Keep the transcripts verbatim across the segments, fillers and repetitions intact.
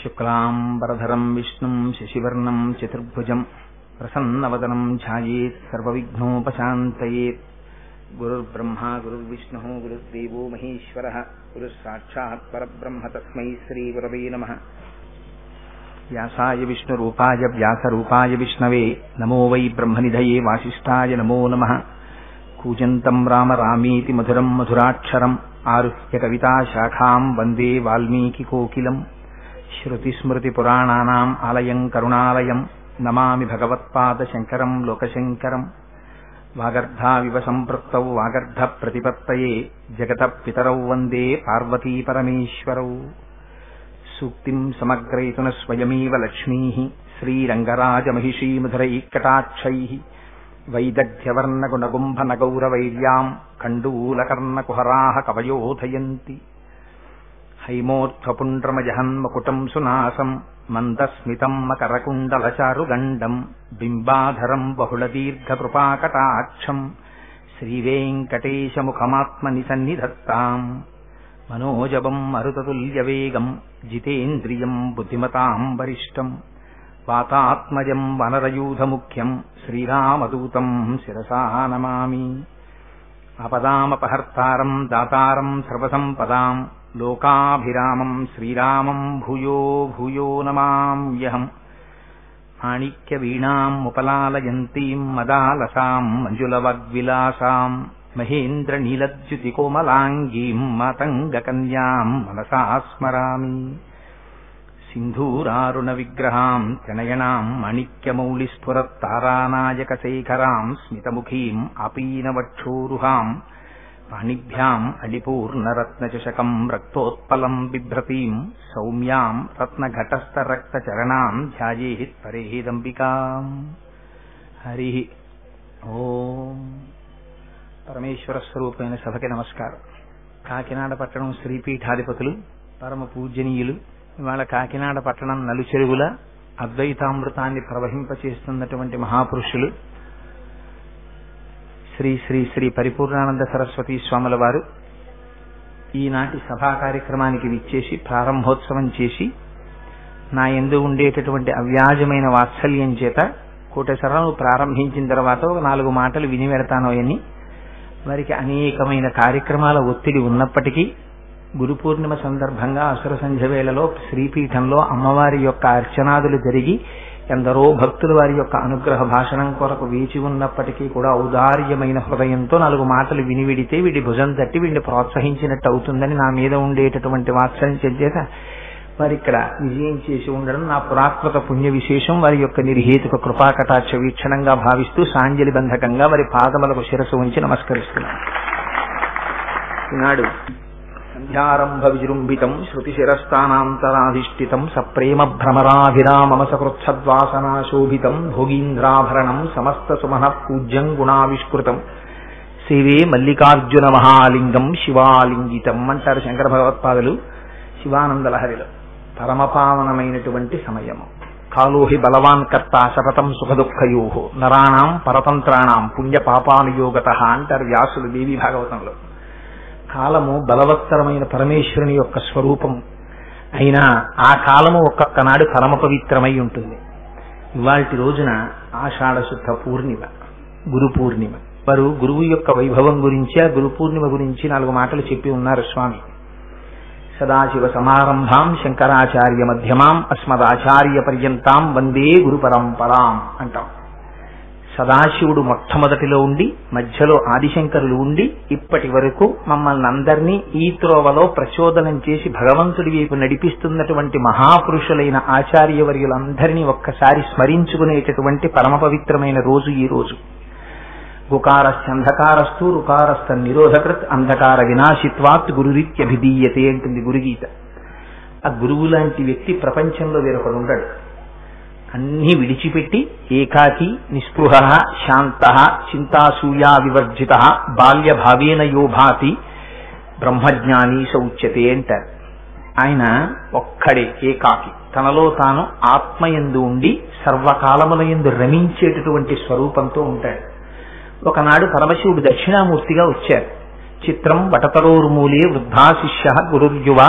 శుక్లాంబరధరం విష్ణుం శశివర్ణం చతుర్భుజం ప్రసన్నవదనం ధ్యాయేత్ సర్వవిఘ్నోపశాంతయేత్. గురుర్బ్రహ్మా గురుర్విష్ణుః గురుర్దేవో మహేశ్వరః గురుస్సాక్షాత్ పరబ్రహ్మ తస్మై శ్రీగురవే నమః. వ్యాసాయ విష్ణురూపాయ వ్యాసరూపాయ విష్ణవే నమో వై బ్రహ్మనిధయే వాసిష్ఠాయ నమో నమః. కూజంతం రామ రామేతి మధురం మధురాక్షరం ఆరుహ్య కవితాశాఖాం వందే వాల్మీకికోకిలం. శ్రుతిస్మృతిపురాణానాం ఆలయం కరుణాలయం నమామి భగవత్పాదశంకరం లోకశంకరం. వాగర్ధావివ సంపృక్తౌ వాగర్ధ ప్రతిపత్తయే జగతః పితరౌ వందే పార్వతీ పరమేశ్వరౌ. సూక్తిం సమగ్రయతున స్వయమేవ లక్ష్మీః శ్రీరంగరాజమహిషీమధురైకటాక్షైః. వైదగ్ధ్యవర్ణగుణగుంభనగౌరవైర్యాం కండూలకర్ణకుహరాः కవయోధయంతి. హైమోర్ధ్వపుండ్రమజహన్మకుటం సునాసం మందస్మితం మకరకుండలచారుగండం బింబాధరం బహుళదీర్ఘకృపాకటాక్షం శ్రీవేంకటేశముఖమాత్మని సన్నిధత్తాం. మనోజవం మరుతతుల్యవేగం జితేంద్రియం బుద్ధిమతాం వరిష్టం వాతాత్మజం వనరయూధముఖ్యం శ్రీరామదూతం శిరసా నమామి. ఆపదామపహర్తారం దాతారం సర్వసంపదాం లోకాభిరామం శ్రీరామం భూయో భూయో నమామ్యహం. మాణిక్యవీణాం ముపలాలయంతీం మదాలసాం మంజులవగ్విలాసాం మహేంద్రనీలద్యుతికోమలాంగీం మాతంగకన్యాం మనసా స్మరామి. సింధూరారుణ విగ్రహాం త్రినయనాం మాణిక్యమౌళిస్ఫురత్తారానాయకశేఖరాం స్మితముఖీం ఆపీనవక్షోరుహాం పాణిభ్యాం అళిపూర్ణరత్నచషకం రక్తోత్పలం బిభ్రతీం సౌమ్యాం రత్నఘటస్థరక్తచరణాం ధ్యాయేత్ పరేదంబికాం. హరి ఓం. పరమేశ్వర స్వరూపమైన సభకి నమస్కారం. కాకినాడ పట్టణం శ్రీపీఠాధిపతులు పరమ పూజనీయులు ఇవాళ కాకినాడ పట్టణం నలుచెరువుల అద్వైతామృతాన్ని ప్రవహింపచేస్తున్నటువంటి మహాపురుషులు శ్రీ శ్రీ శ్రీ పరిపూర్ణానంద సరస్వతీ స్వాముల వారు ఈనాటి సభా కార్యక్రమానికి విచ్చేసి ప్రారంభోత్సవం చేసి నా యందు ఉండేటటువంటి అవ్యాజమైన వాత్సల్యం చేత కోటేశ్వరరావు ప్రారంభించిన తర్వాత ఒక నాలుగు మాటలు విని వెడతానోయని వారికి అనేకమైన కార్యక్రమాల ఒత్తిడి ఉన్నప్పటికీ గురు పూర్ణిమ సందర్భంగా అసుర సంధ్య వేళలో శ్రీపీఠంలో అమ్మవారి యొక్క అర్చనాదులు జరిగి ఎందరో భక్తులు వారి యొక్క అనుగ్రహ భాషణం కొరకు వేచి ఉన్నప్పటికీ కూడా ఔదార్యమైన హృదయంతో నాలుగు మాటలు వినివిడితే వీడి భుజం తట్టి వీడిని ప్రోత్సహించినట్టు అవుతుందని నా మీద ఉండేటటువంటి వాత్సల్యం చేత వారి ఇక్కడ విజయం చేసి ఉండడం నా పురాకృత పుణ్య విశేషం. వారి యొక్క నిర్హేతుక కృపాకటాక్ష వీక్షణంగా భావిస్తూ సాంజలి బంధకంగా వారి పాదములకు శిరసు ఉంచి నమస్కరిస్తున్నాను. ఈనాడు సంధ్యారంభ విజృంభితం శృతిశిరస్థానాంతరాధిష్ఠితం సప్రేమ భ్రమరాభిరామమసకృత్సద్వాసనాశోభితం భోగీంద్రాభరణం సమస్త సుమన పూజ్యం గుణావిష్కృతం సేవే మల్లికార్జున మహాలింగం శివాలింగితం అంటారు శంకర భగవత్పాదులు శివానంద లహరిలో. పరమపావనమైనటువంటి సమయము. కాలోహి బలవాన్ కర్త శపథం సుఖదుఃఖయో నరాణం పరతంత్రాణం పుణ్యపాపానుయోగత అంటారు వ్యాసులు దేవీ భాగవతంలో. కాలము బలవత్తరమైన పరమేశ్వరుని యొక్క స్వరూపము అయినా ఆ కాలము ఒక్కొక్క నాడు పరమ పవిత్రమై ఉంటుంది. ఇవాల్టి రోజున ఆషాఢ శుద్ధ పూర్ణిమ, గురు పూర్ణిమ. వారు గురువు యొక్క వైభవం గురించి ఆ గురు పూర్ణిమ గురించి నాలుగు మాటలు చెప్పి ఉన్నారు స్వామి. సదాశివ సమారంభాం శంకరాచార్య మధ్యమాం అస్మదాచార్య పర్యంతాం వందే గురు పరంపరాం అంటాం. సదాశివుడు మొట్టమొదటిలో ఉండి మధ్యలో ఆదిశంకరులు ఉండి ఇప్పటి వరకు మమ్మల్ని అందరినీ ఈ త్రోవలో ప్రచోదనం చేసి భగవంతుడి వైపు నడిపిస్తున్నటువంటి మహాపురుషులైన ఆచార్యవర్యులందరినీ ఒక్కసారి స్మరించుకునేటటువంటి పరమ పవిత్రమైన రోజు ఈ రోజు. గుకారశ్చంధకారస్తు రుకారస్థ నిరోధకృత్ అంధకార వినాశిత్వాత్ గురురీత్యభిధీయతే అంటుంది గురుగీత. ఆ గురువు లాంటి వ్యక్తి ప్రపంచంలో వేరొకడు ఉండడు. అన్నీ విడిచిపెట్టి ఏకాకి నిస్పృహ శాంత చింతాసూయా వివర్జిత బాల్యభావేన యోభాతి బ్రహ్మజ్ఞాని సౌచ్యతే అంటారు. ఆయన ఒక్కడే ఏకాకి, తనలో తాను ఆత్మయందు ఉండి సర్వకాలములయందు రమించేటటువంటి స్వరూపంతో ఉంటాడు. ఒకనాడు పరమశివుడు దక్షిణామూర్తిగా వచ్చారు. చిత్రం వటతరోర్మూలే వృద్ధా శిష్య గురుర్యువ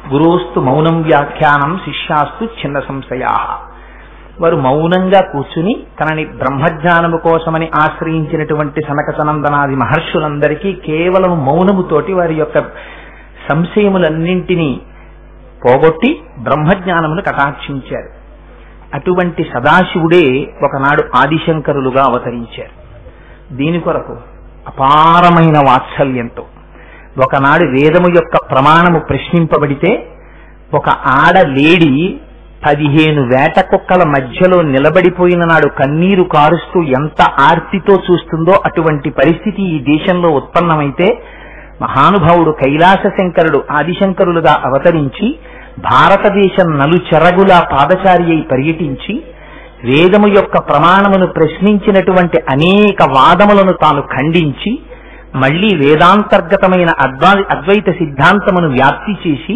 గురోస్తు మౌనం వ్యాఖ్యానం శిష్యాస్తు చిన్న సంశయా. వారు మౌనంగా కూర్చుని తనని బ్రహ్మజ్ఞానము కోసమని ఆశ్రయించినటువంటి సనక సనందనాది మహర్షులందరికీ కేవలం మౌనముతోటి వారి యొక్క సంశయములన్నింటినీ పోగొట్టి బ్రహ్మజ్ఞానమును కటాక్షించారు. అటువంటి సదాశివుడే ఒకనాడు ఆదిశంకరులుగా అవతరించారు. దీని కొరకు అపారమైన వాత్సల్యంతో ఒకనాడు వేదము యొక్క ప్రమాణము ప్రశ్నింపబడితే ఒక ఆడ లేడి పదిహేను వేట కుక్కల మధ్యలో నిలబడిపోయిన నాడు కన్నీరు కారుస్తూ ఎంత ఆర్తితో చూస్తుందో అటువంటి పరిస్థితి ఈ దేశంలో ఉత్పన్నమైతే మహానుభావుడు కైలాస శంకరుడు ఆదిశంకరులుగా అవతరించి భారతదేశం నలుచెరగులా పాదచారి అయి పర్యటించి వేదము యొక్క ప్రమాణమును ప్రశ్నించినటువంటి అనేక వాదములను తాను ఖండించి మళ్లీ వేదాంతర్గతమైన అద్వైత సిద్ధాంతమును వ్యాప్తి చేసి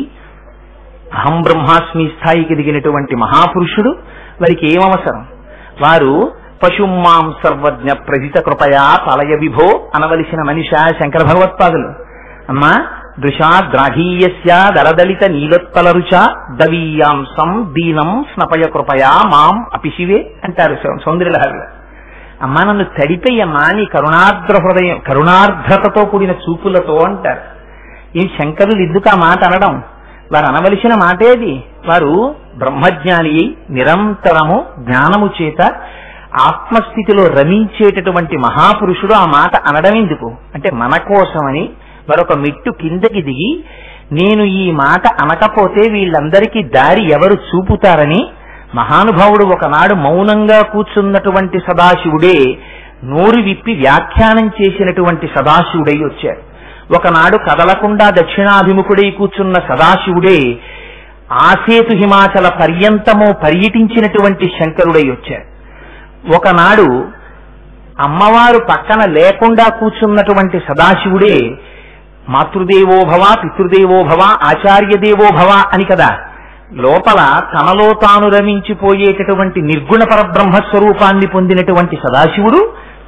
అహం బ్రహ్మాస్మి స్థాయికి దిగినటువంటి మహాపురుషుడు. వారికి ఏమవసరం? వారు పశుమాం సర్వజ్ఞ ప్రజిత కృపయా తలయ విభో అనవలసిన మనిష శంకర భగవత్పాదులు. అమ్మా దృశా ద్రాఘీయస్య దరదలిత నీలోత్పల రుచ దవీయాంసం దీనం స్నపయ కృపయా మాం అపిశివే అంటారు సౌందర్య లహరిలో. అమ్మా నన్ను తడిపేయమ్మా నీ కరుణార్ద్ర హృదయం కరుణార్ద్రతతో కూడిన చూపులతో అంటారు. ఈ శంకరులు ఎందుకు ఆ మాట అనడం? వారు అనవలసిన మాటేది. వారు బ్రహ్మజ్ఞాని నిరంతరము జ్ఞానము చేత ఆత్మస్థితిలో రమించేటటువంటి మహాపురుషుడు ఆ మాట అనడం ఎందుకు అంటే మన కోసమని మరొక మెట్టు కిందకి దిగి నేను ఈ మాట అనకపోతే వీళ్ళందరికీ దారి ఎవరు చూపుతారని మహానుభావుడు ఒకనాడు మౌనంగా కూర్చున్నటువంటి సదాశివుడే నోరు విప్పి వ్యాఖ్యానం చేసినటువంటి సదాశివుడై వచ్చారు. ఒకనాడు కదలకుండా దక్షిణాభిముఖుడై కూర్చున్న సదాశివుడే ఆసేతు హిమాచల పర్యంతము పర్యటించినటువంటి శంకరుడై వచ్చారు. ఒకనాడు అమ్మవారు పక్కన లేకుండా కూర్చున్నటువంటి సదాశివుడే మాతృదేవోభవ పితృదేవోభవ ఆచార్యదేవోభవ అని కదా లోపల తనలో తాను రమించిపోయేటటువంటి నిర్గుణ పరబ్రహ్మస్వరూపాన్ని పొందినటువంటి సదాశివుడు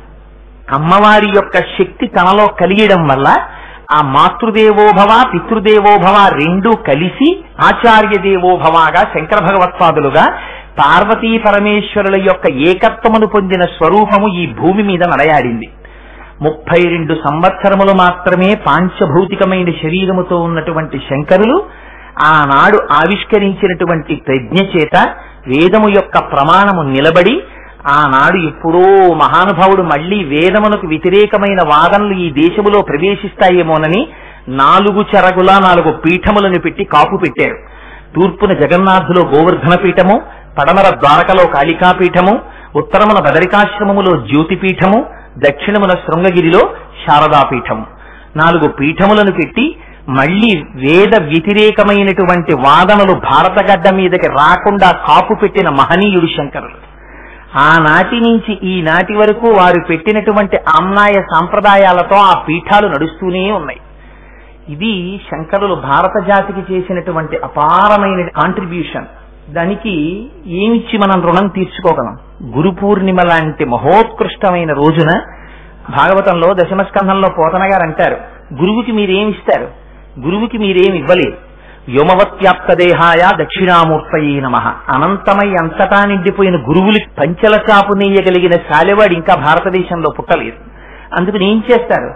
అమ్మవారి యొక్క శక్తి తనలో కలియడం వల్ల ఆ మాతృదేవోభవ పితృదేవోభవ రెండూ కలిసి ఆచార్యదేవోభవగా శంకర భగవత్పాదులుగా పార్వతీ పరమేశ్వరుల యొక్క ఏకత్వమును పొందిన స్వరూపము ఈ భూమి మీద నడయాడింది. ముప్పై రెండు సంవత్సరములు మాత్రమే పాంచభౌతికమైన శరీరముతో ఉన్నటువంటి శంకరులు ఆనాడు ఆవిష్కరించినటువంటి ప్రజ్ఞ చేత వేదము యొక్క ప్రమాణము నిలబడి ఆనాడు ఎప్పుడో మహానుభావుడు మళ్లీ వేదమునకు వ్యతిరేకమైన వాదనలు ఈ దేశములో ప్రవేశిస్తాయేమోనని నాలుగు చెరగులా నాలుగు పీఠములను పెట్టి కాపు పెట్టారు. తూర్పున జగన్నాథులో గోవర్ధన పీఠము, పడమర ద్వారకలో కాళికాపీఠము, ఉత్తరమున బదరికాశ్రమములో జ్యోతిపీఠము, దక్షిణమున శృంగగిరిలో శారదాపీఠము నాలుగు పీఠములను పెట్టి మళ్లీ వేద వ్యతిరేకమైనటువంటి వాదనలు భారతగడ్డ మీదకి రాకుండా కాపు పెట్టిన మహనీయుడు శంకరులు. ఆనాటి నుంచి ఈనాటి వరకు వారు పెట్టినటువంటి ఆమ్నాయ సాంప్రదాయాలతో ఆ పీఠాలు నడుస్తూనే ఉన్నాయి. ఇది శంకరులు భారత జాతికి చేసినటువంటి అపారమైన కాంట్రిబ్యూషన్. దానికి ఏమిచ్చి మనం రుణం తీర్చుకోగలం? గురు పూర్ణిమ లాంటి మహోత్కృష్టమైన రోజున భాగవతంలో దశమస్కంధంలో పోతన గారు అంటారు, గురువుకి మీరేమిస్తారు? గురువుకి మీరేమి ఇవ్వలేదు. వ్యోమవత్యాప్త దేహాయ దక్షిణామూర్తయే నమః. అనంతమై అంతటా నిండిపోయిన గురువులకి పంచల చాపు నేయగలిగిన శాలెవాడు ఇంకా భారతదేశంలో పుట్టలేదు. అందుకని ఏం చేస్తారు?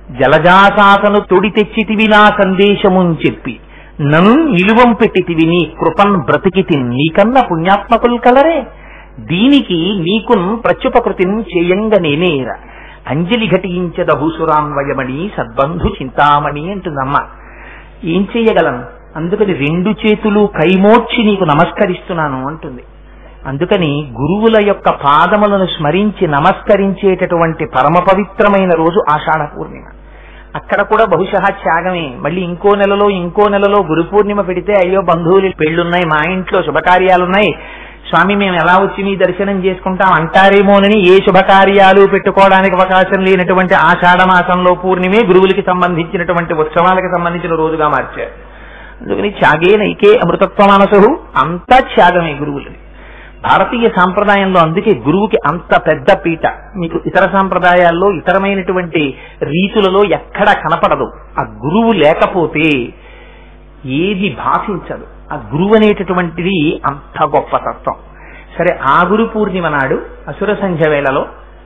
జలజాసాతను తొడి తెచ్చితివి నా సందేశముని చెప్పి నన్ను నిలువం పెట్టితివి నీ కృపన్ బ్రతికితి నీకన్న పుణ్యాత్మకులు కలరే దీనికి నీకున్ ప్రత్యుపకృతిని చేయంగ నేనేరా అంజలి ఘటించద భూసురాన్వయమణి సద్బంధు చింతామణి అంటుందమ్మ. ఏం చెయ్యగలను? అందుకని రెండు చేతులు కైమోడ్చి నీకు నమస్కరిస్తున్నాను అంటుంది. అందుకని గురువుల యొక్క పాదములను స్మరించి నమస్కరించేటటువంటి పరమ పవిత్రమైన రోజు ఆషాఢ పూర్ణిమ. అక్కడ కూడా బహుశా త్యాగమే. మళ్ళీ ఇంకో నెలలో ఇంకో నెలలో గురు పూర్ణిమ పెడితే అయ్యో బంధువులు పెళ్లున్నాయి, మా ఇంట్లో శుభకార్యాలున్నాయి, స్వామి మేము ఎలా వచ్చి మీ దర్శనం చేసుకుంటాం అంటారేమోనని ఏ శుభకార్యాలు పెట్టుకోవడానికి అవకాశం లేనటువంటి ఆషాఢ మాసంలో పూర్ణిమే గురువులకి సంబంధించినటువంటి ఉత్సవాలకు సంబంధించిన రోజుగా మార్చారు. అందుకని త్యాగే నైకే అమృతత్వ మనసు అంతా త్యాగమే గురువులది. భారతీయ సాంప్రదాయంలో అందుకే గురువుకి అంత పెద్ద పీట. మీకు ఇతర సాంప్రదాయాల్లో ఇతరమైనటువంటి రీతులలో ఎక్కడా కనపడదు. ఆ గురువు లేకపోతే ఏది భాషించదు. ఆ గురువు అనేటటువంటిది అంత గొప్ప తత్వం. సరే, ఆ గురు పూర్ణిమ నాడు అసుర సంధ్య వేళలో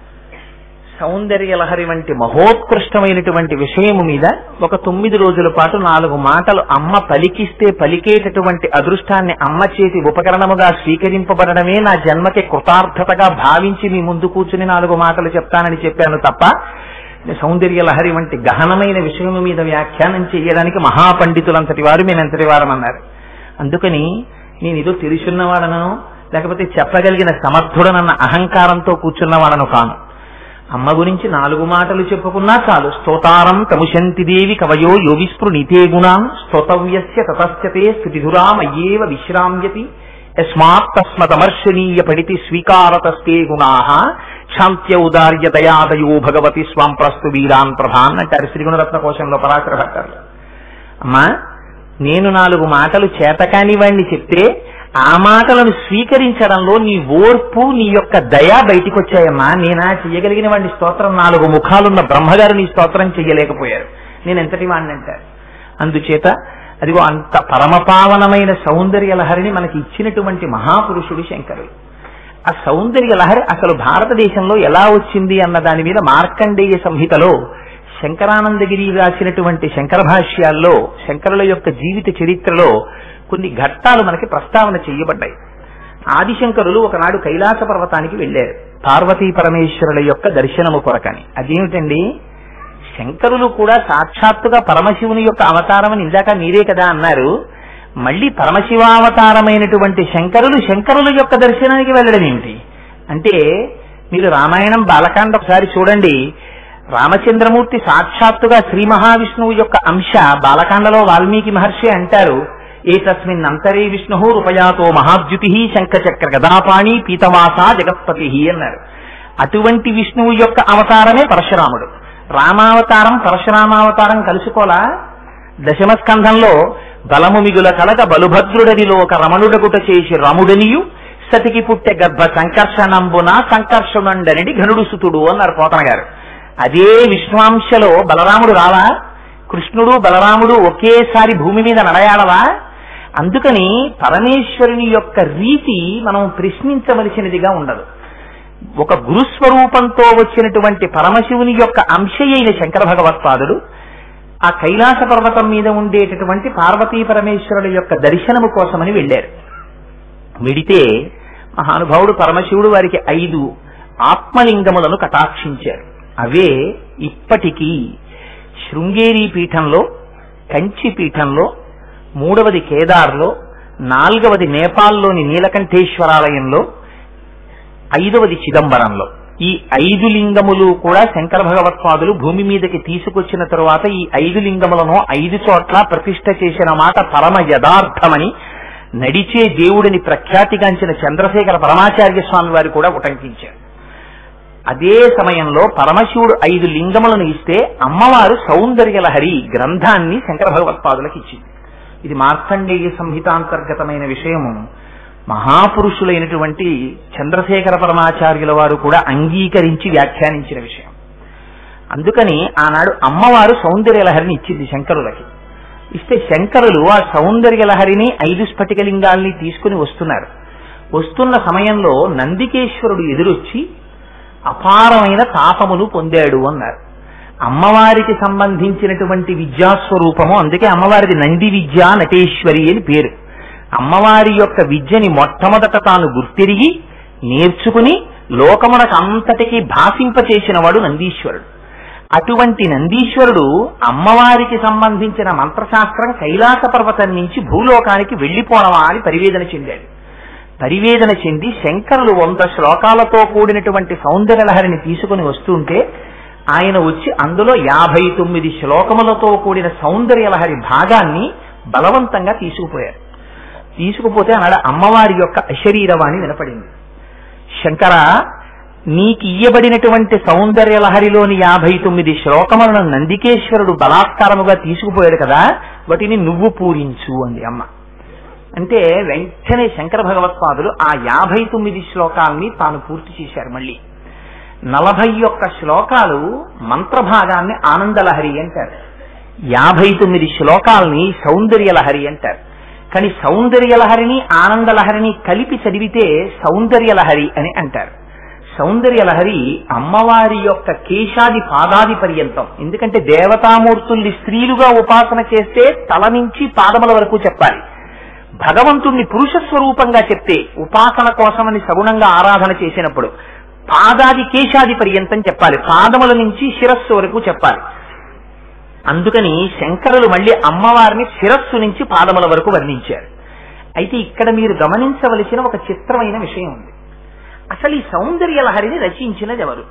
సౌందర్య లహరి వంటి మహోత్కృష్టమైనటువంటి విషయము మీద ఒక తొమ్మిది రోజుల పాటు నాలుగు మాటలు అమ్మ పలికిస్తే పలికేటటువంటి అదృష్టాన్ని అమ్మ చేతి ఉపకరణముగా స్వీకరింపబడమే నా జన్మకి కృతార్థతగా భావించి మీ ముందు కూర్చుని నాలుగు మాటలు చెప్తానని చెప్పాను తప్ప సౌందర్య లహరి వంటి గహనమైన విషయము మీద వ్యాఖ్యానం చేయడానికి మహాపండితులంతటి వారు మేమెంతటి వారమన్నారు. అందుకని నేను ఏదో తెలుసున్నవాడను, లేకపోతే చెప్పగలిగిన సమర్థుడనన్న అహంకారంతో కూర్చున్నవాడను కాను. అమ్మ గురించి నాలుగు మాటలు చెప్పుకున్నా చాలు. స్తోతారం తముశంతి దేవి కవయో యో విస్పృణితే గుణాం స్తోతవ్యస్య తతశ్చతే స్థుతిధురామయ్యేవ విశ్రామ్యతి యస్మాత్ తస్మదమర్శనీయ పడితి స్వీకారతస్తే గుణాః శాంత్యౌదార్య దయాదయో భగవతి స్వాం ప్రస్తు వీరాన్ ప్రభాన్ అంటారు శ్రీగుణరత్న కోశంలో పరాశర భట్టారు. అమ్మా, నేను నాలుగు మాటలు చేతకాని వాణ్ణి చెప్తే ఆ మాటలను స్వీకరించడంలో నీ ఓర్పు, నీ యొక్క దయ బయటికి వచ్చాయమ్మా. నేనా చెయ్యగలిగిన వాడిని స్తోత్రం నాలుగు ముఖాలున్న బ్రహ్మగారు నీ స్తోత్రం చెయ్యలేకపోయారు. నేను ఎంతటి వాడిని అంటారు. అందుచేత అదిగో అంత పరమపావనమైన సౌందర్య లహరిని మనకి ఇచ్చినటువంటి మహాపురుషుడు శంకరుడు. ఆ సౌందర్య లహరి అసలు భారతదేశంలో ఎలా వచ్చింది అన్న దాని మీద మార్కండేయ సంహితలో శంకరానందగిరి రాసినటువంటి శంకర భాష్యాల్లో శంకరుల యొక్క జీవిత చరిత్రలో కొన్ని ఘట్టాలు మనకి ప్రస్తావన చేయబడ్డాయి. ఆదిశంకరులు ఒకనాడు కైలాస పర్వతానికి వెళ్లారు పార్వతీ పరమేశ్వరుల యొక్క దర్శనము కొరకని. అదేమిటండి, శంకరులు కూడా సాక్షాత్తుగా పరమశివుని యొక్క అవతారమని ఇందాక మీరే కదా అన్నారు. మళ్లీ పరమశివావతారమైనటువంటి శంకరులు శంకరుల యొక్క దర్శనానికి వెళ్ళడం ఏమిటి అంటే, మీరు రామాయణం బాలకాండ ఒకసారి చూడండి. రామచంద్రమూర్తి సాక్షాత్తుగా శ్రీ మహావిష్ణువు యొక్క అంశ బాలకాండలో వాల్మీకి మహర్షి అంటారు, ఏతస్మిన్ అంతరే విష్ణు రూపయాతో మహాద్యుతి శంఖచక్ర గదాపాణి పీతవాస జగత్పతి అన్నారు. అటువంటి విష్ణువు యొక్క అవతారమే పరశురాముడు. రామావతారం పరశురామావతారం కలుసుకోలా? దశమ స్కంధంలో బలము మిగుల కలక బలుభద్రుడనిలో ఒక రమణుడగుట చేసి రముడనియు సతికి పుట్టె గర్భ సంకర్షణంబున సంకర్షణుండనిడి ఘనుడు సుతుడు అన్నారు పోతన గారు. అదే విష్ణువాంశలో బలరాముడు రావా? కృష్ణుడు బలరాముడు ఒకేసారి భూమి మీద నడయాడవా? అందుకని పరమేశ్వరుని యొక్క రీతి మనం ప్రశ్నించవలసినదిగా ఉండదు. ఒక గురుస్వరూపంతో వచ్చినటువంటి పరమశివుని యొక్క అంశయైన శంకర భగవత్పాదుడు ఆ కైలాస పర్వతం మీద ఉండేటటువంటి పార్వతీ పరమేశ్వరుల యొక్క దర్శనము కోసమని వెళ్లారు. వెడితే మహానుభావుడు పరమశివుడు వారికి ఐదు ఆత్మలింగములను కటాక్షించారు. అవే ఇప్పటికీ శృంగేరి పీఠంలో, కంచి పీఠంలో, మూడవది కేదార్లో, నాలుగవది నేపాల్లోని నీలకంఠేశ్వరాలయంలో, ఐదవది చిదంబరంలో. ఈ ఐదు లింగములు కూడా శంకర భగవత్పాదులు భూమి మీదకి తీసుకొచ్చిన తరువాత ఈ ఐదు లింగములను ఐదు చోట్ల ప్రతిష్ఠ చేసిన మాట పరమ యథార్థమని నడిచే దేవుడిని ప్రఖ్యాతిగాంచిన చంద్రశేఖర పరమాచార్య స్వామి వారు కూడా ఉటంకించారు. అదే సమయంలో పరమశివుడు ఐదు లింగములను ఇస్తే అమ్మవారు సౌందర్య లహరి గ్రంథాన్ని శంకర భగవత్పాదులకు ఇచ్చింది. ఇది మార్కండేయ సంహితాంతర్గతమైన విషయము. మహాపురుషులైనటువంటి చంద్రశేఖర పరమాచార్యుల వారు కూడా అంగీకరించి వ్యాఖ్యానించిన విషయం. అందుకని ఆనాడు అమ్మవారు సౌందర్య లహరిని ఇచ్చింది శంకరులకి. ఇస్తే శంకరులు ఆ సౌందర్య లహరిని ఐదు స్ఫటికలింగాల్ని తీసుకుని వస్తున్నారు. వస్తున్న సమయంలో నందికేశ్వరుడు ఎదురొచ్చి అపారమైన తాపమును పొందాడు అన్నారు. అమ్మవారికి సంబంధించినటువంటి విద్యాస్వరూపము, అందుకే అమ్మవారిది నంది విద్యా నటేశ్వరి అని పేరు. అమ్మవారి యొక్క విద్యని మొట్టమొదట తాను గుర్తిరిగి నేర్చుకుని లోకమునకు అంతటికీ భాషింపచేసిన వాడు నందీశ్వరుడు. అటువంటి నందీశ్వరుడు అమ్మవారికి సంబంధించిన మంత్రశాస్త్రం కైలాస పర్వతం నుంచి భూలోకానికి వెళ్లిపోవడమా అని పరివేదన చెందాడు. పరివేదన చెంది శంకరులు వంద శ్లోకాలతో కూడినటువంటి సౌందర్య లహరిని తీసుకుని వస్తుంటే ఆయన వచ్చి అందులో యాభై తొమ్మిది శ్లోకములతో కూడిన సౌందర్య లహరి భాగాన్ని బలవంతంగా తీసుకుపోయారు. తీసుకుపోతే అన్నాడు అమ్మవారి యొక్క అశరీరవాణి వినపడింది. శంకర, నీకు ఇయ్యబడినటువంటి సౌందర్య లహరిలోని యాభై తొమ్మిది శ్లోకములను నందికేశ్వరుడు బలాత్కారముగా తీసుకుపోయాడు కదా, వాటిని నువ్వు పూరించు అంది అమ్మ. అంటే వెంటనే శంకర భగవత్పాదులు ఆ యాభై తొమ్మిది శ్లోకాల్ని తాను పూర్తి చేశారు. మళ్ళీ నలభై ఒక్క శ్లోకాలు మంత్రభాగాన్ని ఆనందలహరి అంటారు. యాభై తొమ్మిది శ్లోకాల్ని సౌందర్యలహరి అంటారు. కానీ సౌందర్యలహరిని ఆనందలహరిని కలిపి చదివితే సౌందర్యలహరి అని అంటారు. సౌందర్యలహరి అమ్మవారి యొక్క కేశాది పాదాది పర్యంతం. ఎందుకంటే దేవతామూర్తుల్ని స్త్రీలుగా ఉపాసన చేస్తే తల నుంచి పాదముల వరకు చెప్పాలి. భగవంతుణ్ణి పురుష స్వరూపంగా చెప్తే ఉపాసన కోసమని సగుణంగా ఆరాధన చేసినప్పుడు పాదాది కేశాది పర్యంతం చెప్పాలి, పాదముల నుంచి శిరస్సు వరకు చెప్పాలి. అందుకని శంకరులు మళ్ళీ అమ్మవారిని శిరస్సు నుంచి పాదముల వరకు వర్ణించారు. అయితే ఇక్కడ మీరు గమనించవలసిన ఒక చిత్రమైన విషయం ఉంది. అసలు ఈ సౌందర్యలహరిని రచించినది ఎవరు?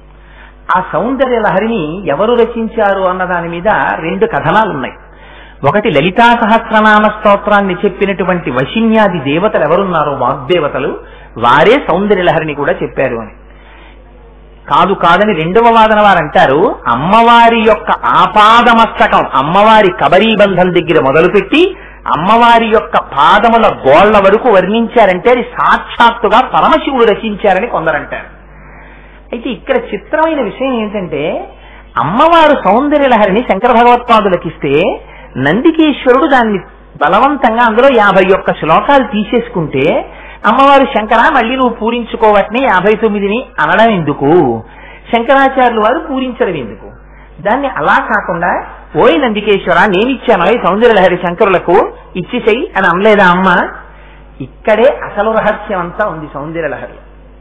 ఆ సౌందర్యలహరిని ఎవరు రచించారు అన్న దాని మీద రెండు కథనాలు ఉన్నాయి. ఒకటి లలితా సహస్రనామ స్తోత్రాన్ని చెప్పినటువంటి వశిన్యాది దేవతలు ఎవరున్నారో వాగ్దేవతలు, వారే సౌందర్యలహరిని కూడా చెప్పారు అని. కాదు కాదని రెండవ వాదన వారు అంటారు, అమ్మవారి యొక్క ఆపాదమస్తకం అమ్మవారి కబరీబంధం దగ్గర మొదలుపెట్టి అమ్మవారి యొక్క పాదముల గోళ్ల వరకు వర్ణించారంటే అది సాక్షాత్తుగా పరమశివుడు రచించారని కొందరంటారు. అయితే ఇక్కడ చిత్రమైన విషయం ఏంటంటే, అమ్మవారు సౌందర్యలహరిని శంకర భగవత్పాదులకిస్తే నందికేశ్వరుడు దాన్ని బలవంతంగా అందులో యాభై ఒక్క శ్లోకాలు తీసేసుకుంటే అమ్మవారు శంకర మళ్ళీ నువ్వు పూరించుకోవట్ని యాభై తొమ్మిదిని అనడం ఎందుకు, శంకరాచార్యులు వారు పూరించడం ఎందుకు? దాన్ని అలా కాకుండా ఓయ్ నందికేశ్వర నేనిచ్చాను ఈ సౌందర్యలహరి శంకరులకు ఇచ్చిచెయ్యి అని అనలేదా అమ్మ? ఇక్కడే అసలు రహస్యం అంతా ఉంది సౌందర్యలహరి.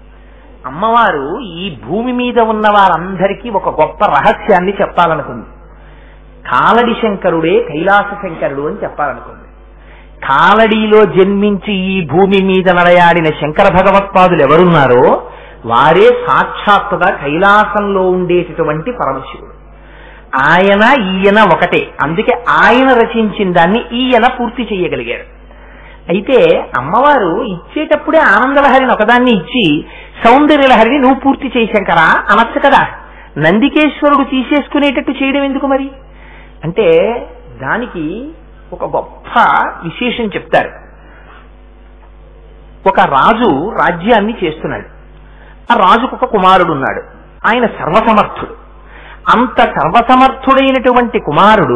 అమ్మవారు ఈ భూమి మీద ఉన్న వారందరికీ ఒక గొప్ప రహస్యాన్ని చెప్పాలనుకుంది. కాలడి శంకరుడే కైలాస శంకరుడు అని చెప్పాలనుకుంది. కాలడిలో జన్మించి ఈ భూమి మీద నడయాడిన శంకర భగవత్పాదులు ఎవరున్నారో వారే సాక్షాత్తుగా కైలాసంలో ఉండేటటువంటి పరమశివుడు. ఆయన ఈయన ఒకటే, అందుకే ఆయన రచించిన దాన్ని ఈయన పూర్తి చేయగలిగారు. అయితే అమ్మవారు ఇచ్చేటప్పుడే ఆనందలహరిని ఒకదాన్ని ఇచ్చి సౌందర్యలహరిని నువ్వు పూర్తి చేయి శంకరా అనొచ్చు కదా. నందికేశ్వరుడు తీసేసుకునేటట్టు చేయడం ఎందుకు మరి అంటే దానికి ఒక గొప్ప విశేషం చెప్తారు. ఒక రాజు రాజ్యాన్ని చేస్తున్నాడు. ఆ రాజుకు ఒక కుమారుడు ఉన్నాడు. ఆయన సర్వసమర్థుడు. అంత సర్వసమర్థుడైనటువంటి కుమారుడు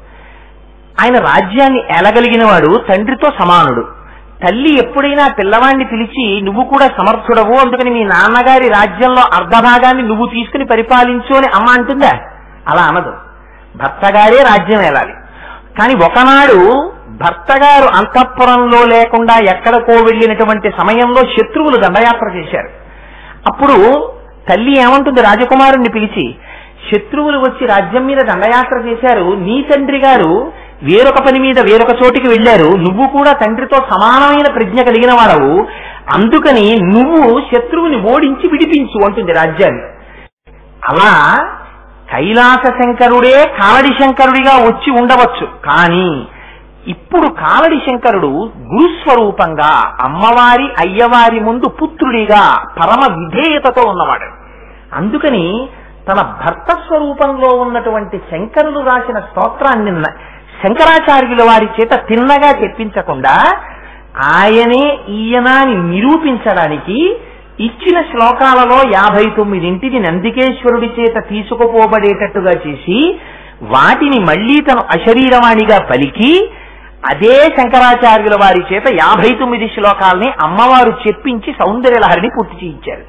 ఆయన రాజ్యాన్ని ఏలగలిగిన వాడు, తండ్రితో సమానుడు. తల్లి ఎప్పుడైనా పిల్లవాడిని పిలిచి నువ్వు కూడా సమర్థుడవు, అందుకని మీ నాన్నగారి రాజ్యంలో అర్ధభాగాన్ని నువ్వు తీసుకుని పరిపాలించు అని అమ్మ అంటుందా? అలా అనదు. భర్తగారే రాజ్యం ఏలాలి. కానీ ఒకనాడు భర్తగారు అంతఃపురంలో లేకుండా ఎక్కడికో వెళ్ళినటువంటి సమయంలో శత్రువులు దండయాత్ర చేశారు. అప్పుడు తల్లి ఏమంటుంది రాజకుమారుణ్ణి పిలిచి, శత్రువులు వచ్చి రాజ్యం మీద దండయాత్ర చేశారు, నీ తండ్రి గారు వేరొక పని మీద వేరొక చోటికి వెళ్లారు, నువ్వు కూడా తండ్రితో సమానమైన ప్రజ్ఞ కలిగిన వాడవు, అందుకని నువ్వు శత్రువుని ఓడించి విడిపించు అంటుంది రాజ్యాన్ని. అలా కైలాస శంకరుడే కాలడి శంకరుడిగా వచ్చి ఉండవచ్చు, కానీ ఇప్పుడు కాలడి శంకరుడు గురుస్వరూపంగా అమ్మవారి అయ్యవారి ముందు పుత్రుడిగా పరమ విధేయతతో ఉన్నవాడు. అందుకని తన భర్త స్వరూపంలో ఉన్నటువంటి శంకరులు రాసిన స్తోత్రాన్ని శంకరాచార్యుల వారి చేత తిన్నగా చెప్పించకుండా ఆయనే ఈయనాన్ని నిరూపించడానికి ఇచ్చిన శ్లోకాలలో యాభై తొమ్మిదింటిని నందికేశ్వరుడి చేత తీసుకుపోబడేటట్టుగా చేసి వాటిని మళ్లీ తను అశరీరవాణిగా పలికి అదే శంకరాచార్యుల వారి చేత యాభై తొమ్మిది శ్లోకాలని అమ్మవారు చెప్పించి సౌందర్యలహరిని పూర్తి చేయించారు.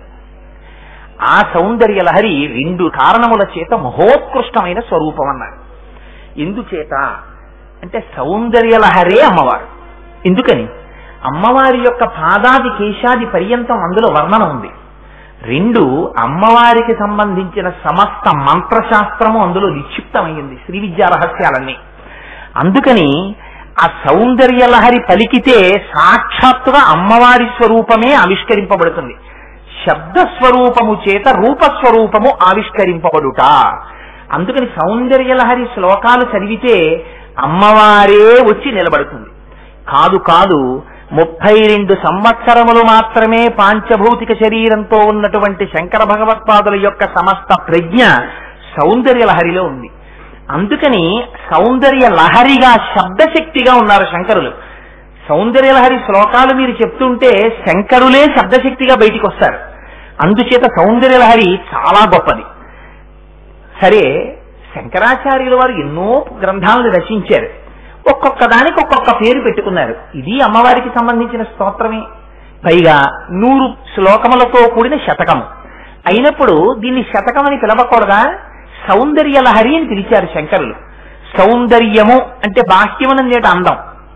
ఆ సౌందర్యలహరి రెండు కారణముల చేత మహోత్కృష్టమైన స్వరూపం అన్నారు. ఎందుచేత అంటే సౌందర్యలహరే అమ్మవారు. ఎందుకని? అమ్మవారి యొక్క పాదాది కేశాది పర్యంతం అందులో వర్ణన ఉంది. రెండు, అమ్మవారికి సంబంధించిన సమస్త మంత్రశాస్త్రము అందులో నిక్షిప్తమైంది, శ్రీ విద్యా రహస్యాలన్నీ. అందుకని ఆ సౌందర్యలహరి పలికితే సాక్షాత్తుగా అమ్మవారి స్వరూపమే ఆవిష్కరింపబడుతుంది. శబ్దస్వరూపము చేత రూపస్వరూపము ఆవిష్కరింపబడుట. అందుకని సౌందర్యలహరి శ్లోకాలు చదివితే అమ్మవారే వచ్చి నిలబడుతుంది. కాదు కాదు ముప్పై రెండు సంవత్సరములు మాత్రమే పాంచభౌతిక శరీరంతో ఉన్నటువంటి శంకర భగవత్పాదుల యొక్క సమస్త ప్రజ్ఞ సౌందర్యలహరిలో ఉంది. అందుకని సౌందర్యలహరిగా శబ్దశక్తిగా ఉన్నారు శంకరులు. సౌందర్యలహరి శ్లోకాలు మీరు చెప్తుంటే శంకరులే శబ్దశక్తిగా బయటికి వస్తారు. అందుచేత సౌందర్యలహరి చాలా గొప్పది. సరే, శంకరాచార్యుల వారు ఎన్నో గ్రంథాలను రచించారు. ఒక్కొక్క దానికి ఒక్కొక్క పేరు పెట్టుకున్నారు. ఇది అమ్మవారికి సంబంధించిన స్తోత్రమే. పైగా నూరు శ్లోకములతో కూడిన శతకము అయినప్పుడు దీన్ని శతకం అని పిలవకూడదా? సౌందర్య లహరి అని పిలిచారు శంకరులు. సౌందర్యము అంటే బాహ్యమునందేట అందం,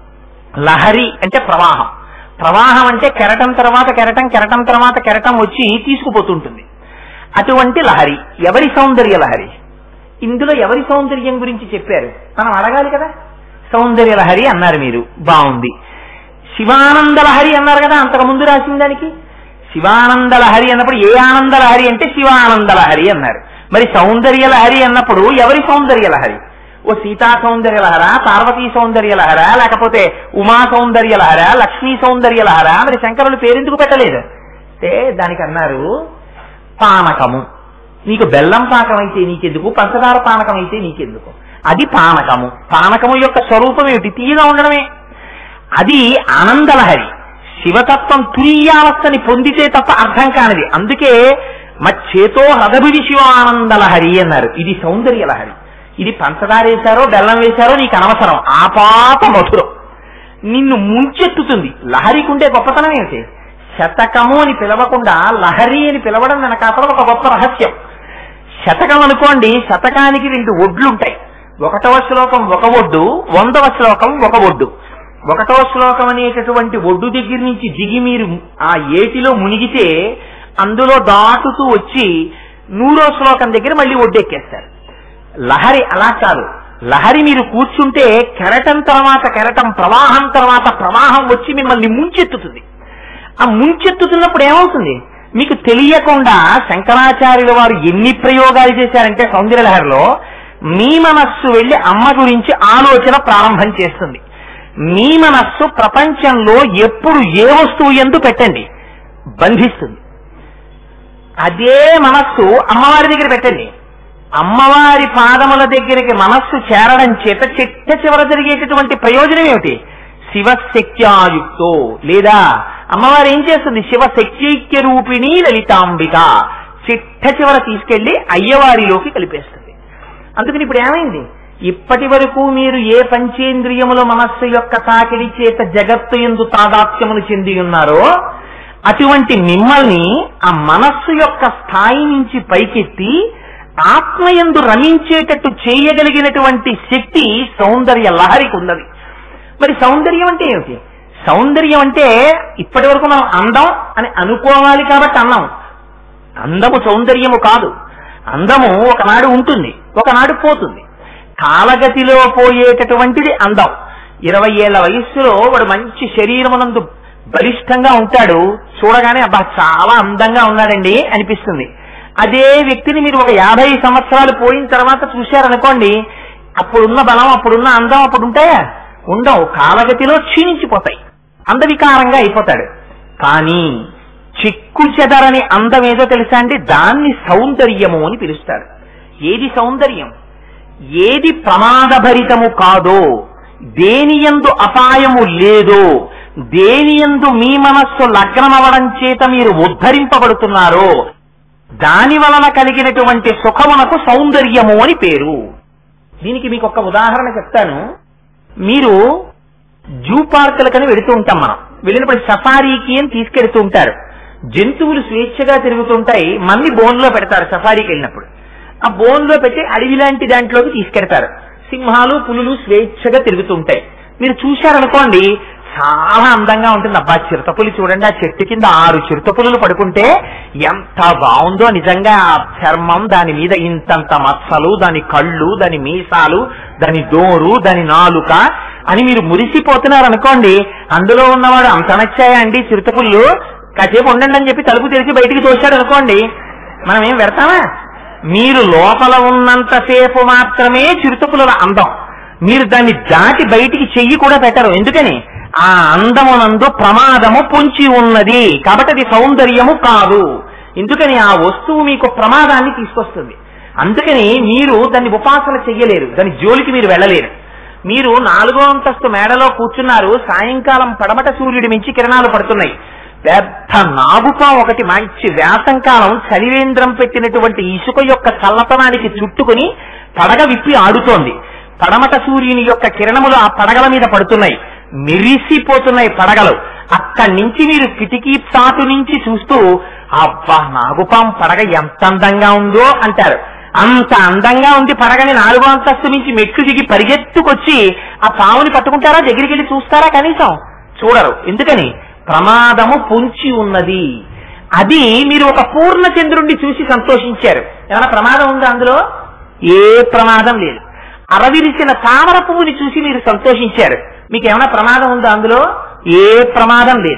లహరి అంటే ప్రవాహం. ప్రవాహం అంటే కెరటం తర్వాత కెరటం, కెరటం తర్వాత కెరటం వచ్చి తీసుకుపోతుంటుంది. అటువంటి లహరి. ఎవరి సౌందర్య లహరి? ఇందులో ఎవరి సౌందర్యం గురించి చెప్పారు మనం అడగాలి కదా. సౌందర్య లహరి అన్నారు మీరు, బాగుంది. శివానంద లహరి అన్నారు కదా అంతకు ముందు రాసిన దానికి. శివానంద లహరి అన్నప్పుడు ఏ ఆనంద లహరి అంటే శివానంద లహరి అన్నారు. మరి సౌందర్య లహరి అన్నప్పుడు ఎవరి సౌందర్య లహరి? ఓ సీతా సౌందర్య లహరా, పార్వతీ సౌందర్య లహరా, లేకపోతే ఉమా సౌందర్య లహరా, లక్ష్మీ సౌందర్య లహరా? మరి శంకరులు పేరెందుకు పెట్టలేదు అంటే దానికి అన్నారు పానకము. నీకు బెల్లం పాకం అయితే నీకెందుకు, పంచదార పానకం అయితే నీకెందుకు? అది పానకము. పానకము యొక్క స్వరూపం ఏమిటి? తీయగా ఉండడమే. అది ఆనందలహరి. శివతత్వం తురీయావస్థని పొందితే తప్ప అర్థం కానిది. అందుకే మచ్చేతో హృదభిడి శివానందలహరి అన్నారు. ఇది సౌందర్య లహరి. ఇది పంచదార వేశారో బెల్లం వేశారో నీకు అనవసరం. ఆపాత మధురం నిన్ను ముంచెత్తుతుంది. లహరికి ఉండే గొప్పతనం ఏమిటి? శతకము అని పిలవకుండా లహరి అని పిలవడం వెనకాతల ఒక గొప్ప రహస్యం. శతకం అనుకోండి, శతకానికి రెండు ఒడ్లుంటాయి. ఒకటవ శ్లోకం ఒక ఒడ్డు, వందవ శ్లోకం ఒక ఒడ్డు. ఒకటవ శ్లోకం అనేటటువంటి ఒడ్డు దగ్గర నుంచి దిగి మీరు ఆ ఏటిలో మునిగితే అందులో దాటుతూ వచ్చి నూరో శ్లోకం దగ్గర మళ్ళీ ఒడ్డెక్కేస్తారు. లహరి అలా కాదు. లహరి మీరు కూర్చుంటే కెరటం తర్వాత కెరటం, ప్రవాహం తర్వాత ప్రవాహం వచ్చి మిమ్మల్ని ముంచెత్తుతుంది. ఆ ముంచెత్తుతున్నప్పుడు ఏమవుతుంది మీకు తెలియకుండా శంకరాచార్యుల వారు ఎన్ని ప్రయోగాలు చేశారంటే సౌందర్యలహరిలో మీ మనస్సు వెళ్లి అమ్మ గురించి ఆలోచన ప్రారంభం చేస్తుంది. మీ మనస్సు ప్రపంచంలో ఎప్పుడు ఏ వస్తువు ఎందు పెట్టండి బంధిస్తుంది. అదే మనస్సు అమ్మవారి దగ్గర పెట్టండి. అమ్మవారి పాదముల దగ్గరికి మనస్సు చేరడం చేత చిట్ట చివర జరిగేటటువంటి ప్రయోజనం ఏమిటి? శివశక్త్యాయుక్తో, లేదా అమ్మవారు ఏం చేస్తుంది? శివశక్త్యైక్య రూపిణి లలితాంబిక. చిట్ట చివర తీసుకెళ్లి అయ్యవారిలోకి కలిపేస్తుంది. అందుకని ఇప్పుడు ఏమైంది? ఇప్పటి వరకు మీరు ఏ పంచేంద్రియముల మనస్సు యొక్క తాకిడి చేత జగత్తు యందు తాదాత్మ్యమును చెంది ఉన్నారో అటువంటి మిమ్మల్ని ఆ మనస్సు యొక్క స్థాయి నుంచి పైకెత్తి ఆత్మయందు రమించేటట్టు చేయగలిగినటువంటి శక్తి సౌందర్య లహరికి ఉన్నది. మరి సౌందర్యం అంటే ఏమిటి? సౌందర్యం అంటే ఇప్పటి వరకు మనం అందం అని అనుకోవాలి కాబట్టి అన్నాం. అందము సౌందర్యము కాదు. అందము ఒకనాడు ఉంటుంది, ఒకనాడు పోతుంది. కాలగతిలో పోయేటటువంటిది అందం. ఇరవై ఏళ్ల వయస్సులో వాడు మంచి శరీరమునందు బలిష్టంగా ఉంటాడు, చూడగానే అబ్బా చాలా అందంగా ఉన్నాడండి అనిపిస్తుంది. అదే వ్యక్తిని మీరు ఒక యాభై సంవత్సరాలు పోయిన తర్వాత చూశారనుకోండి, అప్పుడున్న బలం, అప్పుడున్న అందం అప్పుడు ఉంటాయా? ఉండవు. కాలగతిలో క్షీణించిపోతాయి, అందవికారంగా అయిపోతాడు. కానీ చిక్కు చెదరని అందం ఏదో తెలుసా అండి? దాన్ని సౌందర్యము అని పిలుస్తారు. ఏది సౌందర్యం? ఏది ప్రమాదభరితము కాదో, దేనియందు అపాయము లేదో, దేనియందు మీ మనస్సు లగ్నమవడం చేత మీరు ఉద్ధరింపబడుతున్నారో దాని వలన కలిగినటువంటి సుఖమునకు సౌందర్యము అని పేరు. దీనికి మీకు ఒక ఉదాహరణ చెప్తాను. మీరు జూ పార్కులకని వెళుతూ ఉంటాం. మనం వెళ్ళినప్పుడు సఫారీకి అని తీసుకెడుతూ ఉంటారు. జంతువులు స్వేచ్ఛగా తిరుగుతుంటాయి, మళ్ళీ బోన్లో పెడతారు. సఫారీకి వెళ్ళినప్పుడు ఆ బోన్లో పెట్టి అడవి లాంటి దాంట్లోకి తీసుకెడతారు. సింహాలు పులులు స్వేచ్ఛగా తిరుగుతుంటాయి. మీరు చూశారనుకోండి, చాలా అందంగా ఉంటుంది. అబ్బా చిరుతపులి చూడండి, ఆ చెట్టు కింద ఆరు చిరుతపులులు పడుకుంటే ఎంత బాగుందో నిజంగా. ఆ చర్మం, దాని మీద ఇంతంత మచ్చలు, దాని కళ్ళు, దాని మీసాలు, దాని డోరు, దాని నాలుక అని మీరు మురిసిపోతున్నారు అనుకోండి. అందులో ఉన్నవాడు అంత నచ్చాయా అండి చిరుతపుళ్ళు, కాసేపు ఉండండి అని చెప్పి తలుపు తెరిచి బయటికి తోశాడు అనుకోండి, మనం ఏం పెడతామా? మీరు లోపల ఉన్నంతసేపు మాత్రమే చిరుతపుల అందం. మీరు దాన్ని దాటి బయటికి చెయ్యి కూడా పెట్టరు. ఎందుకని? ఆ అందమునందు ప్రమాదము పొంచి ఉన్నది కాబట్టి అది సౌందర్యము కాదు. ఎందుకని? ఆ వస్తువు మీకు ప్రమాదాన్ని తీసుకొస్తుంది. అందుకని మీరు దాన్ని ఉపాసన చెయ్యలేరు, దాని జోలికి మీరు వెళ్ళలేరు. మీరు నాలుగో అంతస్తు మేడలో కూర్చున్నారు, సాయంకాలం పడమట సూర్యుడి మించి కిరణాలు పడుతున్నాయి. పెద్ద నాగుపాం ఒకటి మంచి వేసంకాలం చలివేంద్రం పెట్టినటువంటి ఇసుక యొక్క చల్లతనానికి చుట్టుకుని పడగ విప్పి ఆడుతోంది. పడమట సూర్యుని యొక్క కిరణములు ఆ పడగల మీద పడుతున్నాయి, మెరిసిపోతున్నాయి పడగలు. అక్కడి నుంచి మీరు కిటికీ చాటు నుంచి చూస్తూ అబ్బా నాగుపాం పడగ ఎంత అందంగా ఉందో అంటారు. అంత అందంగా ఉంది పడగని నాలుగో అంతస్తు నుంచి మెట్లు దిగి పరిగెత్తుకొచ్చి ఆ పాముని పట్టుకుంటారా? దగ్గరికి వెళ్ళి చూస్తారా? కనీసం చూడరు. ఎందుకని? ప్రమాదము పొంచి ఉన్నది. అది మీరు ఒక పూర్ణ చంద్రుణ్ణి చూసి సంతోషించారు. ఏమైనా ప్రమాదం ఉందా అందులో? ఏ ప్రమాదం లేదు. అరవిరిసిన తామర పువ్వుని చూసి మీరు సంతోషించారు. మీకు ఏమైనా ప్రమాదం ఉందా అందులో? ఏ ప్రమాదం లేదు.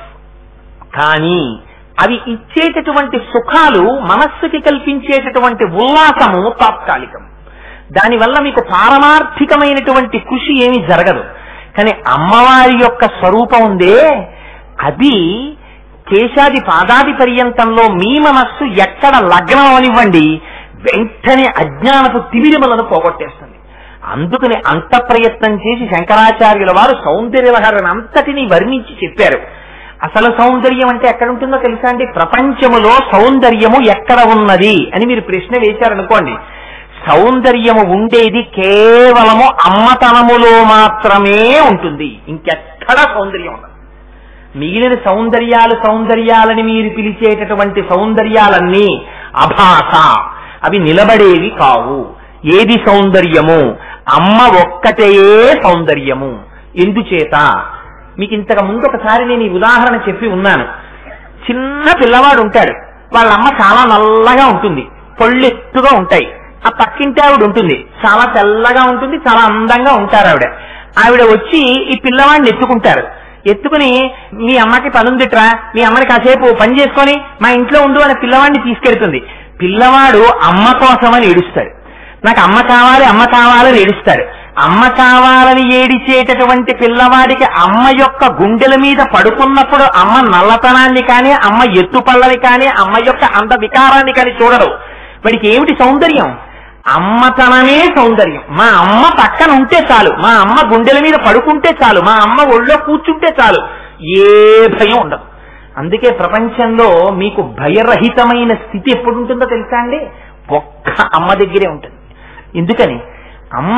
కానీ అవి ఇచ్చేటటువంటి సుఖాలు, మనస్సుకి కల్పించేటటువంటి ఉల్లాసము తాత్కాలికం. దానివల్ల మీకు పారమార్థికమైనటువంటి కృషి ఏమీ జరగదు. కానీ అమ్మవారి యొక్క స్వరూపం ఉందే, అది కేశాది పాదాది పర్యంతంలో మీ మనస్సు ఎక్కడ లగ్నం అనివ్వండి, వెంటనే అజ్ఞానపు తిమిరములను పోగొట్టేస్తుంది. అందుకని అంత ప్రయత్నం చేసి శంకరాచార్యుల వారు సౌందర్య లహరిని అంతటినీ వర్ణించి చెప్పారు. అసలు సౌందర్యం అంటే ఎక్కడ ఉంటుందో తెలుసా అండి? ప్రపంచములో సౌందర్యము ఎక్కడ ఉన్నది అని మీరు ప్రశ్న వేశారనుకోండి, సౌందర్యము ఉండేది కేవలము అమ్మతనములో మాత్రమే ఉంటుంది. ఇంకెక్కడ సౌందర్యం ఉండదు. మిగిలిన సౌందర్యాలు సౌందర్యాలని మీరు పిలిచేటటువంటి సౌందర్యాలన్నీ అభాస, అవి నిలబడేవి కావు. ఏది సౌందర్యము? అమ్మ ఒక్కటే సౌందర్యము. ఎందుచేత? మీకు ఇంతకు ముందు ఒకసారి నేను ఈ ఉదాహరణ చెప్పి ఉన్నాను. చిన్న పిల్లవాడు ఉంటాడు, వాళ్ళ అమ్మ చాలా నల్లగా ఉంటుంది, పొళ్ళెత్తుగా ఉంటాయి. ఆ పక్కింటి ఆవిడ ఉంటుంది, చాలా తెల్లగా ఉంటుంది, చాలా అందంగా ఉంటారు ఆవిడ. ఆవిడ వచ్చి ఈ పిల్లవాడిని ఎత్తుకుంటారు. ఎత్తుకుని మీ అమ్మకి పనుందిట్రా, మీ అమ్మని కాసేపు పని చేసుకొని మా ఇంట్లో ఉండు అని పిల్లవాడిని తీసుకెళ్తుంది. పిల్లవాడు అమ్మ కోసమని ఏడుస్తాడు. నాకు అమ్మ కావాలి అమ్మ కావాలని ఏడుస్తాడు. అమ్మ కావాలని ఏడిచేటటువంటి పిల్లవాడికి అమ్మ యొక్క గుండెల మీద పడుకున్నప్పుడు అమ్మ నల్లతనాన్ని కానీ, అమ్మ ఎత్తుపళ్ళని కానీ, అమ్మ యొక్క అంద వికారాన్ని కానీ చూడడు. వాడికి ఏమిటి సౌందర్యం? అమ్మతనమే సౌందర్యం. మా అమ్మ పక్కన ఉంటే చాలు, మా అమ్మ గుండెల మీద పడుకుంటే చాలు, మా అమ్మ ఒళ్ళో కూర్చుంటే చాలు, ఏ భయం ఉండదు. అందుకే ప్రపంచంలో మీకు భయరహితమైన స్థితి ఎప్పుడు ఉంటుందో తెలుసా అండి? ఒక్క అమ్మ దగ్గరే ఉంటుంది. ఎందుకని? అమ్మ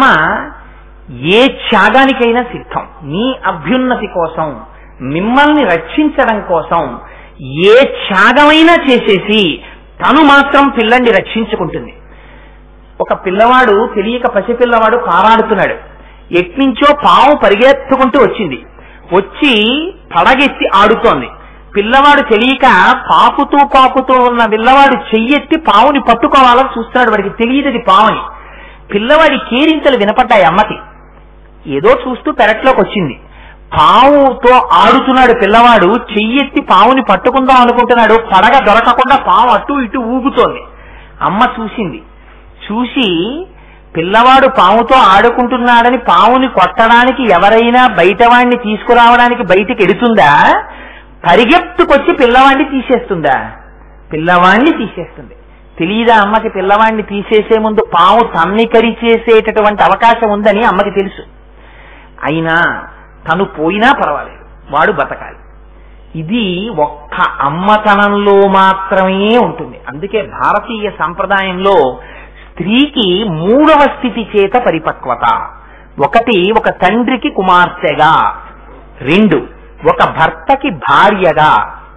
ఏ త్యాగానికైనా సిద్ధం. మీ అభ్యున్నతి కోసం, మిమ్మల్ని రక్షించడం కోసం ఏ త్యాగమైనా చేసేసి తను మాత్రం పిల్లాన్ని రక్షించుకుంటుంది. ఒక పిల్లవాడు, తెలియక పసిపిల్లవాడు పారాడుతున్నాడు. ఎట్నుంచో పాము పరిగెత్తుకుంటూ వచ్చింది. వచ్చి పడగెత్తి ఆడుతోంది. పిల్లవాడు తెలియక పాకుతూ పాకుతూ ఉన్న పిల్లవాడు చెయ్యెత్తి పావుని పట్టుకోవాలని చూస్తున్నాడు. వాడికి తెలియదు పావుని. పిల్లవాడి కేరింతలు వినపడ్డాయి అమ్మకి. ఏదో చూస్తూ పెరట్లోకి వచ్చింది. పావుతో ఆడుతున్నాడు పిల్లవాడు. చెయ్యెత్తి పావుని పట్టుకుందాం అనుకుంటున్నాడు. పడగ దొరకకుండా పావు అటు ఇటు ఊగుతోంది. అమ్మ చూసింది. చూసి పిల్లవాడు పావుతో ఆడుకుంటున్నాడని పావుని కొట్టడానికి ఎవరైనా బయటవాణ్ణి తీసుకురావడానికి బయటికి ఎడుతుందా? పరిగెత్తుకొచ్చి పిల్లవాడిని తీసేస్తుందా? పిల్లవాడిని తీసేస్తుంది. తెలియదా అమ్మకి పిల్లవాడిని తీసేసే ముందు పాము తన్నికరి చేసేటటువంటి అవకాశం ఉందని అమ్మకి తెలుసు. అయినా తను పోయినా పర్వాలేదు, వాడు బతకాలి. ఇది ఒక్క అమ్మతనంలో మాత్రమే ఉంటుంది. అందుకే భారతీయ సంప్రదాయంలో స్త్రీకి మూడవ స్థితి చేత పరిపక్వత. ఒకటి, ఒక తండ్రికి కుమార్తెగా. రెండు, ఒక భర్తకి భార్యగా.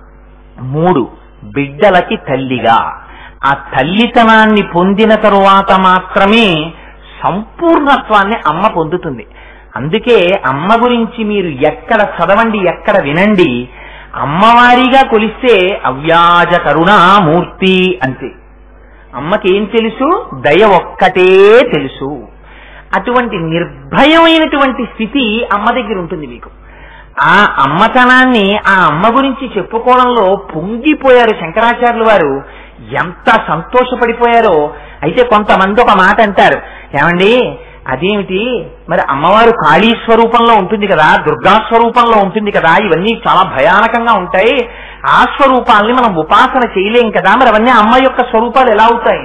మూడు, బిడ్డలకి తల్లిగా. ఆ తల్లితనాన్ని పొందిన తరువాత మాత్రమే సంపూర్ణత్వాన్ని అమ్మ పొందుతుంది. అందుకే అమ్మ గురించి మీరు ఎక్కడ చదవండి, ఎక్కడ వినండి, అమ్మవారిగా కొలిస్తే అవ్యాజ కరుణామూర్తి అంతే. అమ్మకేం తెలుసు? దయ ఒక్కటే తెలుసు. అటువంటి నిర్భయమైనటువంటి స్థితి అమ్మ దగ్గర ఉంటుంది మీకు. ఆ అమ్మతనాన్ని, ఆ అమ్మ గురించి చెప్పుకోవడంలో పొంగిపోయారు శంకరాచార్యులు వారు. ఎంత సంతోషపడిపోయారో. అయితే కొంతమంది ఒక మాట అంటారు, ఏమండి అదేమిటి మరి అమ్మవారు కాళీ స్వరూపంలో ఉంటుంది కదా, దుర్గా స్వరూపంలో ఉంటుంది కదా, ఇవన్నీ చాలా భయానకంగా ఉంటాయి, ఆ స్వరూపాలని మనం ఉపాసన చేయలేం కదా, మరి అవన్నీ అమ్మ యొక్క స్వరూపాలు ఎలా అవుతాయి?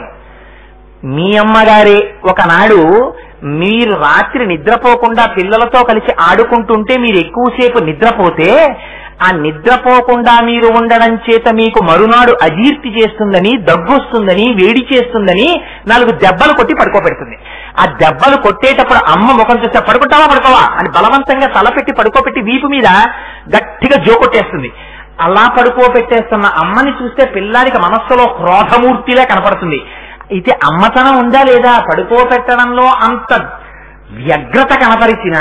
మీ అమ్మగారే ఒకనాడు మీరు రాత్రి నిద్రపోకుండా పిల్లలతో కలిసి ఆడుకుంటుంటే మీరు ఎక్కువసేపు నిద్రపోతే ఆ నిద్రపోకుండా మీరు ఉండడం చేత మీకు మరునాడు అజీర్తి చేస్తుందని, దగ్గొస్తుందని, వేడి చేస్తుందని నాలుగు దెబ్బలు కొట్టి పడుకోబెడుతుంది. ఆ దెబ్బలు కొట్టేటప్పుడు అమ్మ ముఖం చూస్తే పడుకుంటావా పడుకోవా అని బలవంతంగా తలపెట్టి పడుకోబెట్టి వీపు మీద గట్టిగా జోకొట్టేస్తుంది. అలా పడుకోబెట్టేస్తున్న అమ్మని చూస్తే పిల్లాడికి మనస్సులో క్రోధమూర్తిలా కనపడుతుంది. అయితే అమ్మతనం ఉందా లేదా? పడుకోబెట్టడంలో అంత వ్యగ్రత కనపరిచినా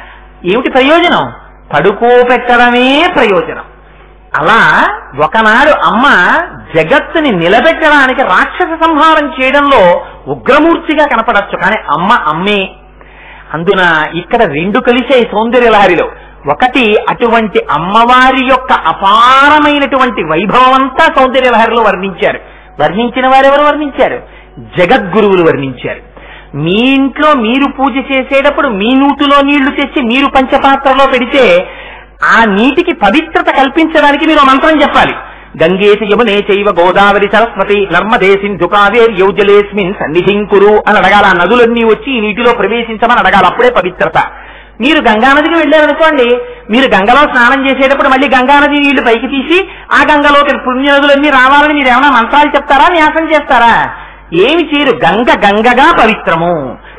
ఏమిటి ప్రయోజనం? పడుకోబెట్టడమే ప్రయోజనం. అలా ఒకనాడు అమ్మ జగత్తుని నిలబెట్టడానికి రాక్షస సంహారం చేయడంలో ఉగ్రమూర్తిగా కనపడచ్చు, కానీ అమ్మ అమ్మే. అందున ఇక్కడ రెండు కలిసే సౌందర్య లహరిలో. ఒకటి అటువంటి అమ్మవారి యొక్క అపారమైనటువంటి వైభవం అంతా సౌందర్య లహరిలో వర్ణించారు. వర్ణించిన వారెవరు వర్ణించారు? జగద్గురువులు వర్ణించారు. మీ ఇంట్లో మీరు పూజ చేసేటప్పుడు మీ నూటిలో నీళ్లు తెచ్చి మీరు పంచపాత్రలో పెడితే ఆ నీటికి పవిత్రత కల్పించడానికి మీరు మంత్రం చెప్పాలి. గంగేతి యమునే చైవ గోదావరి సరస్వతి నర్మదే సింధు కావేరి యౌజలేస్మిన్ సన్నిధిం కురు అని అడగాల. ఆ నదులన్నీ వచ్చి ఈ నీటిలో ప్రవేశించమని అడగాలి. అప్పుడే పవిత్రత. మీరు గంగానదికి వెళ్ళారనుకోండి, మీరు గంగలో స్నానం చేసేటప్పుడు మళ్ళీ గంగానది నీళ్లు పైకి తీసి ఆ గంగలోకి పుణ్య నదులన్నీ రావాలని మీరు ఏమైనా మంత్రాలు చెప్తారా, న్యాసం చేస్తారా? ఏమి చేయరు. గంగ గంగగా పవిత్రము.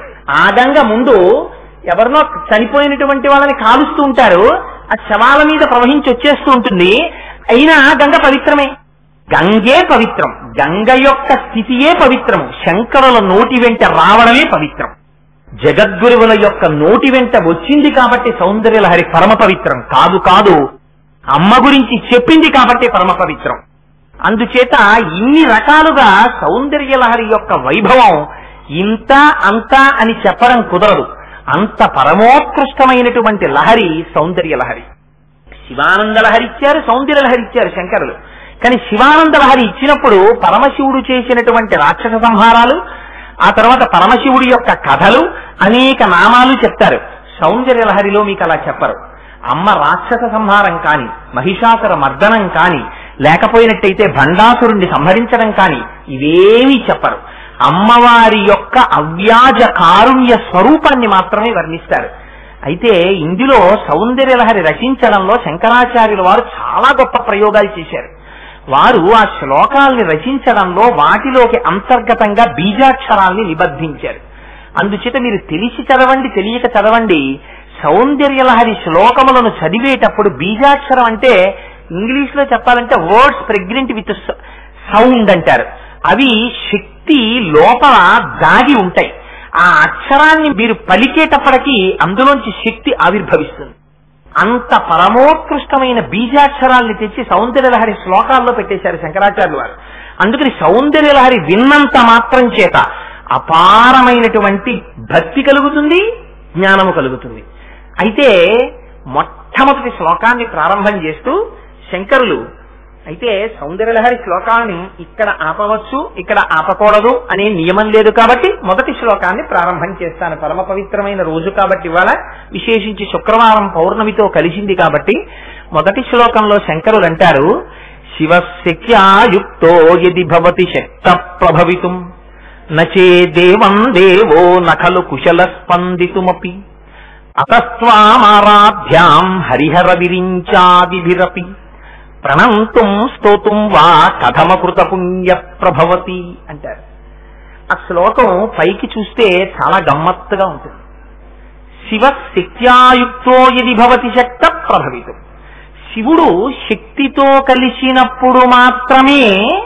ఆ గంగ ముందు ఎవరినో చనిపోయినటువంటి వాళ్ళని కాలుస్తూ ఉంటారు, ఆ శవాల మీద ప్రవహించి వచ్చేస్తూ ఉంటుంది. అయినా గంగ పవిత్రమే. గంగే పవిత్రం. గంగ యొక్క స్థితియే పవిత్రము. శంకరుల నోటి వెంట రావడమే పవిత్రం. జగద్గురువుల యొక్క నోటి వెంట వచ్చింది కాబట్టి సౌందర్య లహరి పరమ పవిత్రం కాదు. కాదు అమ్మ గురించి చెప్పింది కాబట్టి పరమ పవిత్రం. అందుచేత ఇన్ని రకాలుగా సౌందర్య లహరి యొక్క వైభవం ఇంత అంత అని చెప్పడం కుదరదు. అంత పరమోత్కృష్టమైనటువంటి లహరి సౌందర్య లహరి. శివానంద లహరి ఇచ్చారు, సౌందర్య లహరి ఇచ్చారు శంకరులు. కానీ శివానంద లహరి ఇచ్చినప్పుడు పరమశివుడు చేసినటువంటి రాక్షస సంహారాలు, ఆ తర్వాత పరమశివుడి యొక్క కథలు, అనేక నామాలు చెప్తారు. సౌందర్య లహరిలో మీకు అలా చెప్పరు. అమ్మ రాక్షస సంహారం కాని, మహిషాసుర మర్దనం కాని, లేకపోయినట్టయితే భండాసురుణ్ణి సంహరించడం కాని ఇవేమీ చెప్పరు. అమ్మవారి యొక్క అవ్యాజ కారుణ్య స్వరూపాన్ని మాత్రమే వర్ణిస్తారు. అయితే ఇందులో సౌందర్య లహరి రచించడంలో శంకరాచార్యుల వారు చాలా గొప్ప ప్రయోగాలు చేశారు. వారు ఆ శ్లోకాల్ని రచించడంలో వాటిలోకి అంతర్గతంగా బీజాక్షరాల్ని నిబద్ధించారు. అందుచేత మీరు తెలిసి చదవండి, తెలియక చదవండి, సౌందర్య లహరి శ్లోకములను చదివేటప్పుడు బీజాక్షరం అంటే ఇంగ్లీష్ లో చెప్పాలంటే వర్డ్స్ ప్రెగ్నెంట్ విత్ సౌండ్ అంటారు. అవి శక్తి లోపల దాగి ఉంటాయి. ఆ అక్షరాన్ని మీరు పలికేటప్పటికీ అందులోంచి శక్తి ఆవిర్భవిస్తుంది. అంత పరమోత్కృష్టమైన బీజాక్షరాల్ని తెచ్చి సౌందర్య లహరి శ్లోకాల్లో పెట్టేశారు శంకరాచార్యులు వారు. అందుకని సౌందర్య లహరి విన్నంత మాత్రం చేత అపారమైనటువంటి భక్తి కలుగుతుంది, జ్ఞానము కలుగుతుంది. అయితే మొట్టమొదటి శ్లోకాన్ని ప్రారంభం చేస్తూ శంకరులు అయితే సౌందర్య లహరి శ్లోకాన్ని ఇక్కడ ఆపవచ్చు, ఇక్కడ ఆపకూడదు అనే నియమం లేదు కాబట్టి మొదటి శ్లోకాన్ని ప్రారంభం చేస్తాను. పరమ పవిత్రమైన రోజు కాబట్టి ఇవాళ విశేషించి శుక్రవారం పౌర్ణమితో కలిసింది కాబట్టి మొదటి శ్లోకంలో శంకరులు అంటారు, శివశక్త్యాయుక్తో యది భవతి శక్త ప్రభవితుం నచే దేవం దేవో నఖలు కుశల స్పందితుమపి అతస్త్వామారాధ్యాం హరిహర విరించాదిభిరపి ప్రణంతుం స్తోతుం వా కథమకృత పుణ్య ప్రభవతి అంటారు. ఆ శ్లోకం పైకి చూస్తే చాలా గమ్మత్తుగా ఉంటుంది. శివ శక్త్యాయుక్తో యది భవతి శక్త ప్రభవితం. శివుడు శక్తితో కలిసినప్పుడు మాత్రమే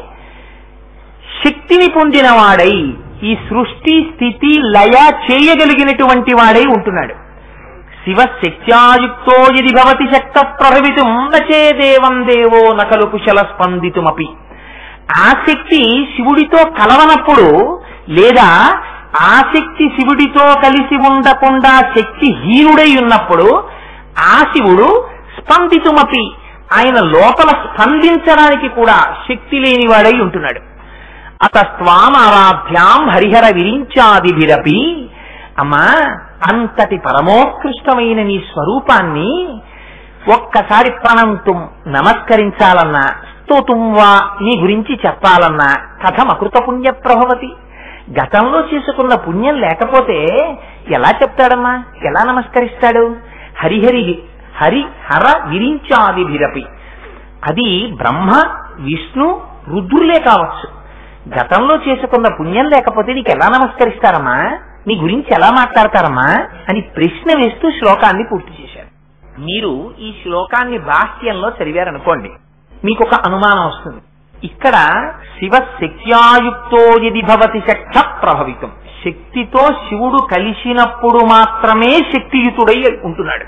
శక్తిని పొందినవాడై ఈ సృష్టి స్థితి లయ చేయగలిగినటువంటి వాడై ఉంటున్నాడు. శివ శక్త్యాయుక్తో యది భవతి శక్త ప్రభవితుం నచే దేవం దేవో నకలు కుశల స్పందితుమపి. ఆ శక్తి శివుడితో కలవనప్పుడు లేదా ఆ శక్తి శివుడితో కలిసి ఉండకుండా శక్తి హీనుడై ఉన్నప్పుడు ఆ శివుడు స్పందితుమపి ఆయన లోపల స్పందించడానికి కూడా శక్తి లేనివాడై ఉంటున్నాడు. అతస్త్వామారాధ్యాం హరిహర విరించాదిభిరపి. అమ్మా, అంతటి పరమోత్కృష్టమైన నీ స్వరూపాన్ని ఒక్కసారి ప్రణంతుం నమస్కరించాలన్నా, స్తోతుం వా నీ గురించి చెప్పాలన్నా కథం అకృత పుణ్య ప్రభవతి. గతంలో చేసుకున్న పుణ్యం లేకపోతే ఎలా చెప్తాడమ్మా, ఎలా నమస్కరిస్తాడు? హరిహరి హరి హర విరించాదిభిరపి. అది బ్రహ్మ విష్ణు రుద్రులే కావచ్చు. గతంలో చేసుకున్న పుణ్యం లేకపోతే నీకు ఎలా నమస్కరిస్తారమ్మా, నీ గురించి ఎలా మాట్లాడతారమ్మా అని ప్రశ్న వేస్తూ శ్లోకాన్ని పూర్తి చేశారు. మీరు ఈ శ్లోకాన్ని బాహ్యంలో చదివారనుకోండి, మీకు ఒక అనుమానం వస్తుంది. ఇక్కడ శివ శక్త్యాయుక్తో యది భవతి శక్త ప్రభవితం, శక్తితో శివుడు కలిసినప్పుడు మాత్రమే శక్తియుతుడై ఉంటున్నాడు.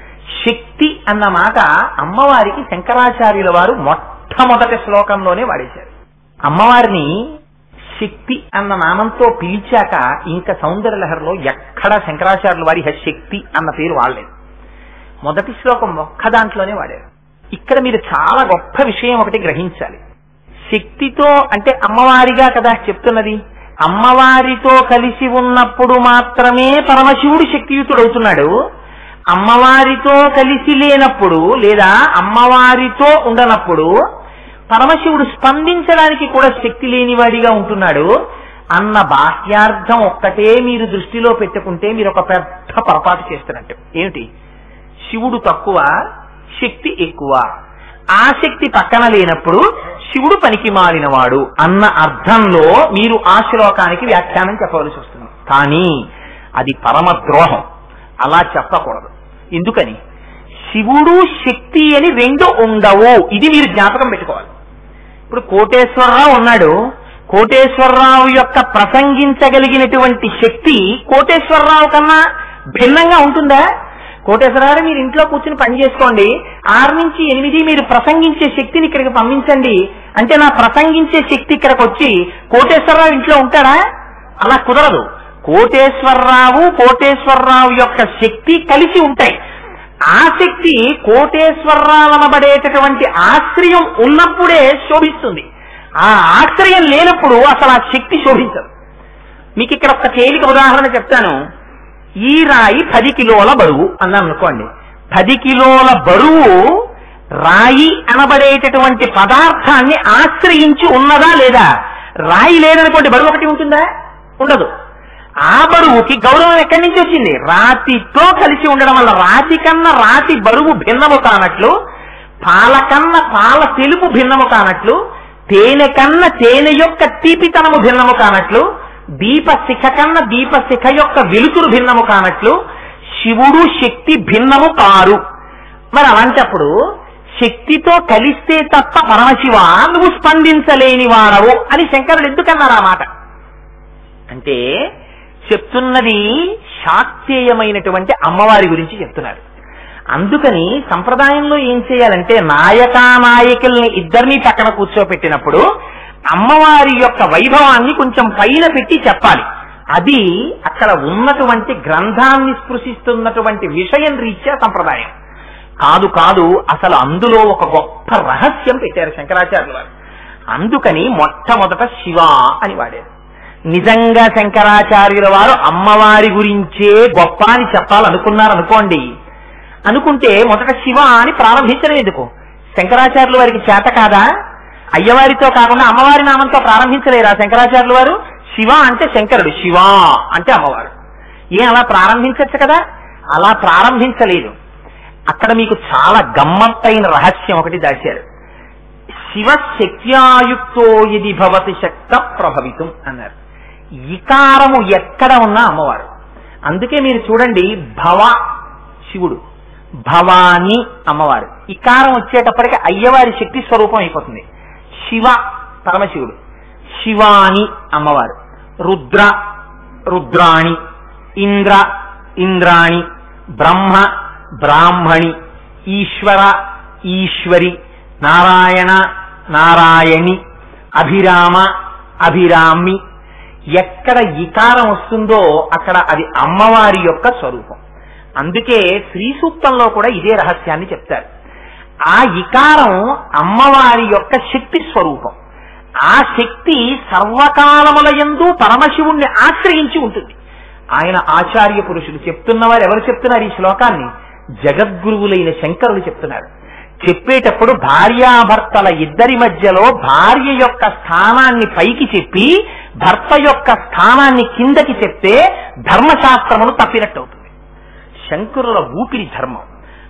శక్తి అన్న మాట అమ్మవారికి శంకరాచార్యుల వారు మొట్టమొదటి శ్లోకంలోనే వాడేశారు. అమ్మవారిని శక్తి అన్న నామంతో పిలిచాక ఇంకా సౌందర్య లహరిలో ఎక్కడ శంకరాచార్యుల వారి శక్తి అన్న పేరు వాడలేదు. మొదటి శ్లోకం ఒక్క దాంట్లోనే వాడారు. ఇక్కడ మీరు చాలా గొప్ప విషయం ఒకటి గ్రహించాలి. శక్తితో అంటే అమ్మవారిగా కదా చెప్తున్నది. అమ్మవారితో కలిసి ఉన్నప్పుడు మాత్రమే పరమశివుడు శక్తియుతుడవుతున్నాడు. అమ్మవారితో కలిసి లేనప్పుడు లేదా అమ్మవారితో ఉండనప్పుడు పరమశివుడు స్పందించడానికి కూడా శక్తి లేనివాడిగా ఉంటున్నాడు అన్న బాహ్యార్థం ఒక్కటే మీరు దృష్టిలో పెట్టుకుంటే మీరు ఒక పెద్ద పొరపాటు చేస్తున్నట్టు. ఏమిటి? శివుడు తక్కువ, శక్తి ఎక్కువ. ఆ శక్తి పక్కన లేనప్పుడు శివుడు పనికి మాలినవాడు అన్న అర్థంలో మీరు ఆ శ్లోకానికి వ్యాఖ్యానం చెప్పవలసి వస్తుంది. కానీ అది పరమ ద్రోహం. అలా చెప్పకూడదు. ఎందుకని? శివుడు శక్తి అని రెండు ఉండవు. ఇది మీరు జ్ఞాపకం పెట్టుకోవాలి. ఇప్పుడు కోటేశ్వరరావు ఉన్నాడు. కోటేశ్వరరావు యొక్క ప్రసంగించగలిగినటువంటి శక్తి కోటేశ్వరరావు కన్నా భిన్నంగా ఉంటుందా? కోటేశ్వరరావు మీరు ఇంట్లో కూర్చుని పని చేసుకోండి, ఆరు నుంచి ఎనిమిది మీరు ప్రసంగించే శక్తిని ఇక్కడికి పంపించండి అంటే నా ప్రసంగించే శక్తి ఇక్కడికి వచ్చి కోటేశ్వరరావు ఇంట్లో ఉంటాడా? అలా కుదరదు. కోటేశ్వరరావు కోటేశ్వరరావు యొక్క శక్తి కలిసి ఉంటాయి. ఆ శక్తి కోటేశ్వరరావు అనబడేటటువంటి ఆశ్రయం ఉన్నప్పుడే శోభిస్తుంది. ఆ ఆశ్రయం లేనప్పుడు అసలు ఆ శక్తి శోభించదు. మీకు ఇక్కడ ఒక తేలిక ఉదాహరణ చెప్తాను. ఈ రాయి పది కిలోల బరువు అన్నాం అనుకోండి. పది కిలోల బరువు రాయి అనబడేటటువంటి పదార్థాన్ని ఆశ్రయించి ఉన్నదా లేదా? రాయి లేదనుకోండి, బరువు ఒకటి ఉంటుందా? ఉండదు. ఆ బరువుకి గౌరవం ఎక్కడి నుంచి వచ్చింది? రాతితో కలిసి ఉండడం వల్ల. రాతి కన్నా రాతి బరువు భిన్నము కానట్లు, పాల కన్నా పాల తెలుపు భిన్నము కానట్లు, తేనె కన్నా తేనె యొక్క తీపితనము భిన్నము కానట్లు, దీపశిఖ కన్నా దీపశిఖ యొక్క వెలుతురు భిన్నము కానట్లు శివుడు శక్తి భిన్నము కారు. మరి అలాంటప్పుడు శక్తితో కలిస్తే తప్ప పరమశివ నువ్వు స్పందించలేని వాడవు అని శంకరుడు ఎందుకన్నారు ఆ మాట? అంటే చెప్తున్నది శాక్తేయమైనటువంటి అమ్మవారి గురించి చెప్తున్నారు. అందుకని సంప్రదాయంలో ఏం చేయాలంటే నాయకా నాయకుల్ని ఇద్దరినీ పక్కన కూర్చోపెట్టినప్పుడు అమ్మవారి యొక్క వైభవాన్ని కొంచెం పైన పెట్టి చెప్పాలి. అది అక్కడ ఉన్నటువంటి గ్రంథాన్ని స్పృశిస్తున్నటువంటి విషయం రీత్యా సంప్రదాయం కాదు. కాదు అసలు అందులో ఒక గొప్ప రహస్యం పెట్టారు శంకరాచార్యులు వారు. అందుకని మొట్టమొదట శివ అని వాడారు. నిజంగా శంకరాచార్యుల వారు అమ్మవారి గురించే గొప్ప అని చెప్పాలనుకున్నారనుకోండి, అనుకుంటే మొదట శివ అని ప్రారంభించడం ఎందుకు? శంకరాచార్యుల వారికి చేత కాదా? అయ్యవారితో కాకుండా అమ్మవారి నామంతో ప్రారంభించలేరా శంకరాచార్యుల వారు? శివ అంటే శంకరుడు, శివ అంటే అమ్మవారు. ఏ అలా ప్రారంభించచ్చు కదా? అలా ప్రారంభించలేదు. అక్కడ మీకు చాలా గమ్మత్తైన రహస్యం ఒకటి దాచారు. శివ శక్త్యాయుక్తో యది భవతి శక్త ప్రభవితం అన్నారు. ఇకారము ఎక్కడ ఉన్నా అమ్మవారు. అందుకే మీరు చూడండి, భవ శివుడు, భవాని అమ్మవారు. ఇకారం వచ్చేటప్పటికి అయ్యవారి శక్తి స్వరూపం అయిపోతుంది. శివ పరమశివుడు, శివాని అమ్మవారు, రుద్ర రుద్రాణి, ఇంద్ర ఇంద్రాణి, బ్రహ్మ బ్రాహ్మణి, ఈశ్వర ఈశ్వరి, నారాయణ నారాయణి, అభిరామ అభిరామి. ఎక్కడ ఇకారం వస్తుందో అక్కడ అది అమ్మవారి యొక్క స్వరూపం. అందుకే శ్రీ సూక్తంలో కూడా ఇదే రహస్యాన్ని చెప్తారు. ఆ ఇకారం అమ్మవారి యొక్క శక్తి స్వరూపం. ఆ శక్తి సర్వకాలముల యందు పరమశివుణ్ణి ఆశ్రయించి ఉంటుంది. ఆయన ఆచార్య పురుషులు. చెప్తున్నవారు ఎవరు చెప్తున్నారు ఈ శ్లోకాన్ని? జగద్గురువులైన శంకరులు చెప్తున్నారు. చెప్పేటప్పుడు భార్యాభర్తల ఇద్దరి మధ్యలో భార్య యొక్క స్థానాన్ని పైకి చెప్పి భర్త యొక్క స్థానాన్ని కిందకి చెప్తే ధర్మశాస్త్రమును తప్పినట్టు అవుతుంది. శంకరుల ఊపిరి ధర్మం.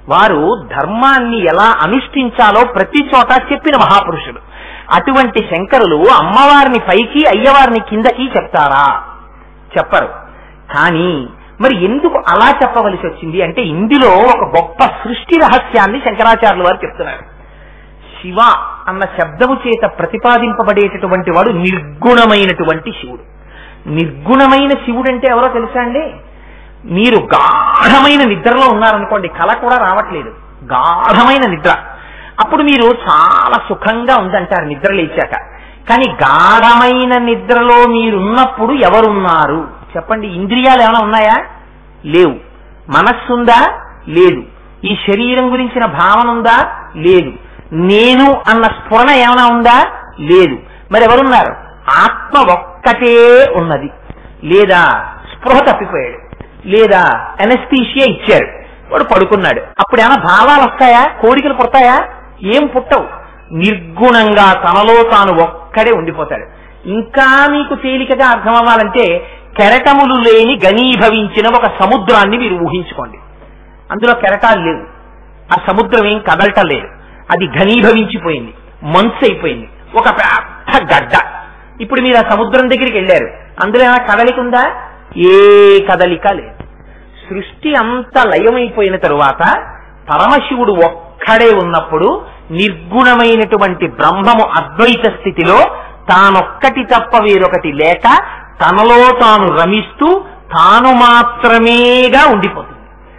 వారు ధర్మాన్ని ఎలా అనుష్ఠించాలో ప్రతి చోట చెప్పిన మహాపురుషులు. అటువంటి శంకరులు అమ్మవారిని పైకి అయ్యవారిని కిందకి చెప్తారా? చెప్పరు. కానీ మరి ఎందుకు అలా చెప్పవలసి వచ్చింది అంటే ఇందులో ఒక గొప్ప సృష్టి రహస్యాన్ని శంకరాచార్యులు వారు చెప్తున్నారు. శివ అన్న శబ్దము చేత ప్రతిపాదింపబడేటటువంటి వాడు నిర్గుణమైనటువంటి శివుడు. నిర్గుణమైన శివుడు అంటే ఎవరో తెలుసా అండి? మీరు గాఢమైన నిద్రలో ఉన్నారనుకోండి, కళ కూడా రావట్లేదు, గాఢమైన నిద్ర, అప్పుడు మీరు చాలా సుఖంగా ఉందంటారు నిద్ర లేచాక. కానీ గాఢమైన నిద్రలో మీరున్నప్పుడు ఎవరున్నారు చెప్పండి? ఇంద్రియాలు ఏమైనా ఉన్నాయా? లేవు. మనస్సుందా? లేదు. ఈ శరీరం గురించిన భావన ఉందా? లేదు. నేను అన్న స్ఫురణ ఏమైనా ఉందా? లేదు. మరి ఎవరున్నారు? ఆత్మ ఒక్కటే ఉన్నది. లేదా స్పృహ తప్పిపోయాడు, లేదా ఎనస్థీషియా ఇచ్చారు, వాడు పడుకున్నాడు. అప్పుడు ఏమైనా భావాలు వస్తాయా? కోరికలు పుడతాయా? ఏం పుట్టవు. నిర్గుణంగా తనలో తాను ఒక్కడే ఉండిపోతాడు. ఇంకా మీకు తేలికగా అర్థం అవ్వాలంటే కెరటములు లేని ఘనీభవించిన ఒక సముద్రాన్ని మీరు ఊహించుకోండి. అందులో కెరటాలు లేవు, ఆ సముద్రం ఏం కదలటం లేదు, అది ఘనీభవించిపోయింది, మంచు అయిపోయింది, ఒక పెద్ద గడ్డ. ఇప్పుడు మీరు ఆ సముద్రం దగ్గరికి వెళ్ళారు, అందులో ఏమైనా కదలిక ఉందా? ఏ కదలిక లేదు. సృష్టి అంతా లయమైపోయిన తరువాత పరమశివుడు ఒక్కడే ఉన్నప్పుడు నిర్గుణమైనటువంటి బ్రహ్మము అద్వైత స్థితిలో తానొక్కటి తప్ప వేరొకటి లేక తనలో తాను రమిస్తూ తాను మాత్రమేగా ఉండిపోతుంది.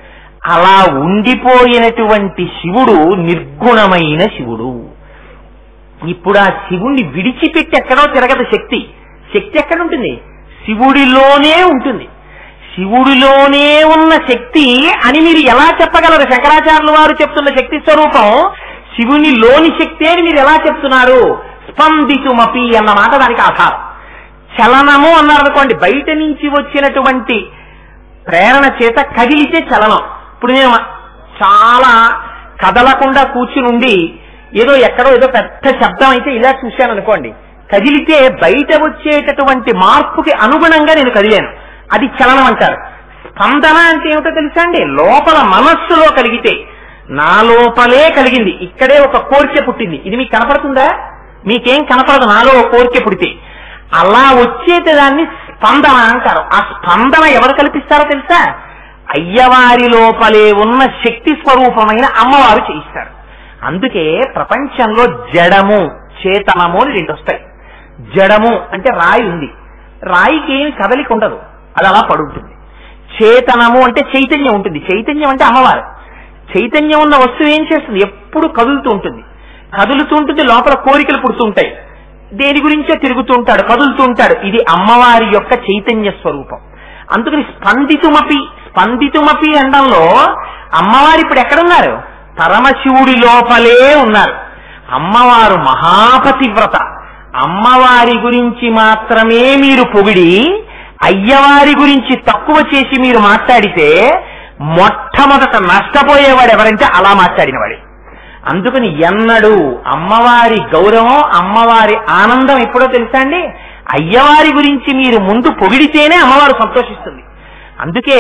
అలా ఉండిపోయినటువంటి శివుడు నిర్గుణమైన శివుడు. ఇప్పుడు ఆ శివుణ్ణి విడిచిపెట్టి ఎక్కడో తిరగదు శక్తి. శక్తి ఎక్కడుంటుంది? శివుడిలోనే ఉంటుంది. శివుడిలోనే ఉన్న శక్తి అని మీరు ఎలా చెప్పగలరు? శంకరాచార్యులు వారు చెప్తున్న శక్తి స్వరూపం శివునిలోని శక్తి అని మీరు ఎలా చెప్తున్నారు? స్పందితుమపి అన్న మాట దానికి ఆధారం. చలనము అన్నారనుకోండి, బయట నుంచి వచ్చినటువంటి ప్రేరణ చేత కదిలితే చలనం. ఇప్పుడు నేను చాలా కదలకుండా కూర్చుని ఉండి ఏదో ఎక్కడో ఏదో పెద్ద శబ్దం అయితే ఇలా చూశాను అనుకోండి, కదిలితే బయట వచ్చేటటువంటి మార్పుకి అనుగుణంగా నేను కదిలాను, అది చలనం అంటారు. స్పందన అంటే ఏమిటో తెలుసా అండి? లోపల మనస్సులో కలిగితే, నా లోపలే కలిగింది, ఇక్కడే ఒక కోరిక పుట్టింది, ఇది మీకు కనపడుతుందా? మీకేం కనపడదు నాలో ఒక కోరిక పుడితే. అలా వచ్చేది దాన్ని స్పందన అంటారు. ఆ స్పందన ఎవరు కల్పిస్తారో తెలుసా? అయ్యవారి లోపలే ఉన్న శక్తి స్వరూపమైన అమ్మవారు చేయిస్తారు. అందుకే ప్రపంచంలో జడము చేతనము అని రెండు వస్తాయి. జడము అంటే రాయి ఉంది, రాయికి ఏమి కదలిక ఉండదు, అది అలా పడుతుంది. చేతనము అంటే చైతన్యం ఉంటుంది, చైతన్యం అంటే అమ్మవారు. చైతన్యం ఉన్న వస్తువు ఏం చేస్తుంది? ఎప్పుడు కదులుతూ ఉంటుంది, కదులుతూ ఉంటుంది, లోపల కోరికలు పుడుతుంటాయి, దేని గురించో తిరుగుతూ ఉంటాడు, కదులుతూ ఉంటాడు. ఇది అమ్మవారి యొక్క చైతన్య స్వరూపం. అందుకని స్పందితుమపి, స్పందితుమపి అనడంలో అమ్మవారు ఇప్పుడు ఎక్కడున్నారు? పరమశివుడి లోపలే ఉన్నారు. అమ్మవారు మహాపతివ్రత. అమ్మవారి గురించి మాత్రమే మీరు పొగిడి అయ్యవారి గురించి తక్కువ చేసి మీరు మాట్లాడితే మొట్టమొదట నష్టపోయేవాడు ఎవరంటే అలా మాట్లాడినవాడే. అందుకని ఎన్నడూ అమ్మవారి గౌరవం, అమ్మవారి ఆనందం ఎప్పుడో తెలుసా అండి? అయ్యవారి గురించి మీరు ముందు పొగిడితేనే అమ్మవారు సంతోషిస్తుంది. అందుకే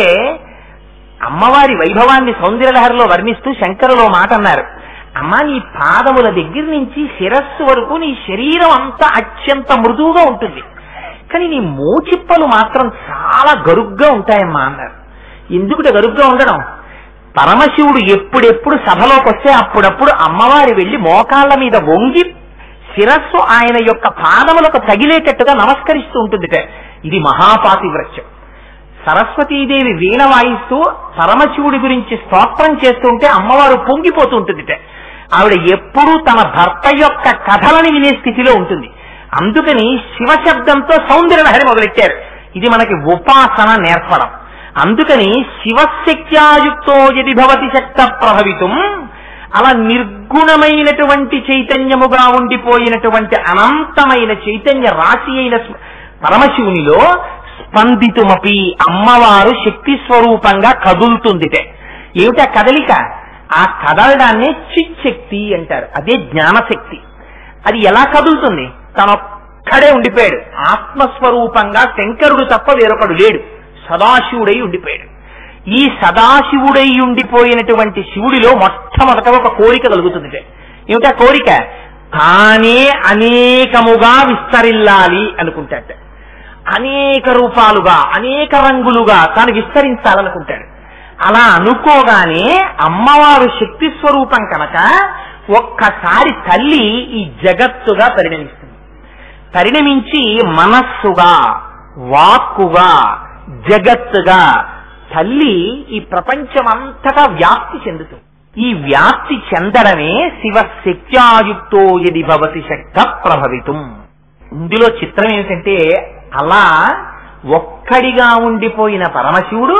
అమ్మవారి వైభవాన్ని సౌందర్య లహరిలో వర్ణిస్తూ శంకరులో మాట అన్నారు, అమ్మా నీ పాదముల దగ్గర నుంచి శిరస్సు వరకు నీ శరీరం అంతా అత్యంత మృదువుగా ఉంటుంది, కానీ నీ మోచిప్పలు మాత్రం చాలా గరుగ్గా ఉంటాయమ్మా అన్నారు. ఎందుకుట గరుగ్గా ఉండడం? పరమశివుడు ఎప్పుడెప్పుడు సభలోకి వస్తే అప్పుడప్పుడు అమ్మవారి వెళ్లి మోకాళ్ల మీద వంగి శిరస్సు ఆయన యొక్క పాదములకు తగిలేటట్టుగా నమస్కరిస్తూ ఉంటుంది. ఇది మహాపాతివ్రత్యం. సరస్వతీదేవి వీణ వాయిస్తూ పరమశివుడి గురించి స్తోత్రం చేస్తుంటే అమ్మవారు పొంగిపోతూ ఉంటుంది. ఆవిడ ఎప్పుడూ తన భర్త యొక్క కథలని వినే స్థితిలో ఉంటుంది. అందుకని శివశబ్దంతో సౌందర్య లహరి మొదలెట్టారు. ఇది మనకి ఉపాసన నేర్పడం. అందుకని శివశక్త్యాయుక్తో యది భవతి శక్త ప్రభవితం, అలా నిర్గుణమైనటువంటి చైతన్యముగా ఉండిపోయినటువంటి అనంతమైన చైతన్య రాశి అయిన పరమశివునిలో స్పందితుమపి అమ్మవారు శక్తి స్వరూపంగా కదులుతుందిటే. ఏమిటా కదలిక? ఆ కదలడాన్నే చిచ్చక్తి అంటారు. అదే జ్ఞానశక్తి. అది ఎలా కదులుతుంది? తనొక్కడే ఉండిపోయాడు ఆత్మస్వరూపంగా. శంకరుడు తప్ప వేరొకడు లేడు, సదాశివుడై ఉండిపోయాడు. ఈ సదాశివుడై ఉండిపోయినటువంటి శివుడిలో మొట్టమొదట ఒక కోరిక కలుగుతుంది. ఏమిటా కోరిక? తానే అనేకముగా విస్తరిల్లాలి అనుకుంటాడు. అనేక రూపాలుగా అనేక రంగులుగా తాను విస్తరించాలనుకుంటాడు. అలా అనుకోగానే అమ్మవారు శక్తి స్వరూపం కనుక ఒక్కసారి తల్లి ఈ జగత్తుగా పరిణమిస్తుంది. పరిణమించి మనస్సుగా, వాక్కుగా, జగత్తుగా తల్లి ఈ ప్రపంచమంతటా వ్యాప్తి చెందుతుంది. ఈ వ్యాప్తి చెందడమే శివశక్త్యాయుక్తో యది భవతి శక్త ప్రభవితం. ఇందులో చిత్రం ఏమిటంటే, అలా ఒక్కడిగా ఉండిపోయిన పరమశివుడు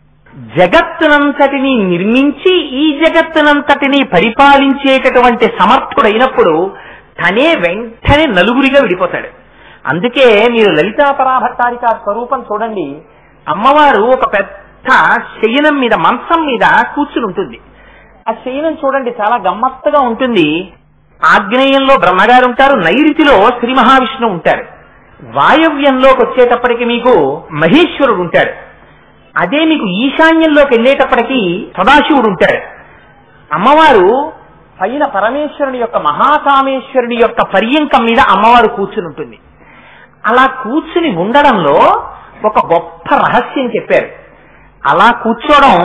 జగత్తునంతటినీ నిర్మించి ఈ జగత్తునంతటినీ పరిపాలించేటటువంటి సమర్థుడైనప్పుడు తనే వెంటనే నలుగురిగా విడిపోతాడు. అందుకే మీరు లలితా పరాభట్టారిక స్వరూపం చూడండి. అమ్మవారు ఒక పెద్ద శయనం మీద, మంచం మీద కూర్చుని ఉంటుంది. ఆ శయనం చూడండి చాలా గమ్మత్తుగా ఉంటుంది. ఆగ్నేయంలో బ్రహ్మగారు ఉంటారు, నైరుతిలో శ్రీ మహావిష్ణువు ఉంటారు, వాయవ్యంలోకి వచ్చేటప్పటికి మీకు మహేశ్వరుడు ఉంటాడు, అదే మీకు ఈశాన్యంలోకి వెళ్ళేటప్పటికి సదాశివుడు ఉంటాడు. అమ్మవారు పైన పరమేశ్వరుని యొక్క, మహాకామేశ్వరుని యొక్క పర్యంకం మీద అమ్మవారు కూర్చుని ఉంటుంది. అలా కూర్చుని ఉండడంలో ఒక గొప్ప రహస్యం చెప్పారు. అలా కూర్చోవడం,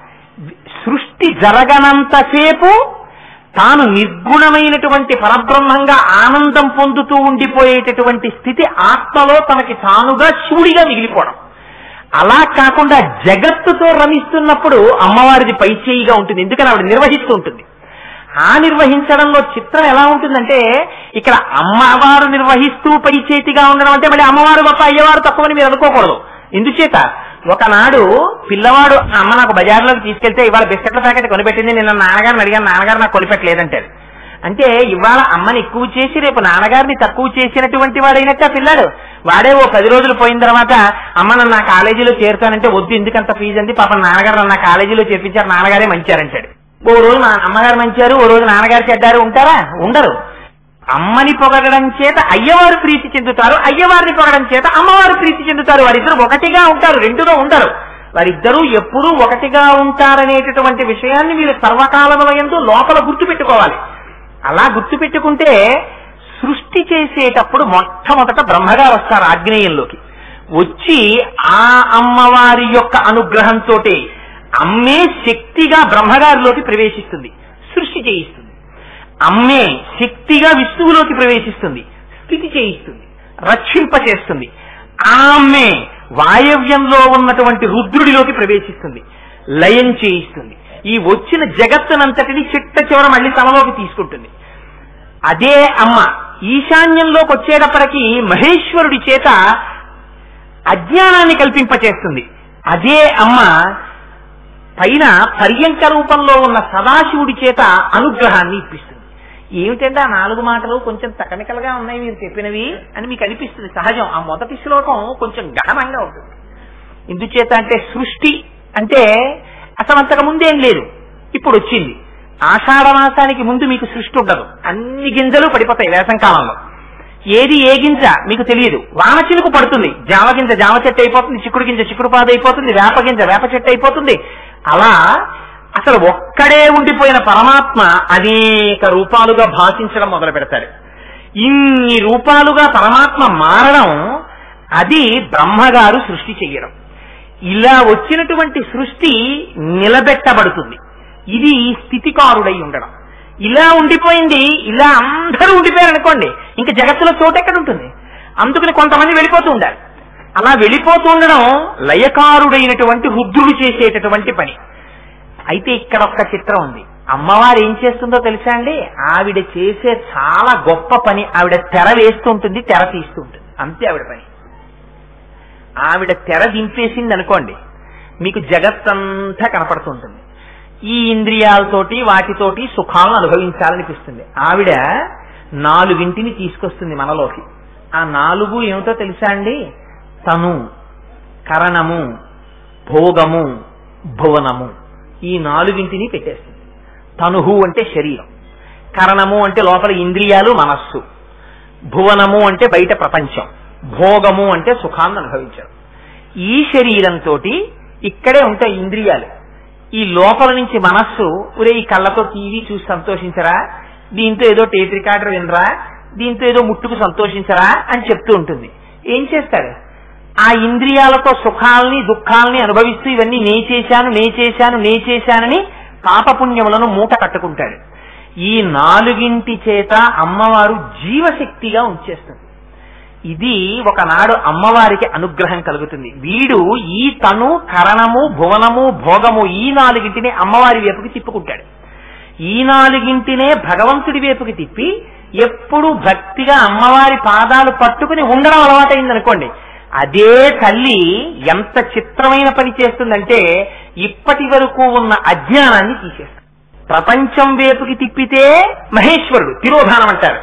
సృష్టి జరగనంతసేపు తాను నిర్గుణమైనటువంటి పరబ్రహ్మంగా ఆనందం పొందుతూ ఉండిపోయేటటువంటి స్థితి ఆత్మలో తనకి తానుగా శివుడిగా మిగిలిపోవడం. అలా కాకుండా జగత్తుతో రమిస్తున్నప్పుడు అమ్మవారిది పైచేయిగా ఉంటుంది. ఎందుకని ఆవిడ నిర్వహిస్తూ ఉంటుంది. ఆ నిర్వహించడంలో చిత్రం ఎలా ఉంటుందంటే, ఇక్కడ అమ్మవారు నిర్వహిస్తూ పైచేతిగా ఉండడం అంటే మళ్ళీ అమ్మవారు గొప్ప అయ్యవారు తక్కువని మీరు అనుకోకూడదు. ఎందుచేత ఒకనాడు పిల్లవాడు అమ్మ నాకు బజార్లోకి తీసుకెళ్తే ఇవాళ బిస్కెట్ల ప్యాకెట్ కొనిపెట్టింది, నిన్న నాన్నగారిని అడిగాను, నాన్నగారు నాకు కొనిపెట్టలేదంటారు. అంటే ఇవాళ అమ్మని ఎక్కువ చేసి రేపు నాన్నగారిని తక్కువ చేసినటువంటి వాడైనట్టు ఆ పిల్లాడు. వాడే ఓ పది రోజులు పోయిన తర్వాత అమ్మ నన్ను నా కాలేజీలో చేరుతానంటే వద్దు, ఎందుకంత ఫీజు అంది, పాప నాన్నగారు నన్ను కాలేజీలో చేర్పించారు, నాన్నగారే మంచారంటాడు. ఓ రోజు నా అమ్మగారు మంచారు, ఓ రోజు నాన్నగారు చెడ్డారు. ఉంటారా? ఉండరు. అమ్మని పొగడడం చేత అయ్యవారు ప్రీతి చెందుతారు, అయ్యవారిని పొగడడం చేత అమ్మవారు ప్రీతి చెందుతారు. వారిద్దరు ఒకటిగా ఉంటారు, రెండుగా ఉండరు. వారిద్దరూ ఎప్పుడూ ఒకటిగా ఉంటారనేటటువంటి విషయాన్ని మీరు సర్వకాలములందు లోపల గుర్తు పెట్టుకోవాలి. అలా గుర్తు పెట్టుకుంటే సృష్టి చేసేటప్పుడు మొట్టమొదట బ్రహ్మగారు వస్తారు ఆగ్నేయంలోకి. వచ్చి ఆ అమ్మవారి యొక్క అనుగ్రహంతో అమ్మే శక్తిగా బ్రహ్మగారిలోకి ప్రవేశిస్తుంది, సృష్టి చేయిస్తుంది. అమ్మే శక్తిగా విష్ణువులోకి ప్రవేశిస్తుంది, స్థితి చేయిస్తుంది, రక్షింపచేస్తుంది. ఆమె వాయవ్యంలో ఉన్నటువంటి రుద్రుడిలోకి ప్రవేశిస్తుంది, లయం చేయిస్తుంది. ఈ వచ్చిన జగత్తునంతటిని చిట్ట చివర మళ్ళీ తనలోకి తీసుకుంటుంది. అదే అమ్మ ఈశాన్యంలోకి వచ్చేటప్పటికి మహేశ్వరుడి చేత అజ్ఞానాన్ని కల్పింపచేస్తుంది. అదే అమ్మ పైన పర్యంక రూపంలో ఉన్న సదాశివుడి చేత అనుగ్రహాన్ని ఇప్పిస్తుంది. ఏమిటంటే ఆ నాలుగు మాటలు కొంచెం టెక్నికల్ గా ఉన్నాయి మీరు చెప్పినవి అని మీకు అనిపిస్తుంది. సహజం. ఆ మొదటి శ్లోకం కొంచెం గహనంగా ఉంటుంది. ఎందుచేత అంటే సృష్టి అంటే అసలు అంతకు ముందేం లేదు, ఇప్పుడు వచ్చింది. ఆషాఢ మాసానికి ముందు మీకు సృష్టి ఉండదు, అన్ని గింజలు పడిపోతాయి వేసంకాలంలో. ఏది ఏ గింజ మీకు తెలియదు. వాన చినుకు పడుతుంది, జామ గింజ జామ చెట్టు అయిపోతుంది, చిక్కుడు గింజ చిక్కుడు పాదు అయిపోతుంది, వేప గింజ వేప చెట్టు అయిపోతుంది. అలా అసలు ఒక్కడే ఉండిపోయిన పరమాత్మ అనేక రూపాలుగా భాషించడం మొదలు పెడతాడు. ఇన్ని రూపాలుగా పరమాత్మ మారడం అది బ్రహ్మగారు సృష్టి చెయ్యడం. ఇలా వచ్చినటువంటి సృష్టి నిలబెట్టబడుతుంది. ఇది స్థితికారుడై ఉండడం. ఇలా ఉండిపోయింది, ఇలా అందరూ ఉండిపోయారనుకోండి, ఇంకా జగత్తులో చోటు ఎక్కడ ఉంటుంది? అందుకని కొంతమంది వెళ్ళిపోతూ ఉండాలి. అలా వెళ్ళిపోతూ ఉండడం లయకారుడైనటువంటి రుద్రుడు చేసేటటువంటి పని. అయితే ఇక్కడ ఒక్క చిత్రం ఉంది. అమ్మవారు ఏం చేస్తుందో తెలుసా అండి? ఆవిడ చేసే చాలా గొప్ప పని. ఆవిడ తెర వేస్తూ ఉంటుంది, తెర తీస్తూ ఉంటుంది, అంతే ఆవిడ పని. ఆవిడ తెర దింపేసింది అనుకోండి, మీకు జగత్తంతా కనపడుతుంటుంది. ఈ ఇంద్రియాలతోటి వాటితోటి సుఖాలను అనుభవించాలనిపిస్తుంది. ఆవిడ నాలుగింటిని తీసుకొస్తుంది మనలోకి. ఆ నాలుగు ఏమిటో తెలుసా అండి? తను, కరణము, భోగము, భువనము. ఈ నాలుగింటిని పెట్టేస్తుంది. తనుహు అంటే శరీరం, కరణము అంటే లోపల ఇంద్రియాలు మనస్సు, భువనము అంటే బయట ప్రపంచం, భోగము అంటే సుఖాన్ని అనుభవించడం. ఈ శరీరంతో ఇక్కడే ఉంటాయి ఇంద్రియాలు. ఈ లోపల నుంచి మనస్సు ఒరే ఈ కళ్ళతో టీవీ చూసి సంతోషించరా, దీంతో ఏదో టేప్ రికార్డర్ వినరా, దీంతో ఏదో ముట్టుకు సంతోషించరా అని చెప్తూ ఉంటుంది. ఏం చేస్తాడు? ఆ ఇంద్రియాలతో సుఖాలని దుఃఖాలని అనుభవిస్తూ ఇవన్నీ నే చేశాను నే చేశాను నే చేశానని పాపపుణ్యములను మూట కట్టుకుంటాడు. ఈ నాలుగింటి చేత అమ్మవారు జీవశక్తిగా ఉంచేస్తుంది. ఇది ఒకనాడు అమ్మవారికి అనుగ్రహం కలుగుతుంది. వీడు ఈ తను కరణము భువనము భోగము ఈ నాలుగింటినే అమ్మవారి వైపుకి తిప్పుకుంటాడు. ఈ నాలుగింటినే భగవంతుడి వైపుకి తిప్పి ఎప్పుడు భక్తిగా అమ్మవారి పాదాలు పట్టుకుని ఉండడం అలవాటైందనుకోండి, అదే తల్లి ఎంత చిత్రమైన పని చేస్తుందంటే ఇప్పటి వరకు ఉన్న అజ్ఞానాన్ని తీసేస్తుంది. ప్రపంచం వైపుకి తిప్పితే మహేశ్వరుడు తిరోధానం అంటారు.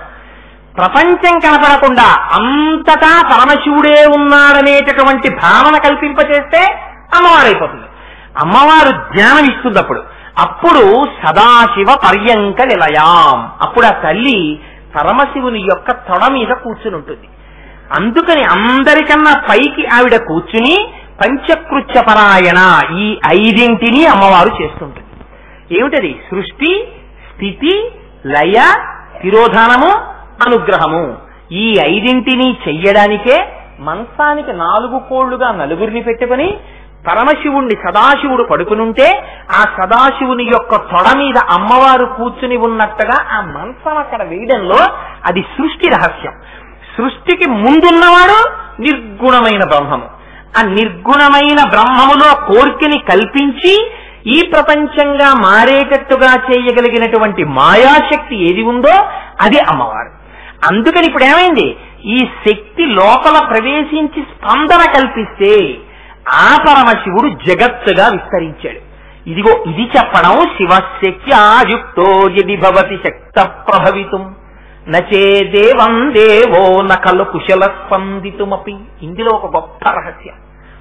ప్రపంచం కనపడకుండా అంతటా పరమశివుడే ఉన్నాడనేటటువంటి భావన కల్పింపచేస్తే అమ్మవారైపోతుంది. అమ్మవారు జ్ఞానం ఇస్తుంది. అప్పుడు అప్పుడు సదాశివ పర్యంక నిలయాం, అప్పుడు ఆ తల్లి పరమశివుని యొక్క తొడ మీద కూర్చుని ఉంటుంది. అందుకని అందరికన్నా పైకి ఆవిడ కూర్చుని పంచకృత్య పరాయణ ఈ ఐదింటిని అమ్మవారు చేస్తుంటుంది. ఏమిటది? సృష్టి, స్థితి, లయ, తిరోధానము, అనుగ్రహము. ఈ ఐదింటిని చెయ్యడానికే మంచానికి నాలుగు కోళ్లుగా నలుగురిని పెట్టుకుని పరమశివుణ్ణి సదాశివుడు పడుకునుంటే ఆ సదాశివుని యొక్క తొడ మీద అమ్మవారు కూర్చుని ఉన్నట్టుగా ఆ మంచం అక్కడ వేయడంలో అది సృష్టి రహస్యం. సృష్టికి ముందున్నవాడు నిర్గుణమైన బ్రహ్మము. ఆ నిర్గుణమైన బ్రహ్మములో కోర్కెని కల్పించి ఈ ప్రపంచంగా మారేటట్టుగా చేయగలిగినటువంటి మాయాశక్తి ఏది ఉందో అది అమ్మవారు. అందుకని ఇప్పుడు ఏమైంది? ఈ శక్తి లోపల ప్రవేశించి స్పందన కల్పిస్తే ఆ పరమశివుడు జగత్తుగా విస్తరించాడు. ఇదిగో ఇది చెప్పడం శివశక్త్యాయుక్తో యది భవతి శక్త ప్రభవితుం నచే దేవం దేవో నకలు కుశల స్పందితుమపి. ఇందులో ఒక గొప్ప రహస్యం.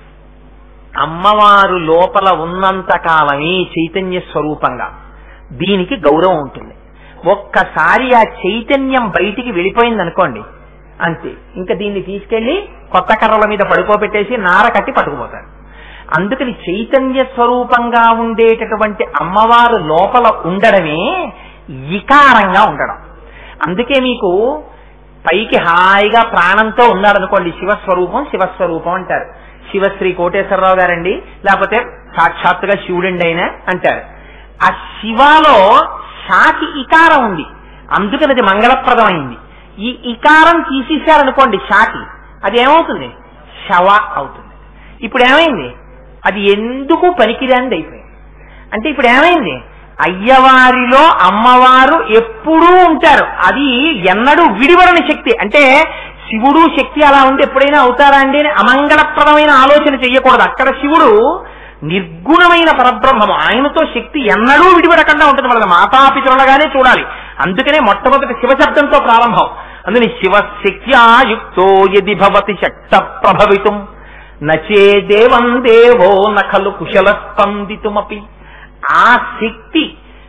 అమ్మవారు లోపల ఉన్నంత కాలమే చైతన్య స్వరూపంగా దీనికి గౌరవం ఉంటుంది. ఒక్కసారి ఆ చైతన్యం బయటికి వెళ్ళిపోయింది అనుకోండి, అంతే, ఇంకా దీన్ని తీసుకెళ్లి కొత్త కర్రల మీద పడుకోబెట్టేసి నార కట్టి పట్టుకుపోతారు. అందుకని చైతన్య స్వరూపంగా ఉండేటటువంటి అమ్మవారు లోపల ఉండడమే వికారంగా ఉండడం. అందుకే మీకు పైకి హాయిగా ప్రాణంతో ఉన్నాడనుకోండి శివస్వరూపం శివస్వరూపం అంటారు. శివశ్రీ కోటేశ్వరరావు గారండి, లేకపోతే సాక్షాత్తుగా శివుడండి అయినా అంటారు. ఆ శివాలో షాకి ఇకారం ఉంది, అందుకని అది మంగళప్రదమైంది. ఈ ఇకారం తీసేశారనుకోండి షాకి, అది ఏమవుతుంది? శవ అవుతుంది. ఇప్పుడు ఏమైంది? అది ఎందుకు పనికిరానిది అయిపోయింది. అంటే ఇప్పుడు ఏమైంది? అయ్యవారిలో అమ్మవారు ఎప్పుడూ ఉంటారు. అది ఎన్నడూ విడివడని శక్తి. అంటే శివుడు శక్తి అలా ఉంటే ఎప్పుడైనా అవుతారా అండి అని అమంగళప్రదమైన ఆలోచన చెయ్యకూడదు. అక్కడ శివుడు నిర్గుణమైన పరబ్రహ్మము, ఆయనతో శక్తి ఎన్నడూ విడిపడకుండా ఉంటుంది. మన మాతాపితరులుగానే చూడాలి. అందుకనే మొట్టమొదటి శివశబ్దంతో ప్రారంభం. అందుని శివశక్త్యాయుక్తో యది భవతి శక్త ప్రభవితుం నచే దేవం దేవో నఖలు కుశల స్పందితుమపి. ఆ శక్తి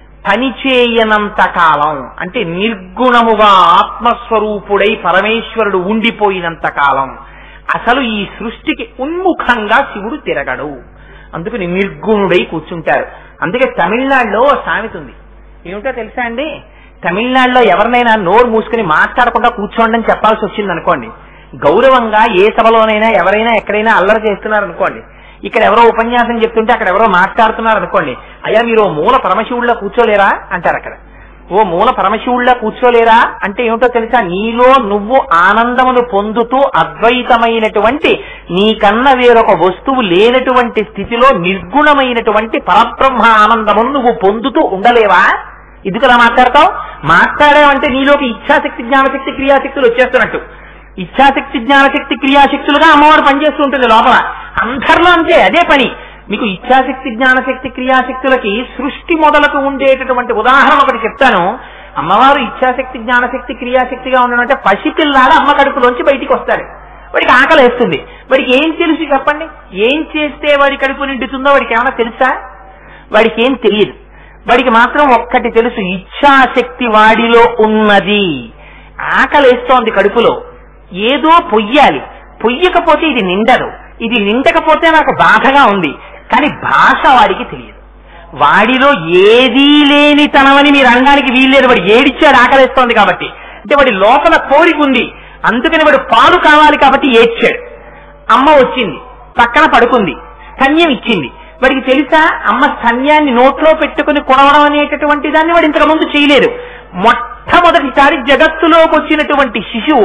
పనిచేయనంత కాలం, అంటే నిర్గుణముగా ఆత్మస్వరూపుడై పరమేశ్వరుడు ఉండిపోయినంత కాలం అసలు ఈ సృష్టికి ఉన్ముఖంగా శివుడు తిరగడు. అందుకని నిర్గుణుడై కూర్చుంటారు. అందుకే తమిళనాడులో సామెత ఉంది. ఏమిటో తెలుసా అండి? తమిళనాడులో ఎవరినైనా నోరు మూసుకుని మాట్లాడకుండా కూర్చోండి అని చెప్పాల్సి వచ్చింది అనుకోండి, గౌరవంగా ఏ సభలోనైనా ఎవరైనా ఎక్కడైనా అల్లరి చేస్తున్నారు అనుకోండి, ఇక్కడ ఎవరో ఉపన్యాసం చెప్తుంటే అక్కడ ఎవరో మాట్లాడుతున్నారు అనుకోండి, అయ్యా మీరు ఓ మూల పరమశివుళ్ళ కూర్చోలేరా అంటారు. అక్కడ ఓ మూల పరమశివుళ్ళ కూర్చోలేరా అంటే ఏమిటో తెలుసా? నీలో నువ్వు ఆనందమును పొందుతూ అద్వైతమైనటువంటి నీకన్న వేరొక వస్తువు లేనటువంటి స్థితిలో నిర్గుణమైనటువంటి పరబ్రహ్మ ఆనందమును నువ్వు పొందుతూ ఉండలేవా? ఎందుకలా మాట్లాడతావు? మాట్లాడావంటే నీలోకి ఇచ్ఛాశక్తి జ్ఞానశక్తి క్రియాశక్తులు వచ్చేస్తున్నట్టు. ఇచ్ఛాశక్తి జ్ఞానశక్తి క్రియాశక్తులుగా అమ్మవారు పనిచేస్తూ ఉంటుంది లోపల. అందరిలో అంతే, అదే పని. మీకు ఇచ్ఛాశక్తి జ్ఞానశక్తి క్రియాశక్తులకి సృష్టి మొదలకు ఉండేటటువంటి ఉదాహరణ ఒకటి చెప్తాను. అమ్మవారు ఇచ్ఛాశక్తి జ్ఞానశక్తి క్రియాశక్తిగా ఉండడం పసిపిల్లాడు అమ్మ కడుపులోంచి బయటికి వస్తాడు. వాడికి ఆకలి వేస్తుంది. వాడికి ఏం తెలుసు చెప్పండి? ఏం చేస్తే వాడి కడుపు నిండుతుందో వాడికి ఏమైనా తెలుసా? వాడికి ఏం తెలియదు. వాడికి మాత్రం ఒక్కటి తెలుసు, ఇచ్ఛాశక్తి వాడిలో ఉన్నది. ఆకలి వేస్తోంది కడుపులో, ఏదో పొయ్యాలి, పొయ్యకపోతే ఇది నిండదు, ఇది నిండకపోతే నాకు బాధగా ఉంది, కానీ భాష వాడికి తెలియదు. వాడిలో ఏదీ లేని తనమని మీరు అనడానికి వీల్లేదు. వాడు ఏడిచ్చాడు ఆకలిస్తోంది కాబట్టి, అంటే వాడి లోపల కోరిక ఉంది, అందుకని వాడు పాలు కావాలి కాబట్టి ఏడ్చాడు. అమ్మ వచ్చింది, పక్కన పడుకుంది, స్తన్యం ఇచ్చింది. వాడికి తెలుసా అమ్మ స్తన్యాన్ని నోట్లో పెట్టుకుని కొడవడం అనేటటువంటి దాన్ని వాడు ఇంతకు ముందు చేయలేదు. మొట్టమొదటిసారి జగత్తులోకి వచ్చినటువంటి శిశువు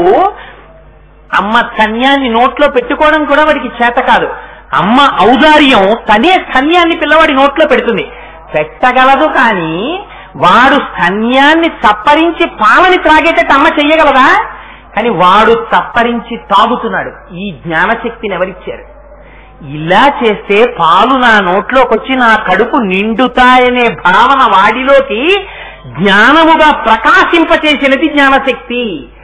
అమ్మ స్తన్యాన్ని నోట్లో పెట్టుకోవడం కూడా వాడికి చేత కాదు. అమ్మ ఔదార్యం తనే స్తన్యాన్ని పిల్లవాడి నోట్లో పెడుతుంది, పెట్టగలదు. కానీ వాడు స్తన్యాన్ని చప్పరించి పాలని త్రాగేటట్టు అమ్మ చెయ్యగలదా? కానీ వాడు చప్పరించి తాగుతున్నాడు. ఈ జ్ఞానశక్తిని ఎవరిచ్చారు? ఇలా చేస్తే పాలు నా నోట్లోకి వచ్చి నా కడుపు నిండుతాయనే భావన వాడిలోకి జ్ఞానముగా ప్రకాశింపచేసినది జ్ఞానశక్తి.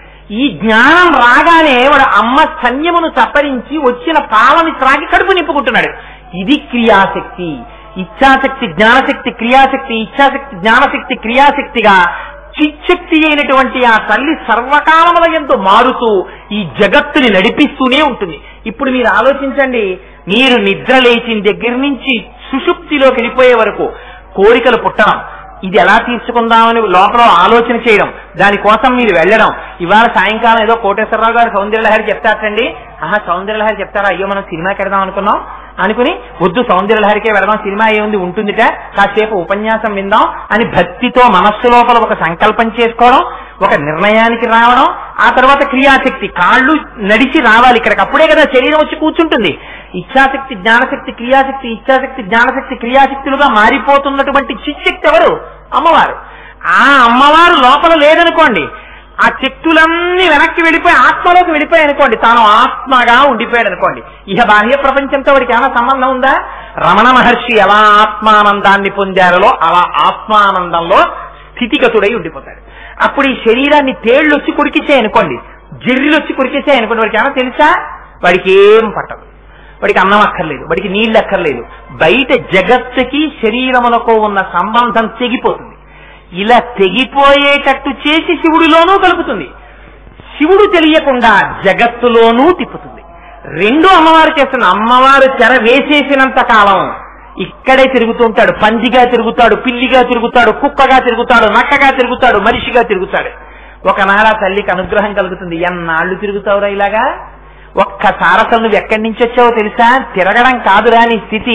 ఈ జ్ఞానం రాగానే వాడు అమ్మ స్తన్యమును చప్పరించి వచ్చిన పాలని త్రాగి కడుపు నింపుకుంటున్నాడు. ఇది క్రియాశక్తి. ఇచ్ఛాశక్తి జ్ఞానశక్తి, క్రియాశక్తి, ఇచ్ఛాశక్తి జ్ఞానశక్తి, క్రియాశక్తిగా చిచ్చక్తి అయినటువంటి ఆ తల్లి సర్వకాలముల యందు మారుతూ ఈ జగత్తుని నడిపిస్తూనే ఉంటుంది. ఇప్పుడు మీరు ఆలోచించండి, మీరు నిద్ర లేచిన దగ్గర నుంచి సుషుప్తిలోకి వెళ్ళిపోయే వరకు కోరికలు పుట్టడం, ఇది ఎలా తీర్చుకుందామని లోపల ఆలోచన చేయడం, దానికోసం మీరు వెళ్ళడం. ఇవాళ సాయంకాలం ఏదో కోటేశ్వరరావు గారు సౌందర్య లహరి చెప్తారటండి. ఆహా సౌందర్య లహరి చెప్తారా, అయ్యో మనం సినిమాకి వెడదాం అనుకున్నాం అనుకుని వద్దు సౌందర్య లహరికే వెళదాం, సినిమా ఏముంది ఉంటుందిట, కాసేపు ఉపన్యాసం విందాం అని భక్తితో మనస్సు లోపల ఒక సంకల్పం చేసుకోవడం, ఒక నిర్ణయానికి రావడం, ఆ తర్వాత క్రియాశక్తి కాళ్ళు నడిచి రావాలి ఇక్కడికి, అప్పుడే కదా శరీరం వచ్చి కూర్చుంటుంది. ఇచ్ఛాశక్తి జ్ఞానశక్తి క్రియాశక్తి, ఇచ్ఛాశక్తి జ్ఞానశక్తి క్రియాశక్తులుగా మారిపోతున్నటువంటి చిచ్చక్తి ఎవరు? అమ్మవారు. ఆ అమ్మవారు లోపల లేదనుకోండి, ఆ శక్తులన్నీ వెనక్కి వెళ్ళిపోయి ఆత్మలోకి వెళ్ళిపోయాయి అనుకోండి, తాను ఆత్మగా ఉండిపోయాడు అనుకోండి, ఇహ బాహ్య ప్రపంచంతో వాడికి ఏమైనా సంబంధం ఉందా? రమణ మహర్షి ఎలా ఆత్మానందాన్ని పొందారో అలా ఆత్మానందంలో స్థితిగతుడై ఉండిపోతాడు. అప్పుడు ఈ శరీరాన్ని తేళ్లు వచ్చి కురికిచ్చాయి అనుకోండి, జర్రిలు వచ్చి కురికిచ్చాయి అనుకోండి, వాడికి ఏమైనా తెలుసా? వాడికి ఏం పట్టదు. వాడికి అన్నం అక్కర్లేదు, వాడికి నీళ్ళు అక్కర్లేదు. బయట జగత్తుకి శరీరములకు ఉన్న సంబంధం తెగిపోతుంది. ఇలా తెగిపోయేటట్టు చేసి శివుడిలోనూ కలుపుతుంది. శివుడు తెలియకుండా జగత్తులోనూ తిప్పుతుంది. రెండు అమ్మవారు చేస్తున్న, అమ్మవారు చెర వేసేసినంత కాలం ఇక్కడే తిరుగుతుంటాడు. పందిగా తిరుగుతాడు, పిల్లిగా తిరుగుతాడు, కుక్కగా తిరుగుతాడు, నక్కగా తిరుగుతాడు, మనిషిగా తిరుగుతాడు. ఒకనాడ తల్లికి అనుగ్రహం కలుగుతుంది. ఎన్నాళ్ళు తిరుగుతావురా ఇలాగా? ఒక్కసారి అసలు నువ్వు ఎక్కడి నుంచి వచ్చావో తెలుసా? తిరగడం కాదురా నీ స్థితి,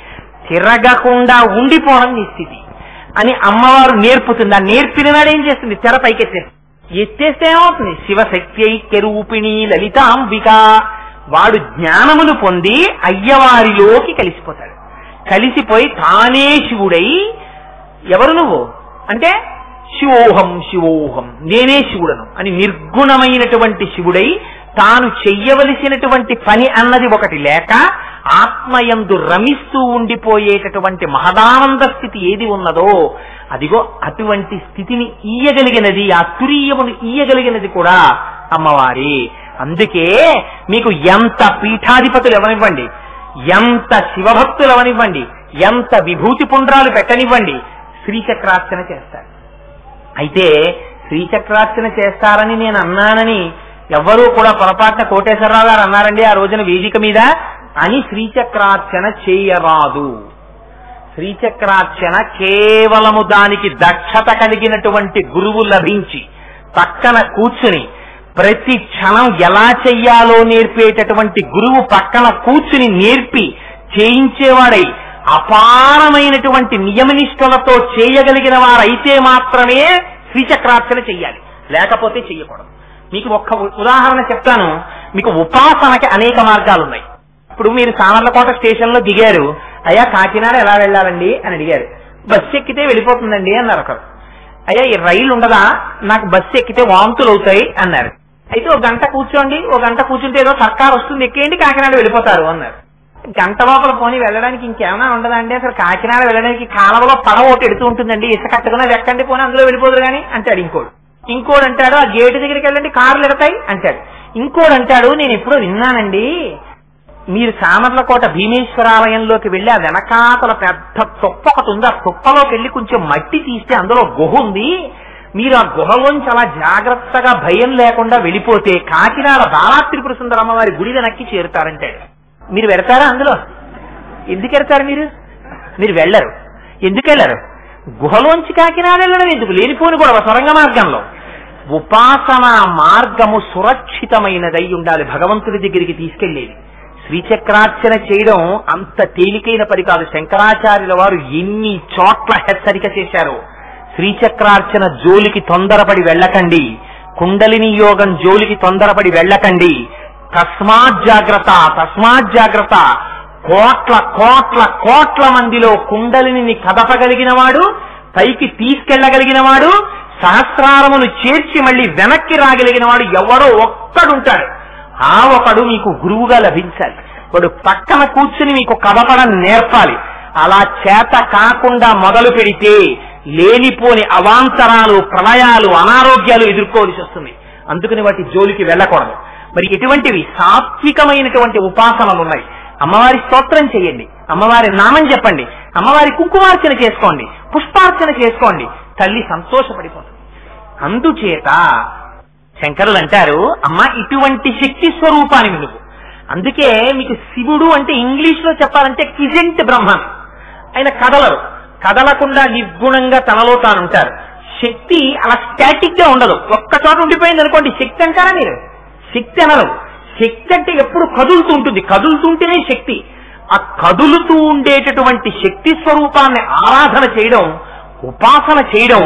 తిరగకుండా ఉండిపోవడం నీ స్థితి అని అమ్మవారు నేర్పుతుంది. ఆ నేర్పిన నాడు ఏం చేస్తుంది? తెర పైకెత్తేస్తుంది. ఎత్తేస్తే ఏమవుతుంది? శివశక్తి కెరూపిణి లలితాంబిక. వాడు జ్ఞానమును పొంది అయ్యవారిలోకి కలిసిపోతాడు. కలిసిపోయి తానే శివుడై, ఎవరు నువ్వు అంటే శివోహం శివోహం నేనే శివుడను అని నిర్గుణమైనటువంటి శివుడై తాను చెయ్యవలసినటువంటి పని అన్నది ఒకటి లేక ఆత్మయందు రమిస్తూ ఉండిపోయేటటువంటి మహదానంద స్థితి ఏది ఉన్నదో అదిగో అటువంటి స్థితిని ఇయ్యగలిగినది, ఆ తురీయమును ఇయ్యగలిగినది కూడా అమ్మవారి. అందుకే మీకు ఎంత పీఠాధిపతులు ఎవరివ్వండి, ఎంత శివభక్తులు ఎవరివ్వండి, ఎంత విభూతి పుండ్రాలు పెట్టనివ్వండి, శ్రీచక్రార్చన చేస్తారు. అయితే శ్రీచక్రార్చన చేస్తారని నేను అన్నానని ఎవ్వరూ కూడా పొరపాటున కోటేశ్వరరావు గారు అన్నారండి ఆ రోజున వేదిక మీద అని శ్రీచక్రార్చన చేయరాదు. శ్రీచక్రార్చన కేవలము దానికి దక్షత కలిగినటువంటి గురువు లభించి పక్కన కూర్చుని ప్రతి క్షణం ఎలా చెయ్యాలో నేర్పేటటువంటి గురువు పక్కన కూర్చుని నేర్పి చేయించేవాడై అపారమైనటువంటి నియమనిష్టలతో చేయగలిగిన వారైతే మాత్రమే శ్రీచక్రార్చన చెయ్యాలి, లేకపోతే చెయ్యకూడదు. మీకు ఒక్క ఉదాహరణ చెప్తాను. మీకు ఉపాసనకి అనేక మార్గాలు ఉన్నాయి. ఇప్పుడు మీరు సామర్లకోట స్టేషన్ లో దిగారు, అయ్యా కాకినాడ ఎలా వెళ్ళాలండి అని అడిగారు. బస్సు ఎక్కితే వెళ్ళిపోతుందండి అన్నారు ఒకరు. అయ్యా ఈ రైలు ఉండదా, నాకు బస్సు ఎక్కితే వాంతులు అవుతాయి అన్నారు. అయితే ఒక గంట కూర్చోండి, ఒక గంట కూర్చుంటే ఏదో సర్కార్ వస్తుంది ఎక్కేయండి కాకినాడ వెళ్ళిపోతారు అన్నారు. గంట లోపల పోనీ వెళ్ళడానికి ఇంకేమైనా ఉండదా అండి, అసలు కాకినాడ వెళ్ళడానికి కాలంలో పడవ ఒకటి ఎడుతూ ఉంటుందండి, ఇసుక కట్టుకున్నా ఎక్కండి పోనీ అందులో వెళ్ళిపోదురు కానీ అంటాడు. ఇంకోడు ఇంకోడు అంటాడు ఆ గేటు దగ్గరికి వెళ్ళండి కార్లు ఎడతాయి అంటాడు. ఇంకోడు అంటాడు నేను ఎప్పుడో విన్నానండి, మీరు సామర్లకోట భీమేశ్వరాలయంలోకి వెళ్ళి ఆ వెనకాతల పెద్ద తుప్ప ఒకటి ఉంది, ఆ తుప్పలోకి వెళ్ళి కొంచెం మట్టి తీస్తే అందులో గుహ ఉంది, మీరు ఆ గుహలోంచి అలా జాగ్రత్తగా భయం లేకుండా వెళ్ళిపోతే కాకినాడ బాలా త్రిపుర సుందరమ్మ వారి గుడి వెనక్కి చేరుతారంటాడు. మీరు వెడతారా అందులో? ఎందుకు వెళ్తారు మీరు? మీరు వెళ్ళరు. ఎందుకు వెళ్ళరు? గుహలోంచి కాకినాడ వెళ్ళడం ఎందుకు? లేనిపోని కూడా సొరంగ మార్గంలో. ఉపాసన మార్గము సురక్షితమైనదై ఉండాలి, భగవంతుడి దగ్గరికి తీసుకెళ్లేది. శ్రీచక్రార్చన చేయడం అంత తేలికైన పని కాదు. శంకరాచార్యుల వారు ఎన్ని చోట్ల హెచ్చరిక చేశారు. శ్రీచక్రార్చన జోలికి తొందరపడి వెళ్ళకండి, కుండలిని యోగం జోలికి తొందరపడి వెళ్ళకండి, తస్మాత్ జాగ్రత్త తస్మాత్ జాగ్రత్త. కోట్ల కోట్ల కోట్ల మందిలో కుండలిని కదపగలిగిన వాడు, పైకి తీసుకెళ్లగలిగిన వాడు, సహస్రారమును చేర్చి మళ్ళీ వెనక్కి రాగలిగిన వాడు ఎవడో ఒక్కడుంటాడు. ఆ ఒకడు మీకు గురువుగా లభించాలి. వాడు పక్కన కూర్చుని మీకు కదపడం నేర్పాలి. అలా చేత కాకుండా మొదలు పెడితే లేనిపోని అవాంతరాలు, ప్రళయాలు, అనారోగ్యాలు ఎదుర్కోవాల్సి వస్తుంది. అందుకని వాటి జోలికి వెళ్ళకూడదు. మరి ఎటువంటివి? సాత్వికమైనటువంటి ఉపాసనలు ఉన్నాయి. అమ్మవారి స్తోత్రం చేయండి, అమ్మవారి నామం చెప్పండి, అమ్మవారి కుంకుమార్చన చేసుకోండి, పుష్పార్చన చేసుకోండి, తల్లి సంతోషపడిపోతుంది. అందుచేత శంకరులు అంటారు, అమ్మ ఇటువంటి శక్తి స్వరూపాన్ని నువ్వు. అందుకే మీకు శివుడు అంటే ఇంగ్లీష్ లో చెప్పాలంటే క్విజెంట్ బ్రహ్మన్. ఆయన కదలరు, కదలకుండా నిర్గుణంగా తనలో తానుంటారు. శక్తి అలా స్టాటిక్ గా ఉండదు, ఒక్క చోట ఉండిపోయింది అనుకోండి శక్తి అంటారా మీరు? శక్తి అనరు. శక్తి అంటే ఎప్పుడు కదులుతూ ఉంటుంది, కదులుతుంటేనే శక్తి. ఆ కదులుతూ ఉండేటటువంటి శక్తి స్వరూపాన్ని ఆరాధన చేయడం, ఉపాసన చేయడం,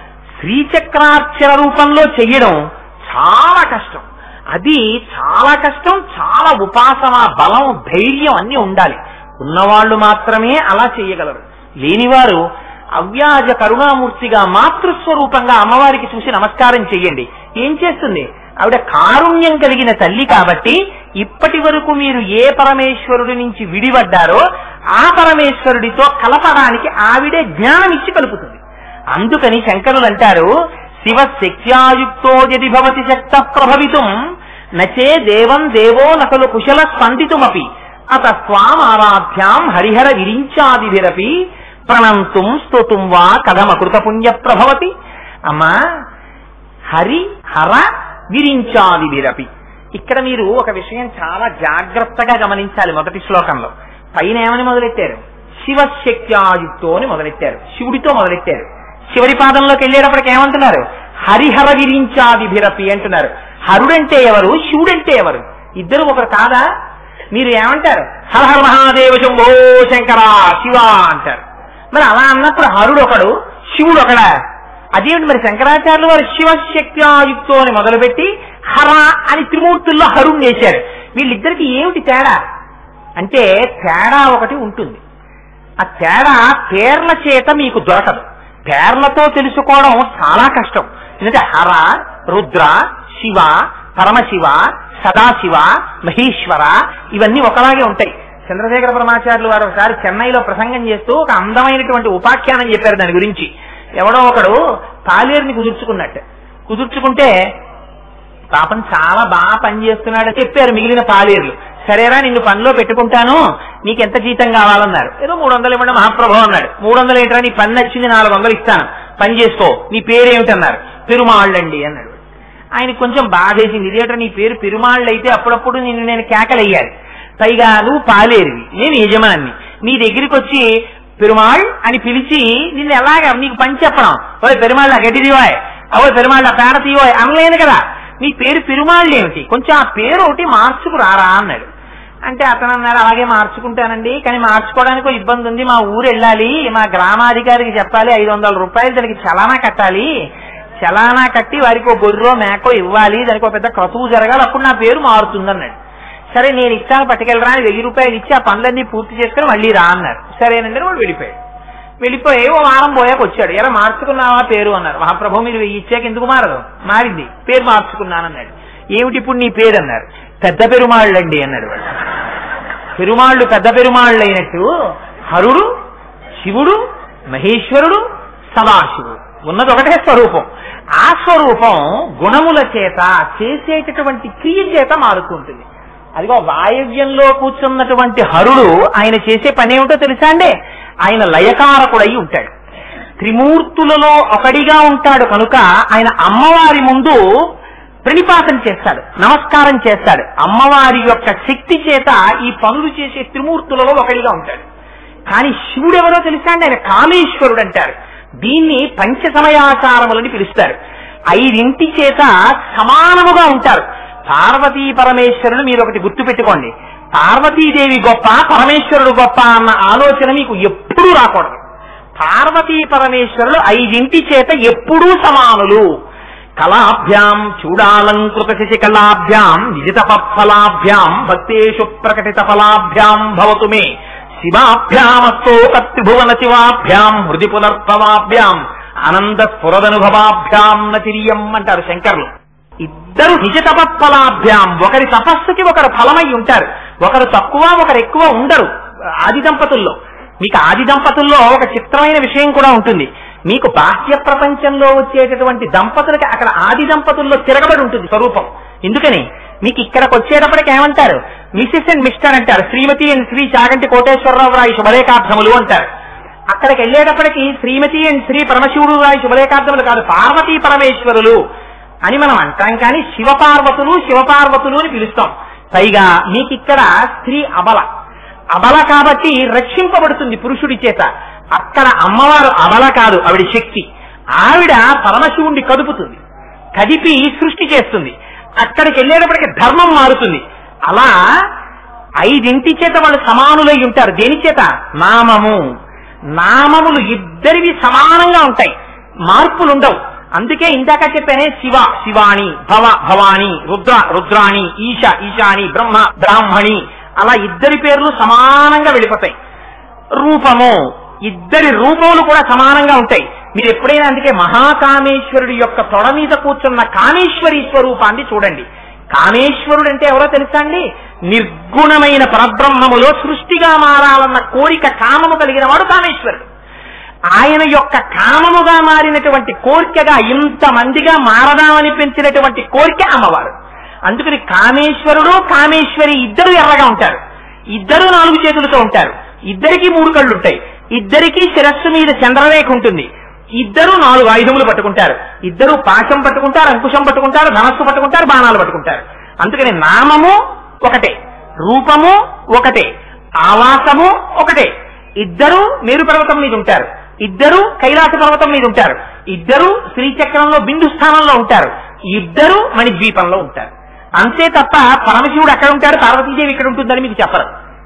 శ్రీచక్రార్చన రూపంలో చెయ్యడం చాలా కష్టం. అది చాలా కష్టం. చాలా ఉపాసన బలం, ధైర్యం అన్ని ఉండాలి. ఉన్నవాళ్లు మాత్రమే అలా చేయగలరు. లేనివారు అవ్యాజ కరుణామూర్తిగా మాతృస్వరూపంగా అమ్మవారికి చూసి నమస్కారం చెయ్యండి. ఏం చేస్తుంది? ఆవిడ కారుణ్యం కలిగిన తల్లి కాబట్టి ఇప్పటి వరకు మీరు ఏ పరమేశ్వరుడి నుంచి విడిపడ్డారో ఆ పరమేశ్వరుడితో కలపడానికి ఆవిడే జ్ఞానం ఇచ్చి కలుపుతుంది. అందుకని శంకరులు అంటారు, శివశక్త్యాయుక్తో యది భవతి శక్త ప్రభవితుం నచే దేవం దేవో నకలు కుశల స్పందితుమపి అత స్వామారాధ్యాం హరిహర విరించాదిభిరపి ప్రణంతుం స్తుతుం వా కథమకృత పుణ్య ప్రభవతి. అమ్మా, హరి హర విరించాదిభిరపి. ఇక్కడ మీరు ఒక విషయం చాలా జాగ్రత్తగా గమనించాలి. మొదటి శ్లోకంలో పైన ఏమని మొదలెట్టారు? శివశక్త్యాయుక్తో అని మొదలెట్టారు, శివుడితో మొదలెట్టారు. చివరి పాదంలోకి వెళ్ళేటప్పటికి ఏమంటున్నారు? హరిహర విరించాదిభిరపి అంటున్నారు. హరుడంటే ఎవరు, శివుడంటే ఎవరు? ఇద్దరు ఒకరు కాదా? మీరు ఏమంటారు? హరహర మహాదేవ శంభో శంకర శివ అంటారు. మరి అలా అన్నప్పుడు హరుడు ఒకడు, శివుడు ఒకడా? అదేమిటి? మరి శంకరాచార్యులు వారు శివశక్త్యాయుక్తో అని మొదలుపెట్టి హర అని త్రిమూర్తుల్లో హరుణ్ణి వేశారు. వీళ్ళిద్దరికి ఏమిటి తేడా అంటే, తేడా ఒకటి ఉంటుంది. ఆ తేడా పేర్ల చేత మీకు దొరకదు. పేర్లతో తెలుసుకోవడం చాలా కష్టం. ఎందుకంటే హర, రుద్ర, శివ, పరమశివ, సదాశివ, మహేశ్వర ఇవన్నీ ఒకలాగే ఉంటాయి. చంద్రశేఖర పరమాచార్యులు వారు ఒకసారి చెన్నైలో ప్రసంగం చేస్తూ ఒక అందమైనటువంటి ఉపాఖ్యానం చెప్పారు దాని గురించి. ఎవడో ఒకడు పాలేరుని కుదుర్చుకున్నట్టు. కుదుర్చుకుంటే పాపం చాలా బాగా పనిచేస్తున్నాడని చెప్పారు మిగిలిన పాలేరులు. సరేరా, నిన్ను పనిలో పెట్టుకుంటాను, నీకెంత జీతం కావాలన్నారు. ఏదో మూడు వందలు ఇవ్వండి మహాప్రభు అన్నాడు. మూడు వందలు ఏంటరా, నీ పని నచ్చింది, నాలుగు వందలు ఇస్తాను, పని చేసుకో, నీ పేరేమిటన్నారు. పెరుమాళ్ళండి అన్నాడు. ఆయనకు కొంచెం బాధేసింది. ఇదేట నీ పేరు పెరుమాళ్ళు అయితే అప్పుడప్పుడు నిన్ను నేను కేకలయ్యాలి, పైగా నువ్వు పాలేరువి, నేను యజమాన్ని, నీ దగ్గరికి వచ్చి పెరుమాళ్ అని పిలిచి నిన్ను ఎలాగా నీకు పని చెప్పడం, ఓ పెరుమాళ్ళ గడ్డిదివాయ్, అవో పెరుమాళ్ళ పేడ తీయోయ్ అనలేను కదా, నీ పేరు పెరుమాళ్ళు ఏమిటి, కొంచెం ఆ పేరు ఒకటి మార్చుకురారా అన్నాడు. అంటే అతను అన్నాడు, అలాగే మార్చుకుంటానండి, కానీ మార్చుకోవడానికి ఇబ్బంది ఉంది, మా ఊరు వెళ్ళాలి, మా గ్రామాధికారికి చెప్పాలి, ఐదు వందల రూపాయలు దానికి చలానా కట్టాలి, చలానా కట్టి వారికి ఓ గొర్రో మేకో ఇవ్వాలి, దానికి ఒక పెద్ద క్రతువు జరగాలి, అప్పుడు నా పేరు మారుతుంది అన్నాడు. సరే నేను ఇస్తాను పట్టుకెళ్ళరా అని వెయ్యి రూపాయలు ఇచ్చి ఆ పనులన్నీ పూర్తి చేసుకుని మళ్ళీ రా అన్నారు. సరేనండి వాడు వెళ్ళిపోయాడు. వెళ్ళిపోయి ఓ వారం పోయాక వచ్చాడు. ఎలా మార్చుకున్నావా పేరు అన్నారు. మహాప్రభు మీరు వెయ్యి ఇచ్చాక ఎందుకు మారదు, మారింది, పేరు మార్చుకున్నానన్నాడు. ఏమిటి ఇప్పుడు నీ పేరు అన్నారు. పెద్ద పెరుమాళ్ళండి అన్నాడు వాడు. పెరుమాళ్ళు పెద్ద పెరుమాళ్ళు అయినట్టు హరుడు, శివుడు, మహేశ్వరుడు, సదాశివుడు ఉన్నది ఒకటే స్వరూపం. ఆ స్వరూపం గుణముల చేత చేసేటటువంటి క్రియ చేత మారుతుంటుంది. అదిగో వాయవ్యంలో కూర్చున్నటువంటి హరుడు ఆయన చేసే పని ఏమిటో తెలుసా అండి? ఆయన లయకారకుడై ఉంటాడు, త్రిమూర్తులలో ఒకడిగా ఉంటాడు కనుక ఆయన అమ్మవారి ముందు ప్రణిపాతం చేస్తాడు, నమస్కారం చేస్తాడు. అమ్మవారి యొక్క శక్తి చేత ఈ పనులు చేసే త్రిమూర్తులలో ఒకడిగా ఉంటాడు. కానీ శివుడు ఎవరో తెలుసా అండి? ఆయన కామేశ్వరుడు అంటారు. దీన్ని పంచ సమయాచారములని పిలుస్తారు. ఐదింటి చేత సమానముగా ఉంటారు. పార్వతీ పరమేశ్వరుడు మీరు ఒకటి గుర్తు పెట్టుకోండి. పార్వతీదేవి గొప్ప, పరమేశ్వరుడు గొప్ప అన్న ఆలోచన మీకు ఎప్పుడూ రాకూడదు. పార్వతీ పరమేశ్వరులు ఐదింటి చేత ఎప్పుడూ సమానులు. కళాభ్యాం చూడాలంకృత శశికళాభ్యాం నిజితపఫలాభ్యాం భక్తేషు ప్రకటిత ఫలాభ్యాం భవతు మే శివాభ్యామస్తో కత్రిభువన శివాభ్యాం హృది పునర్భవాభ్యాం ఆనంద స్ఫురదనుభవాభ్యాం నతిరియం అంటారు శంకర్లు. ఇద్దరు నిజ తపఫలాభ్యాం, ఒకరి తపస్సుకి ఒకరు ఫలమై ఉంటారు. ఒకరు తక్కువ ఒకరు ఎక్కువ ఉండరు. ఆది దంపతుల్లో మీకు ఆది దంపతుల్లో ఒక చిత్రమైన విషయం కూడా ఉంటుంది. మీకు బాహ్య ప్రపంచంలో వచ్చేటటువంటి దంపతులకి అక్కడ ఆది దంపతుల్లో తిరగబడి ఉంటుంది స్వరూపం. ఎందుకని మీకు ఇక్కడికి వచ్చేటప్పటికి ఏమంటారు? మిసెస్ అండ్ మిస్టర్ అంటారు. శ్రీమతి అండ్ శ్రీ చాగంటి కోటేశ్వరరావు రాయి శుభలేఖార్థములు అంటారు. అక్కడికి వెళ్ళేటప్పటికి శ్రీమతి అండ్ శ్రీ పరమశివుడు రాయి శుభలేఖార్థములు కాదు, పార్వతీ పరమేశ్వరులు అని మనం అంటాం. కానీ శివపార్వతులు శివపార్వతులు అని పిలుస్తాం. పైగా మీకు ఇక్కడ స్త్రీ అబల అబల కాబట్టి రక్షింపబడుతుంది పురుషుడి చేత. అక్కడ అమ్మవారు అబల కాదు, ఆవిడ శక్తి. ఆవిడ పరమశివుణ్ణి కదుపుతుంది, కదిపి సృష్టి చేస్తుంది. అక్కడికి వెళ్ళేటప్పటికి ధర్మం మారుతుంది. అలా ఐదింటి చేత వాళ్ళు సమానులై ఉంటారు. దేని చేత? నామము. నామములు ఇద్దరివి సమానంగా ఉంటాయి, మార్పులు ఉండవు. అందుకే ఇందాక చెప్పానే శివ శివాణి, భవ భవాని, రుద్ర రుద్రాణి, ఈశ ఈశాని, బ్రహ్మ బ్రాహ్మణి, అలా ఇద్దరి పేర్లు సమానంగా వెళ్ళిపోతాయి. రూపము, ఇద్దరి రూపములు కూడా సమానంగా ఉంటాయి. మీరు ఎప్పుడైనా అందుకే మహాకామేశ్వరుడి యొక్క తొడ మీద కూర్చున్న కామేశ్వరి స్వరూపాన్ని చూడండి. కామేశ్వరుడు అంటే ఎవరో తెలుసా అండి? నిర్గుణమైన పరబ్రహ్మములో సృష్టిగా మారాలన్న కోరిక కామము కలిగిన వాడు కామేశ్వరుడు. ఆయన యొక్క కామముగా మారినటువంటి కోరికగా ఇంతమందిగా మారదామని పెంచినటువంటి కోరిక అమ్మవారు. అందుకని కామేశ్వరుడు కామేశ్వరి ఇద్దరు ఎర్రగా ఉంటారు, ఇద్దరు నాలుగు చేతులతో ఉంటారు, ఇద్దరికి మూడు కళ్ళు ఉంటాయి, ఇద్దరికి శిరస్సు మీద చంద్రరేఖ ఉంటుంది, ఇద్దరు నాలుగు ఆయుధములు పట్టుకుంటారు, ఇద్దరు పాశం పట్టుకుంటారు, అంకుశం పట్టుకుంటారు, ధనస్సు పట్టుకుంటారు, బాణాలు పట్టుకుంటారు. అందుకని నామము ఒకటే, రూపము ఒకటే, ఆవాసము ఒకటే. ఇద్దరు మేరు పర్వతం మీద ఉంటారు, ఇద్దరు కైలాస పర్వతం మీద ఉంటారు, ఇద్దరు శ్రీచక్రంలో బిందు స్థానంలో ఉంటారు, ఇద్దరు మణిద్వీపంలో ఉంటారు. అంతే తప్ప పరమశివుడు అక్కడ ఉంటాడు, పార్వతీదేవి ఇక్కడ ఉంటుందని మీకు చెప్పరు.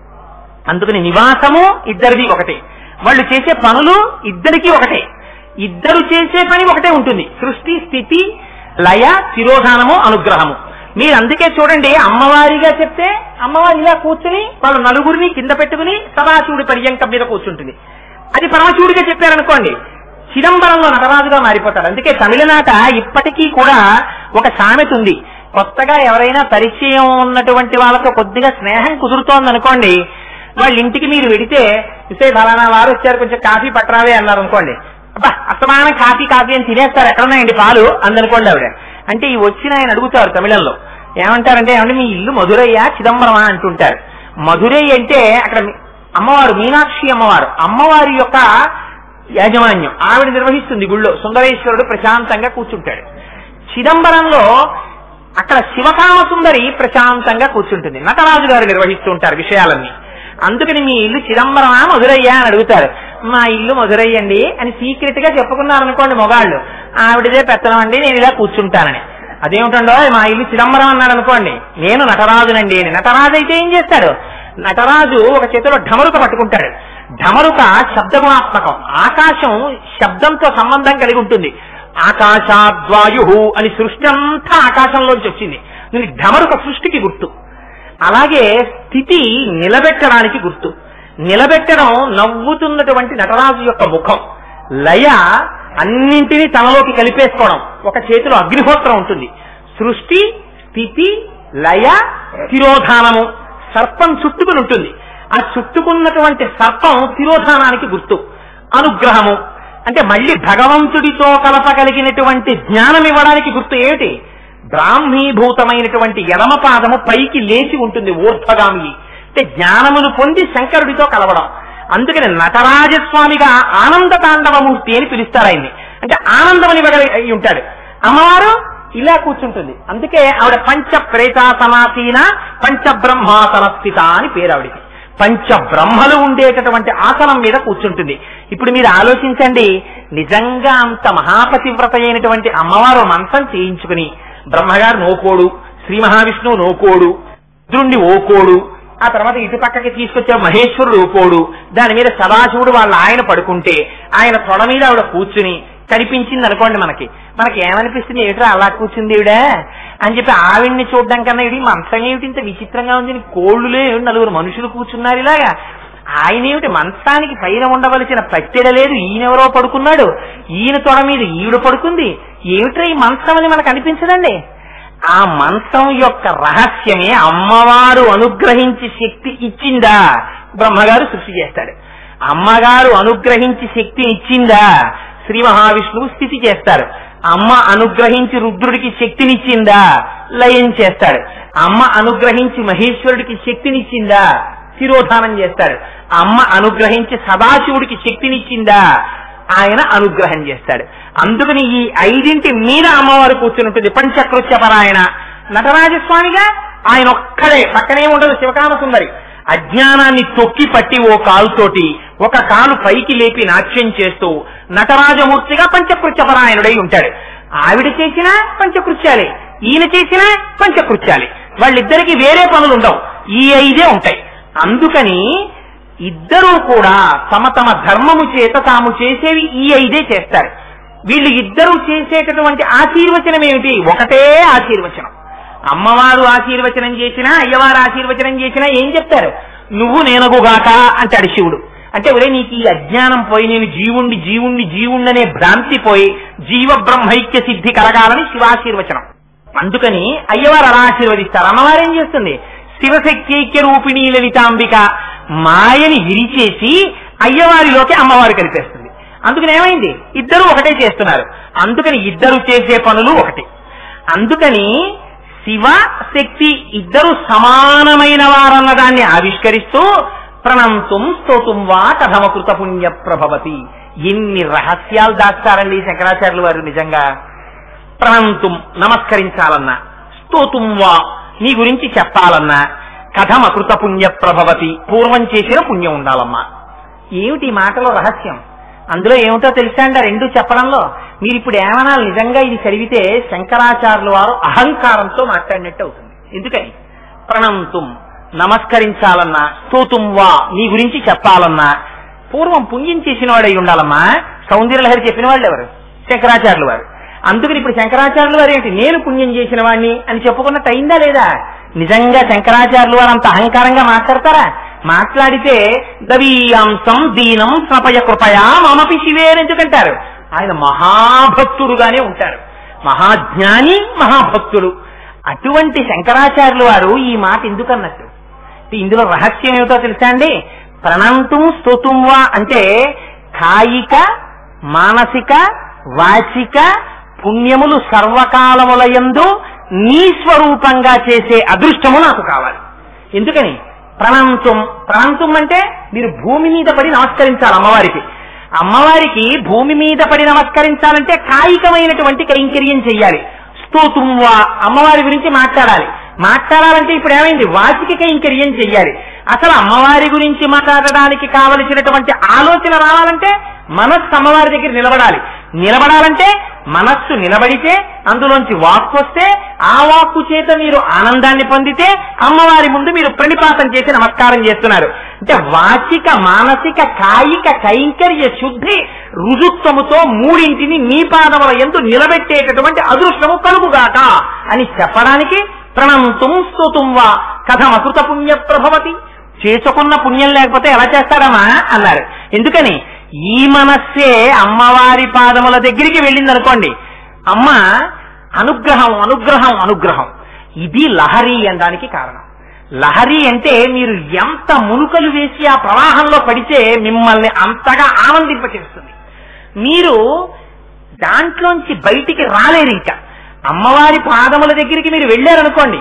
అందుకని నివాసము ఇద్దరిది ఒకటే, వాళ్ళు చేసే పనులు ఇద్దరికీ ఒకటే, ఇద్దరు చేసే పని ఒకటే ఉంటుంది. సృష్టి స్థితి లయ తిరోధానము అనుగ్రహము. మీరు అందుకే చూడండి, అమ్మవారిగా చెప్తే అమ్మవారి ఇలా కూర్చుని వాళ్ళు నలుగురిని కింద పెట్టుకుని సదాశివుడి పర్యంకం మీద కూర్చుంటుంది. అది పరమశివుడిగా చెప్పారనుకోండి, చిదంబరంలో నటరాజుగా మారిపోతాడు. అందుకే తమిళనాట ఇప్పటికీ కూడా ఒక సామెత ఉంది. కొత్తగా ఎవరైనా పరిచయం ఉన్నటువంటి వాళ్ళతో కొద్దిగా స్నేహం కుదురుతోందనుకోండి, వాళ్ళ ఇంటికి మీరు వెడితే ఇసే ఫలానా వారు వచ్చారు కొంచెం కాఫీ పట్టరావే అన్నారు అనుకోండి, అబ్బా అస్తమానం కాఫీ కాఫీ అని తినేస్తారు, ఎక్కడున్నాయండి పాలు అందనుకోండి ఆవిడ. అంటే ఈ వచ్చిన ఆయన అడుగుతారు తమిళంలో, ఏమంటారంటే ఏమంటే మీ ఇల్లు మధురయ్య చిదంబరమా అంటుంటారు. మధురై అంటే అక్కడ అమ్మవారు మీనాక్షి అమ్మవారు, అమ్మవారి యొక్క యాజమాన్యం ఆవిడ నిర్వహిస్తుంది గుళ్ళో. సుందరేశ్వరుడు ప్రశాంతంగా కూర్చుంటాడు. చిదంబరంలో అక్కడ శివకామ సుందరి ప్రశాంతంగా కూర్చుంటుంది. నటరాజు గారు నిర్వహిస్తూ ఉంటారు విషయాలన్నీ. అందుకని మీ ఇల్లు చిదంబరమా మధురయ్యా అని అడుగుతారు. మా ఇల్లు మధురయ్యండి అని సీక్రెట్ గా చెప్పుకున్నారనుకోండి మొగాళ్ళు, ఆవిడదే పెత్తనం అండి నేను ఇలా కూర్చుంటానని. అదేమిటండో మా ఇల్లు చిదంబరం అన్నాడు అనుకోండి, నేను నటరాజునండి అని. నటరాజు అయితే ఏం చేస్తాడు? నటరాజు ఒక చేతిలో ఢమరుక పట్టుకుంటాడు. ఢమరుక శబ్దగుణాత్మకం, ఆకాశం శబ్దంతో సంబంధం కలిగి ఉంటుంది. ఆకాశాద్వాయు అని సృష్టి అంతా ఆకాశంలోంచి వచ్చింది. దీనికి ఢమరుక సృష్టికి గుర్తు. అలాగే స్థితి నిలబెట్టడానికి గుర్తు. నిలబెట్టడం నవ్వుతున్నటువంటి నటరాజు యొక్క ముఖం. లయ అన్నింటినీ తనలోకి కలిపేసుకోవడం. ఒక చేతిలో అగ్నిహోత్రం ఉంటుంది. సృష్టి స్థితి లయ తిరోధానము. సర్పం చుట్టుకుని ఉంటుంది. ఆ చుట్టుకున్నటువంటి సర్పం తిరోధానానికి గుర్తు. అనుగ్రహము అంటే మళ్ళీ భగవంతుడితో కలపగలిగినటువంటి జ్ఞానం ఇవ్వడానికి గుర్తు ఏమిటి? బ్రాహ్మీభూతమైనటువంటి ఎడమ పాదము పైకి లేచి ఉంటుంది, ఊర్ధ్వగామి. అంటే జ్ఞానమును పొంది శంకరుడితో కలవడం. అందుకని నటరాజస్వామిగా ఆనంద తాండవమూర్తి అని పిలుస్తారు ఆయన్ని. అంటే ఆనందమని ఇవ్వగలిగి ఉంటాడు. అమ్మవారు ఇలా కూర్చుంటుంది. అందుకే ఆవిడ పంచ ప్రేతాసనాసీన పంచబ్రహ్మాసన స్థిత అని పేరు ఆవిడికి. పంచబ్రహ్మలు ఉండేటటువంటి ఆసనం మీద కూర్చుంటుంది. ఇప్పుడు మీరు ఆలోచించండి, నిజంగా అంత మహాపతివ్రత అయినటువంటి అమ్మవారు మంచం చేయించుకుని బ్రహ్మగారు నోకోడు, శ్రీ మహావిష్ణువు నోకోడు, రుద్రుణ్ణి ఓకోడు, ఆ తర్వాత ఇటు పక్కకి తీసుకొచ్చే మహేశ్వరుడు ఓకోడు, దాని మీద సదాశివుడు వాళ్ళ ఆయన పడుకుంటే ఆయన తొడ మీద ఆవిడ కూర్చుని కనిపించింది అనుకోండి, మనకి మనకి ఏమనిపిస్తుంది, ఏమిట్రా అలా కూర్చుంది ఈవిడ అని చెప్పి ఆవిడ్ని చూడడం కన్నా ఇవి మంచం ఏమిటి ఇంత విచిత్రంగా ఉంది, కోళ్లులే నలుగురు మనుషులు కూర్చున్నారు ఇలాగా, ఆయన ఏమిటి మంచానికి పైన ఉండవలసిన పట్టెడ లేదు, ఈయనెవరో పడుకున్నాడు, ఈయన తొడ మీద ఈవిడ పడుకుంది, ఏమిట్రా ఈ మంచం అని మనకు అనిపించదండి. ఆ మంచం యొక్క రహస్యమే అమ్మవారు అనుగ్రహించి శక్తి ఇచ్చిందా, బ్రహ్మగారు సృష్టి చేస్తాడు. అమ్మగారు అనుగ్రహించి శక్తి ఇచ్చిందా, శ్రీ మహావిష్ణువు స్థితి చేస్తారు. అమ్మ అనుగ్రహించి రుద్రుడికి శక్తినిచ్చిందా, లయం చేస్తాడు. అమ్మ అనుగ్రహించి మహేశ్వరుడికి శక్తినిచ్చిందా, శిరోధానం చేస్తాడు. అమ్మ అనుగ్రహించి సదాశివుడికి శక్తినిచ్చిందా, ఆయన అనుగ్రహం చేస్తాడు. అందుకని ఈ ఐదింటి మీద అమ్మవారు కూర్చుని ఉంటుంది. పంచకృత్య పరాయణ. నటరాజస్వామిగా ఆయన ఒక్కడే, పక్కనే ఉండదు శివకామ సుందరి. అజ్ఞానాన్ని తొక్కి పట్టి ఓ కాలుతోటి ఒక కాలు పైకి లేపి నాట్యం చేస్తూ నటరాజమూర్తిగా పంచకృత్యపరాయణుడై ఉంటాడు. ఆవిడ చేసిన పంచకృత్యాలే, ఈయన చేసిన పంచకృత్యాలే. వాళ్ళిద్దరికి వేరే పనులు ఉండవు, ఈ ఐదే ఉంటాయి. అందుకని ఇద్దరూ కూడా తమ తమ ధర్మము చేత తాము చేసేవి ఈ ఐదే చేస్తారు. వీళ్ళు ఇద్దరూ చేసేటటువంటి ఆశీర్వచనం ఏమిటి, ఒకటే ఆశీర్వచనం. అమ్మవారు ఆశీర్వచనం చేసినా అయ్యవారు ఆశీర్వచనం చేసినా ఏం చెప్తారు, నువ్వు నేనగుగాక అంటాడు శివుడు. అంటే ఒరే నీకు ఈ అజ్ఞానం పోయి నేను జీవుండి జీవుండి జీవుండనే భ్రాంతి పోయి జీవ బ్రహ్మైక్య సిద్ధి కలగాలని శివాశీర్వచనం. అందుకని అయ్యవారు అలా ఆశీర్వదిస్తారు. అమ్మవారు ఏం చేస్తుంది, శివశక్తైక్య రూపిణీ లలితాంబిక మాయని విరిచేసి అయ్యవారిలోకి అమ్మవారు కలిపేస్తుంది. అందుకని ఏమైంది, ఇద్దరు ఒకటే చేస్తున్నారు. అందుకని ఇద్దరు చేసే పనులు ఒకటి. అందుకని శివ శక్తి ఇద్దరు సమానమైన వారన్న దాన్ని ఆవిష్కరిస్తూ ప్రణంతుం స్తోతుం వా కథమకృత పుణ్య ప్రభవతి. ఎన్ని రహస్యాలు దాస్తారండి శంకరాచార్యులు వారు. నిజంగా ప్రణంతుం నమస్కరించాలన్నా, స్తోతుం వా నీ గురించి చెప్పాలన్నా, కథమకృత పుణ్య ప్రభవతి పూర్వం చేసిన పుణ్యం ఉండాలమ్మా. ఏమిటి ఈ మాటలో రహస్యం, అందులో ఏమిటో తెలుసా అండి రెండు చెప్పడంలో. మీరు ఇప్పుడు ఏమనాలి, నిజంగా ఇది చదివితే శంకరాచార్యుల వారు అహంకారంతో మాట్లాడినట్టు అవుతుంది. ఎందుకని, ప్రణంతుం నమస్కరించాలన్నా, స్తోతుం వా నీ గురించి చెప్పాలన్నా పూర్వం పుణ్యం చేసిన వాడై ఉండాలమ్మా. సౌందర్య లహరి చెప్పిన వాళ్ళు ఎవరు, శంకరాచార్యుల వారు. అందుకని ఇప్పుడు శంకరాచార్యుల వారు ఏంటి, నేను పుణ్యం చేసిన వాడిని అని చెప్పుకున్నట్టు అయిందా లేదా? నిజంగా శంకరాచార్యుల వారు అంత అహంకారంగా మాట్లాడతారా? మాట్లాడితే దవీయాంశం దీనం స్నపయ కృపయా మమపి శివేర్ ఎందుకంటారు. ఆయన మహాభక్తుడుగానే ఉంటారు, మహాజ్ఞాని మహాభక్తుడు. అటువంటి శంకరాచార్యుల వారు ఈ మాట ఎందుకన్నట్టు, ఇందులో రహస్యం ఏమిటో తెలుసా అండి. ప్రణంతుం స్తోతుం వా అంటే కాయిక మానసిక వాచిక పుణ్యములు సర్వకాలములయందు నీ స్వరూపంగా చేసే అదృష్టము నాకు కావాలి. ఎందుకని ప్రణంతుం, ప్రణంతుం అంటే మీరు భూమి మీద పడి నమస్కరించాలి అమ్మవారికి. అమ్మవారికి భూమి మీద పడి నమస్కరించాలంటే కాయికమైనటువంటి కైంకర్యం చెయ్యాలి. స్తోతుం వా అమ్మవారి గురించి మాట్లాడాలి. మాట్లాడాలంటే ఇప్పుడు ఏమైంది, వాచిక కైంకర్యం చెయ్యాలి. అసలు అమ్మవారి గురించి మాట్లాడడానికి కావలసినటువంటి ఆలోచన రావాలంటే మనస్సు అమ్మవారి దగ్గర నిలబడాలి. నిలబడాలంటే మనస్సు నిలబడితే అందులోంచి వాక్కు వస్తే ఆ వాక్కు చేత మీరు ఆనందాన్ని పొందితే అమ్మవారి ముందు మీరు ప్రణిపాతం చేసి నమస్కారం చేస్తున్నారు. అంటే వాచిక మానసిక కాయిక కైంకర్య శుద్ధి రుజుత్వముతో మూడింటిని నీ పాదముల యందు నిలబెట్టేటటువంటి అదృష్టము కలుగుగాక అని చెప్పడానికి ప్రణంతుం స్తోతుం వా కథమకృత పుణ్య ప్రభవతి. చేసుకున్న పుణ్యం లేకపోతే ఎలా చేస్తాడమ్మా అన్నారు. ఎందుకని, ఈ మనస్సే అమ్మవారి పాదముల దగ్గరికి వెళ్ళింది అనుకోండి, అమ్మ అనుగ్రహం అనుగ్రహం అనుగ్రహం ఇది లహరి అనడానికి కారణం. లహరి అంటే మీరు ఎంత మునుకలు వేసి ఆ ప్రవాహంలో పడితే మిమ్మల్ని అంతగా ఆనందింపచేస్తుంది. మీరు దాంట్లోంచి బయటికి రాలేరు. ఇంకా అమ్మవారి పాదముల దగ్గరికి మీరు వెళ్ళారనుకోండి,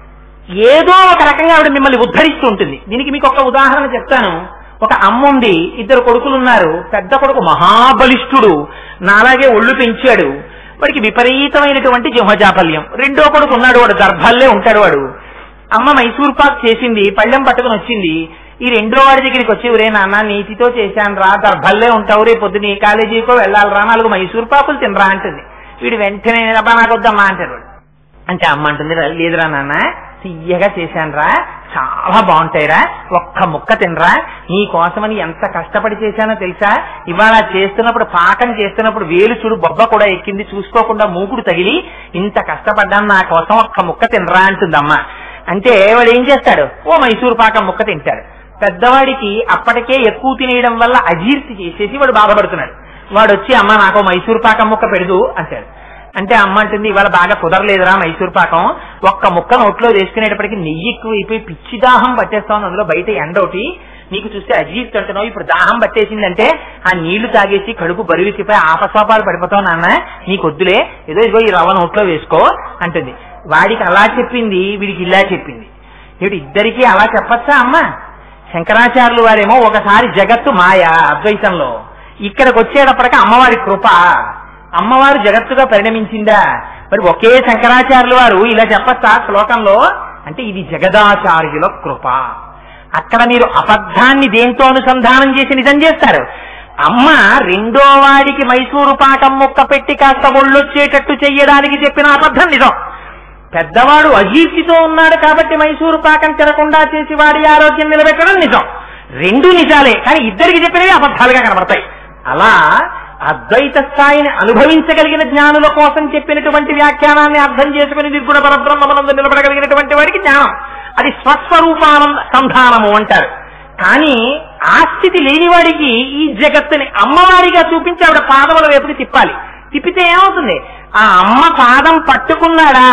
ఏదో ఒక రకంగా ఆవిడ మిమ్మల్ని ఉద్ధరిస్తూ ఉంటుంది. దీనికి మీకు ఒక ఉదాహరణ చెప్తాను. ఒక అమ్మ ఉంది, ఇద్దరు కొడుకులు ఉన్నారు. పెద్ద కొడుకు మహాబలిష్ఠుడు, నాలాగే ఒళ్ళు పెంచాడు. వాడికి విపరీతమైనటువంటి జిహ్వజాపల్యం. రెండో కొడుకు ఉన్నాడు, వాడు దర్భల్లే ఉంటాడు. వాడు అమ్మ మైసూర్ పాక్ చేసింది, పళ్ళెం పట్టుకుని వచ్చింది. ఈ రెండో వాడి దగ్గరికి వచ్చి, ఒరే నాన్న నీతితో చేశాను రా, దర్భల్లే ఉంటావు, రేపు పొద్దున ఏ కాలేజీకో వెళ్ళాలిరా, నాలుగు మైసూర్ పాకులు తినరా అంటుంది. వీడు వెంటనే అబ్బా నాకు వద్దమ్మా అంటాడు. అంటే అమ్మ అంటుంది, లేదురా నాన్న తీయగా చేశాను రా, చాలా బాగుంటాయిరా, ఒక్క ముక్క తినరా, నీ కోసమని ఎంత కష్టపడి చేశానో తెలుసా, ఇవాళ చేస్తున్నప్పుడు పాకం చేస్తున్నప్పుడు వేలు చూడు బొబ్బ కూడా ఎక్కింది, చూసుకోకుండా మూకుడు తగిలి ఇంత కష్టపడ్డాను, నా కోసం ఒక్క ముక్క తినరా అంటుందమ్మ. అంటే వాడు ఏం చేస్తాడు, ఓ మైసూర్ పాకం ముక్క తింటాడు. పెద్దవాడికి అప్పటికే ఎక్కువ తినేయడం వల్ల అజీర్తి చేసేసి వాడు బాధపడుతున్నాడు. వాడు వచ్చి అమ్మ నాకు మైసూర్ పాకం ముక్క పెడదు అంటాడు. అంటే అమ్మ అంటుంది, ఇవాళ బాగా కుదరలేదురా మైసూర్ పాకం, ఒక్క ముక్క నోట్లో వేసుకునేటప్పటికి నెయ్యి ఎక్కువైపోయి పిచ్చి దాహం పట్టేస్తావు, అందులో బయట ఎండ ఒకటి, నీకు చూస్తే అజీర్తి అంటున్నావు, ఇప్పుడు దాహం పట్టేసిందంటే ఆ నీళ్లు తాగేసి కడుపు బరువుకిపోయి ఆపసోపాలు పడిపోతావు నాన్న, నీకు వద్దులే, ఏదో ఇదిగో ఈ రవ్వ నోట్లో వేసుకో అంటుంది. వాడికి అలా చెప్పింది, వీడికి ఇలా చెప్పింది. వీడి ఇద్దరికీ అలా చెప్పచ్చా అమ్మ? శంకరాచార్యులు వారేమో ఒకసారి జగత్తు మాయ అద్వైతంలో, ఇక్కడికి వచ్చేటప్పటికి అమ్మవారి కృప, అమ్మవారు జగత్తుగా పరిణమించిందా? మరి ఒకే శంకరాచార్యులు వారు ఇలా చెప్పచ్చా శ్లోకంలో? అంటే ఇది జగదాచార్యుల కృప. అక్కడ మీరు అబద్ధాన్ని దేంతో అనుసంధానం చేసి నిజం చేస్తారు. అమ్మ రెండో వాడికి మైసూరు పాకం ముక్క పెట్టి కాస్త ఒళ్ళొచ్చేటట్టు చెయ్యడానికి చెప్పిన అబద్ధం నిజం. పెద్దవాడు అజీర్తితో ఉన్నాడు కాబట్టి మైసూరు పాకం తినకుండా చేసి వాడి ఆరోగ్యం నిలబెట్టడం నిజం. రెండు నిజాలే, కానీ ఇద్దరికి చెప్పినవి అబద్ధాలుగా కనబడతాయి. అలా అద్వైత స్థాయిని అనుభవించగలిగిన జ్ఞానుల కోసం చెప్పినటువంటి వ్యాఖ్యానాన్ని అర్థం చేసుకుని నిర్గుణ పరబ్రహ్మనందు నిలబడగలిగినటువంటి వాడికి జ్ఞానం, అది స్వస్వరూపానంద సంధానము అంటారు. కానీ ఆ స్థితి లేని వాడికి ఈ జగత్తుని అమ్మవారిగా చూపించి ఆవిడ పాదముల వైపుకి తిప్పాలి. తిప్పితే ఏమవుతుంది? ఆ అమ్మ పాదం పట్టుకున్నాడా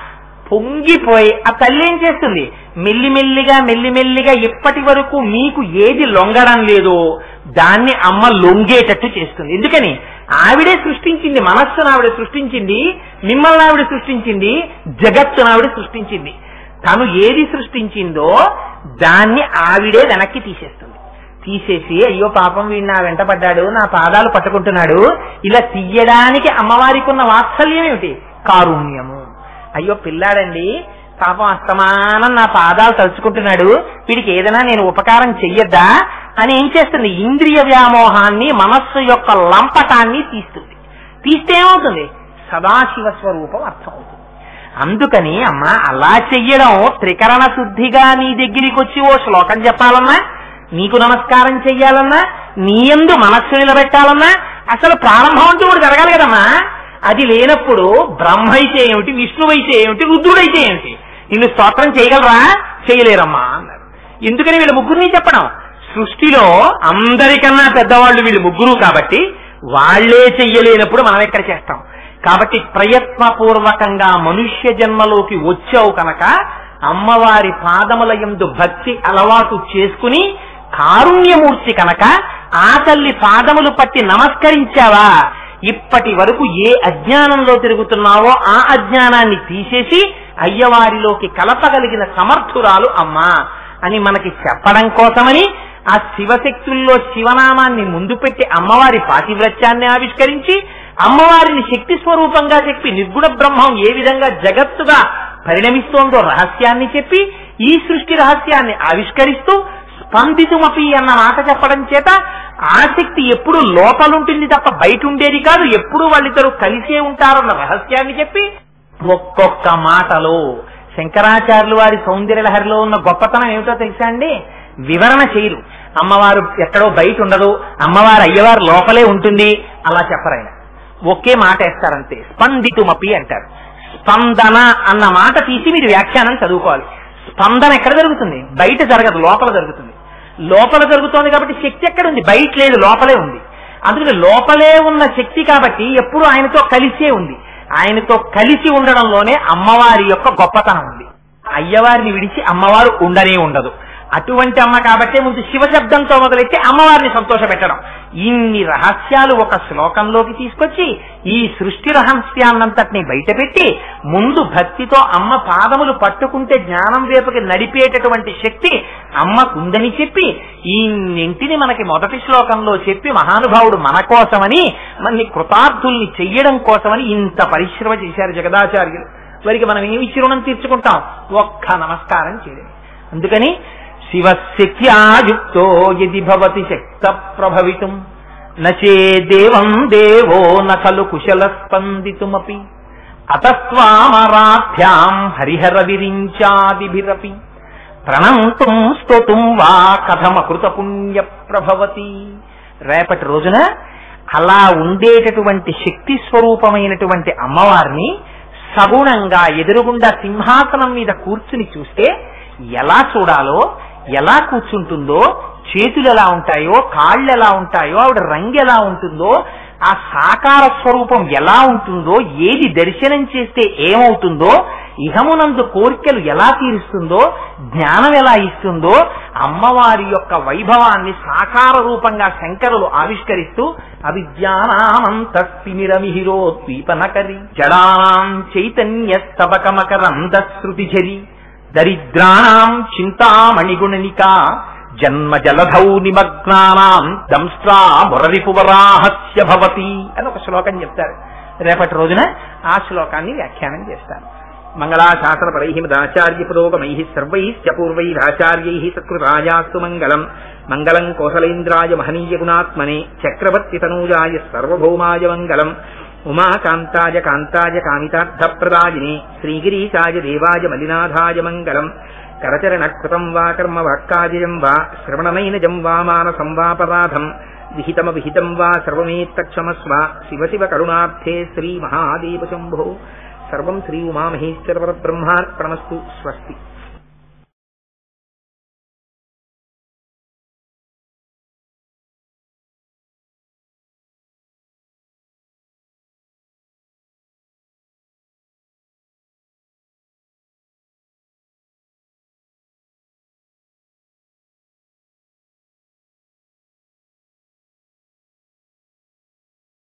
పొంగిపోయి ఆ తల్లి ఏం చేస్తుంది, మెల్లిమెల్లిగా మెల్లిమెల్లిగా ఇప్పటి వరకు మీకు ఏది లొంగడం లేదో దాన్ని అమ్మ లొంగేటట్టు చేస్తుంది. ఎందుకని? ఆవిడే సృష్టించింది, మనస్సును ఆవిడ సృష్టించింది, మిమ్మల్ని ఆవిడ సృష్టించింది, జగత్తును ఆవిడ సృష్టించింది. తను ఏది సృష్టించిందో దాన్ని ఆవిడే వెనక్కి తీసేస్తుంది. తీసేసి అయ్యో పాపం వీడు నా వెంట పడ్డాడు, నా పాదాలు పట్టుకుంటున్నాడు, ఇలా తీయడానికి అమ్మవారికి ఉన్న వాత్సల్యం ఏమిటి? కారుణ్యము. అయ్యో పిల్లాడండి పాపం అస్తమానం నా పాదాలు తలుచుకుంటున్నాడు, వీడికి ఏదైనా నేను ఉపకారం చెయ్యొద్దా అని ఏం చేస్తుంది? ఇంద్రియ వ్యామోహాన్ని, మనస్సు యొక్క లంపటాన్ని తీస్తుంది. తీస్తే ఏమవుతుంది? సదాశివ స్వరూపం అర్థమవుతుంది. అందుకని అమ్మ అలా చెయ్యడం త్రికరణ శుద్ధిగా నీ దగ్గరికి వచ్చి ఓ శ్లోకం చెప్పాలన్నా, నీకు నమస్కారం చెయ్యాలన్నా, నీ యందు మనస్సు నిలబెట్టాలన్నా అసలు ప్రారంభం అంటూ కూడా జరగాలి కదమ్మా. అది లేనప్పుడు బ్రహ్మ అయితే ఏమిటి, విష్ణువైతే ఏమిటి, రుద్రుడైతే ఏమిటి, నిన్ను స్తోత్రం చేయగలరా? చేయలేరమ్మా అన్నారు. ఎందుకని వీళ్ళ ముగ్గురిని చెప్పడం? సృష్టిలో అందరికన్నా పెద్దవాళ్ళు వీళ్ళు ముగ్గురు కాబట్టి వాళ్లే చెయ్యలేనప్పుడు మనం ఎక్కడ చేస్తాం? కాబట్టి ప్రయత్నపూర్వకంగా మనుష్య జన్మలోకి వచ్చావు కనుక అమ్మవారి పాదముల యందు భక్తి అలవాటు చేసుకుని కారుణ్యమూర్తి కనుక ఆ తల్లి పాదములు పట్టి నమస్కరించావా, ఇప్పటి వరకు ఏ అజ్ఞానంలో తిరుగుతున్నావో ఆ అజ్ఞానాన్ని తీసేసి అయ్యవారిలోకి కలపగలిగిన సమర్థురాలు అమ్మా అని మనకి చెప్పడం కోసమని ఆ శివశక్తుల్లో శివనామాన్ని ముందు పెట్టి అమ్మవారి పాతివ్రత్యాన్ని ఆవిష్కరించి అమ్మవారిని శక్తి స్వరూపంగా చెప్పి నిర్గుణ బ్రహ్మం ఏ విధంగా జగత్తుగా పరిణమిస్తోందో రహస్యాన్ని చెప్పి ఈ సృష్టి రహస్యాన్ని ఆవిష్కరిస్తూ స్పందితుమపి అన్న మాట చెప్పడం చేత ఆసక్తి ఎప్పుడు లోపలుంటుంది తప్ప బయట ఉండేది కాదు, ఎప్పుడు వాళ్ళిద్దరూ కలిసే ఉంటారన్న రహస్యాన్ని చెప్పి ఒక్కొక్క మాటలో శంకరాచార్యులు వారి సౌందర్య లహరిలో ఉన్న గొప్పతనం ఏమిటో తెలుసా అండి? వివరణ చేయరు. అమ్మవారు ఎక్కడో బయట ఉండదు, అమ్మవారు అయ్యవారు లోపలే ఉంటుంది అలా చెప్పరాయన. ఒకే మాట వేస్తారంతే, స్పందితుమపి అంటారు. స్పందన అన్న మాట తీసి మీరు వ్యాఖ్యానం చదువుకోవాలి. స్పందన ఎక్కడ జరుగుతుంది? బయట జరగదు, లోపల జరుగుతుంది. లోపల జరుగుతోంది కాబట్టి శక్తి ఎక్కడ ఉంది? బయట లేదు, లోపలే ఉంది. అందుకని లోపలే ఉన్న శక్తి కాబట్టి ఎప్పుడు ఆయనతో కలిసే ఉంది. ఆయనతో కలిసి ఉండడంలోనే అమ్మవారి యొక్క గొప్పతనం ఉంది. అయ్యవారిని విడిచి అమ్మవారు ఉండనే ఉండదు. అటువంటి అమ్మ కాబట్టి ముందు శివశబ్దంతో మొదలెట్టి అమ్మవారిని సంతోష పెట్టడం. ఇన్ని రహస్యాలు ఒక శ్లోకంలోకి తీసుకొచ్చి ఈ సృష్టి రహస్యాన్నంతటినీ బయటపెట్టి ముందు భక్తితో అమ్మ పాదములు పట్టుకుంటే జ్ఞానం వైపుకి నడిపేటటువంటి శక్తి అమ్మకుందని చెప్పి ఈయన్నింటిని మనకి మొదటి శ్లోకంలో చెప్పి మహానుభావుడు మన కోసమని మనని కృతార్థుల్ని చెయ్యడం కోసమని ఇంత పరిశ్రమ చేశారు జగదాచార్యులు. వారికి మనం ఏమి రుణం తీర్చుకుంటాం? ఒక్క నమస్కారం చేయడం. అందుకని శివశక్త్యాయుక్తో యది భవతి శక్త ప్రభవితుం నచే దేవం దేవో నఖలు కుశల స్పందితుమపి అతస్వామరాభ్యాం హరిహర విరించాదిభిరపి ప్రణంతుం స్తోతుం వా కథమకృత పుణ్య ప్రభవతి. రేపటి రోజున అలా ఉండేటటువంటి శక్తి స్వరూపమైనటువంటి అమ్మవారిని సగుణంగా ఎదురుగుండా సింహాసనం మీద కూర్చుని చూస్తే ఎలా చూడాలో, ఎలా కూర్చుంటుందో, చేతులు ఎలా ఉంటాయో, కాళ్ళు ఎలా ఉంటాయో, ఆవిడ రంగు ఎలా ఉంటుందో, ఆ సాకార స్వరూపం ఎలా ఉంటుందో, ఏది దర్శనం చేస్తే ఏమవుతుందో, ఇహమునందు కోరికలు ఎలా తీరుస్తుందో, జ్ఞానం ఎలా ఇస్తుందో, అమ్మవారి యొక్క వైభవాన్ని సాకార రూపంగా శంకరులు ఆవిష్కరిస్తూ అవిద్యానామంతస్తిమిరమిహిరోద్వీపనకరి జడానాం చైతన్య స్తబకమకరందశ్రుతిఝరి దరిద్రాణం చింతామణిగుణనికా జన్మ జలధౌ నిమగ్నానాం దంస్ట్రా మురరిపువరాహస్య భవతి అని ఒక శ్లోకం చెప్తారు. రేపటి రోజున ఆ శ్లోకాన్ని వ్యాఖ్యానం చేస్తారు. మంగళాశాసనపరై మదాచార్య పురోగమై సర్వైశ్చ పూర్వైరాచార్యై సత్కృతాయాస్తు మంగళం. మంగళం కోసలేంద్రాయ మహనీయ గుణాత్మనే చక్రవర్తి తనూజాయ సర్వభౌమాయ మంగళం. ఉమాకాంతాయ కాంతాయ కామితార్థప్రదాయినే శ్రీగిరీశాయ దేవాయ మలినాథాయ మంగళం. కరచరణ కృతం వా కర్మ వాక్కాజయం వా శ్రవణనైనజం వా మానసం వాపరాధం విహితమ విహితం వా సర్వమేత్తక్షమస్వ శివ శివ కరుణార్థే శ్రీ మహాదేవ శంభో. సర్వం శ్రీ ఉమామహేశ్వర పరబ్రహ్మార్పణమస్తు. స్వస్తి.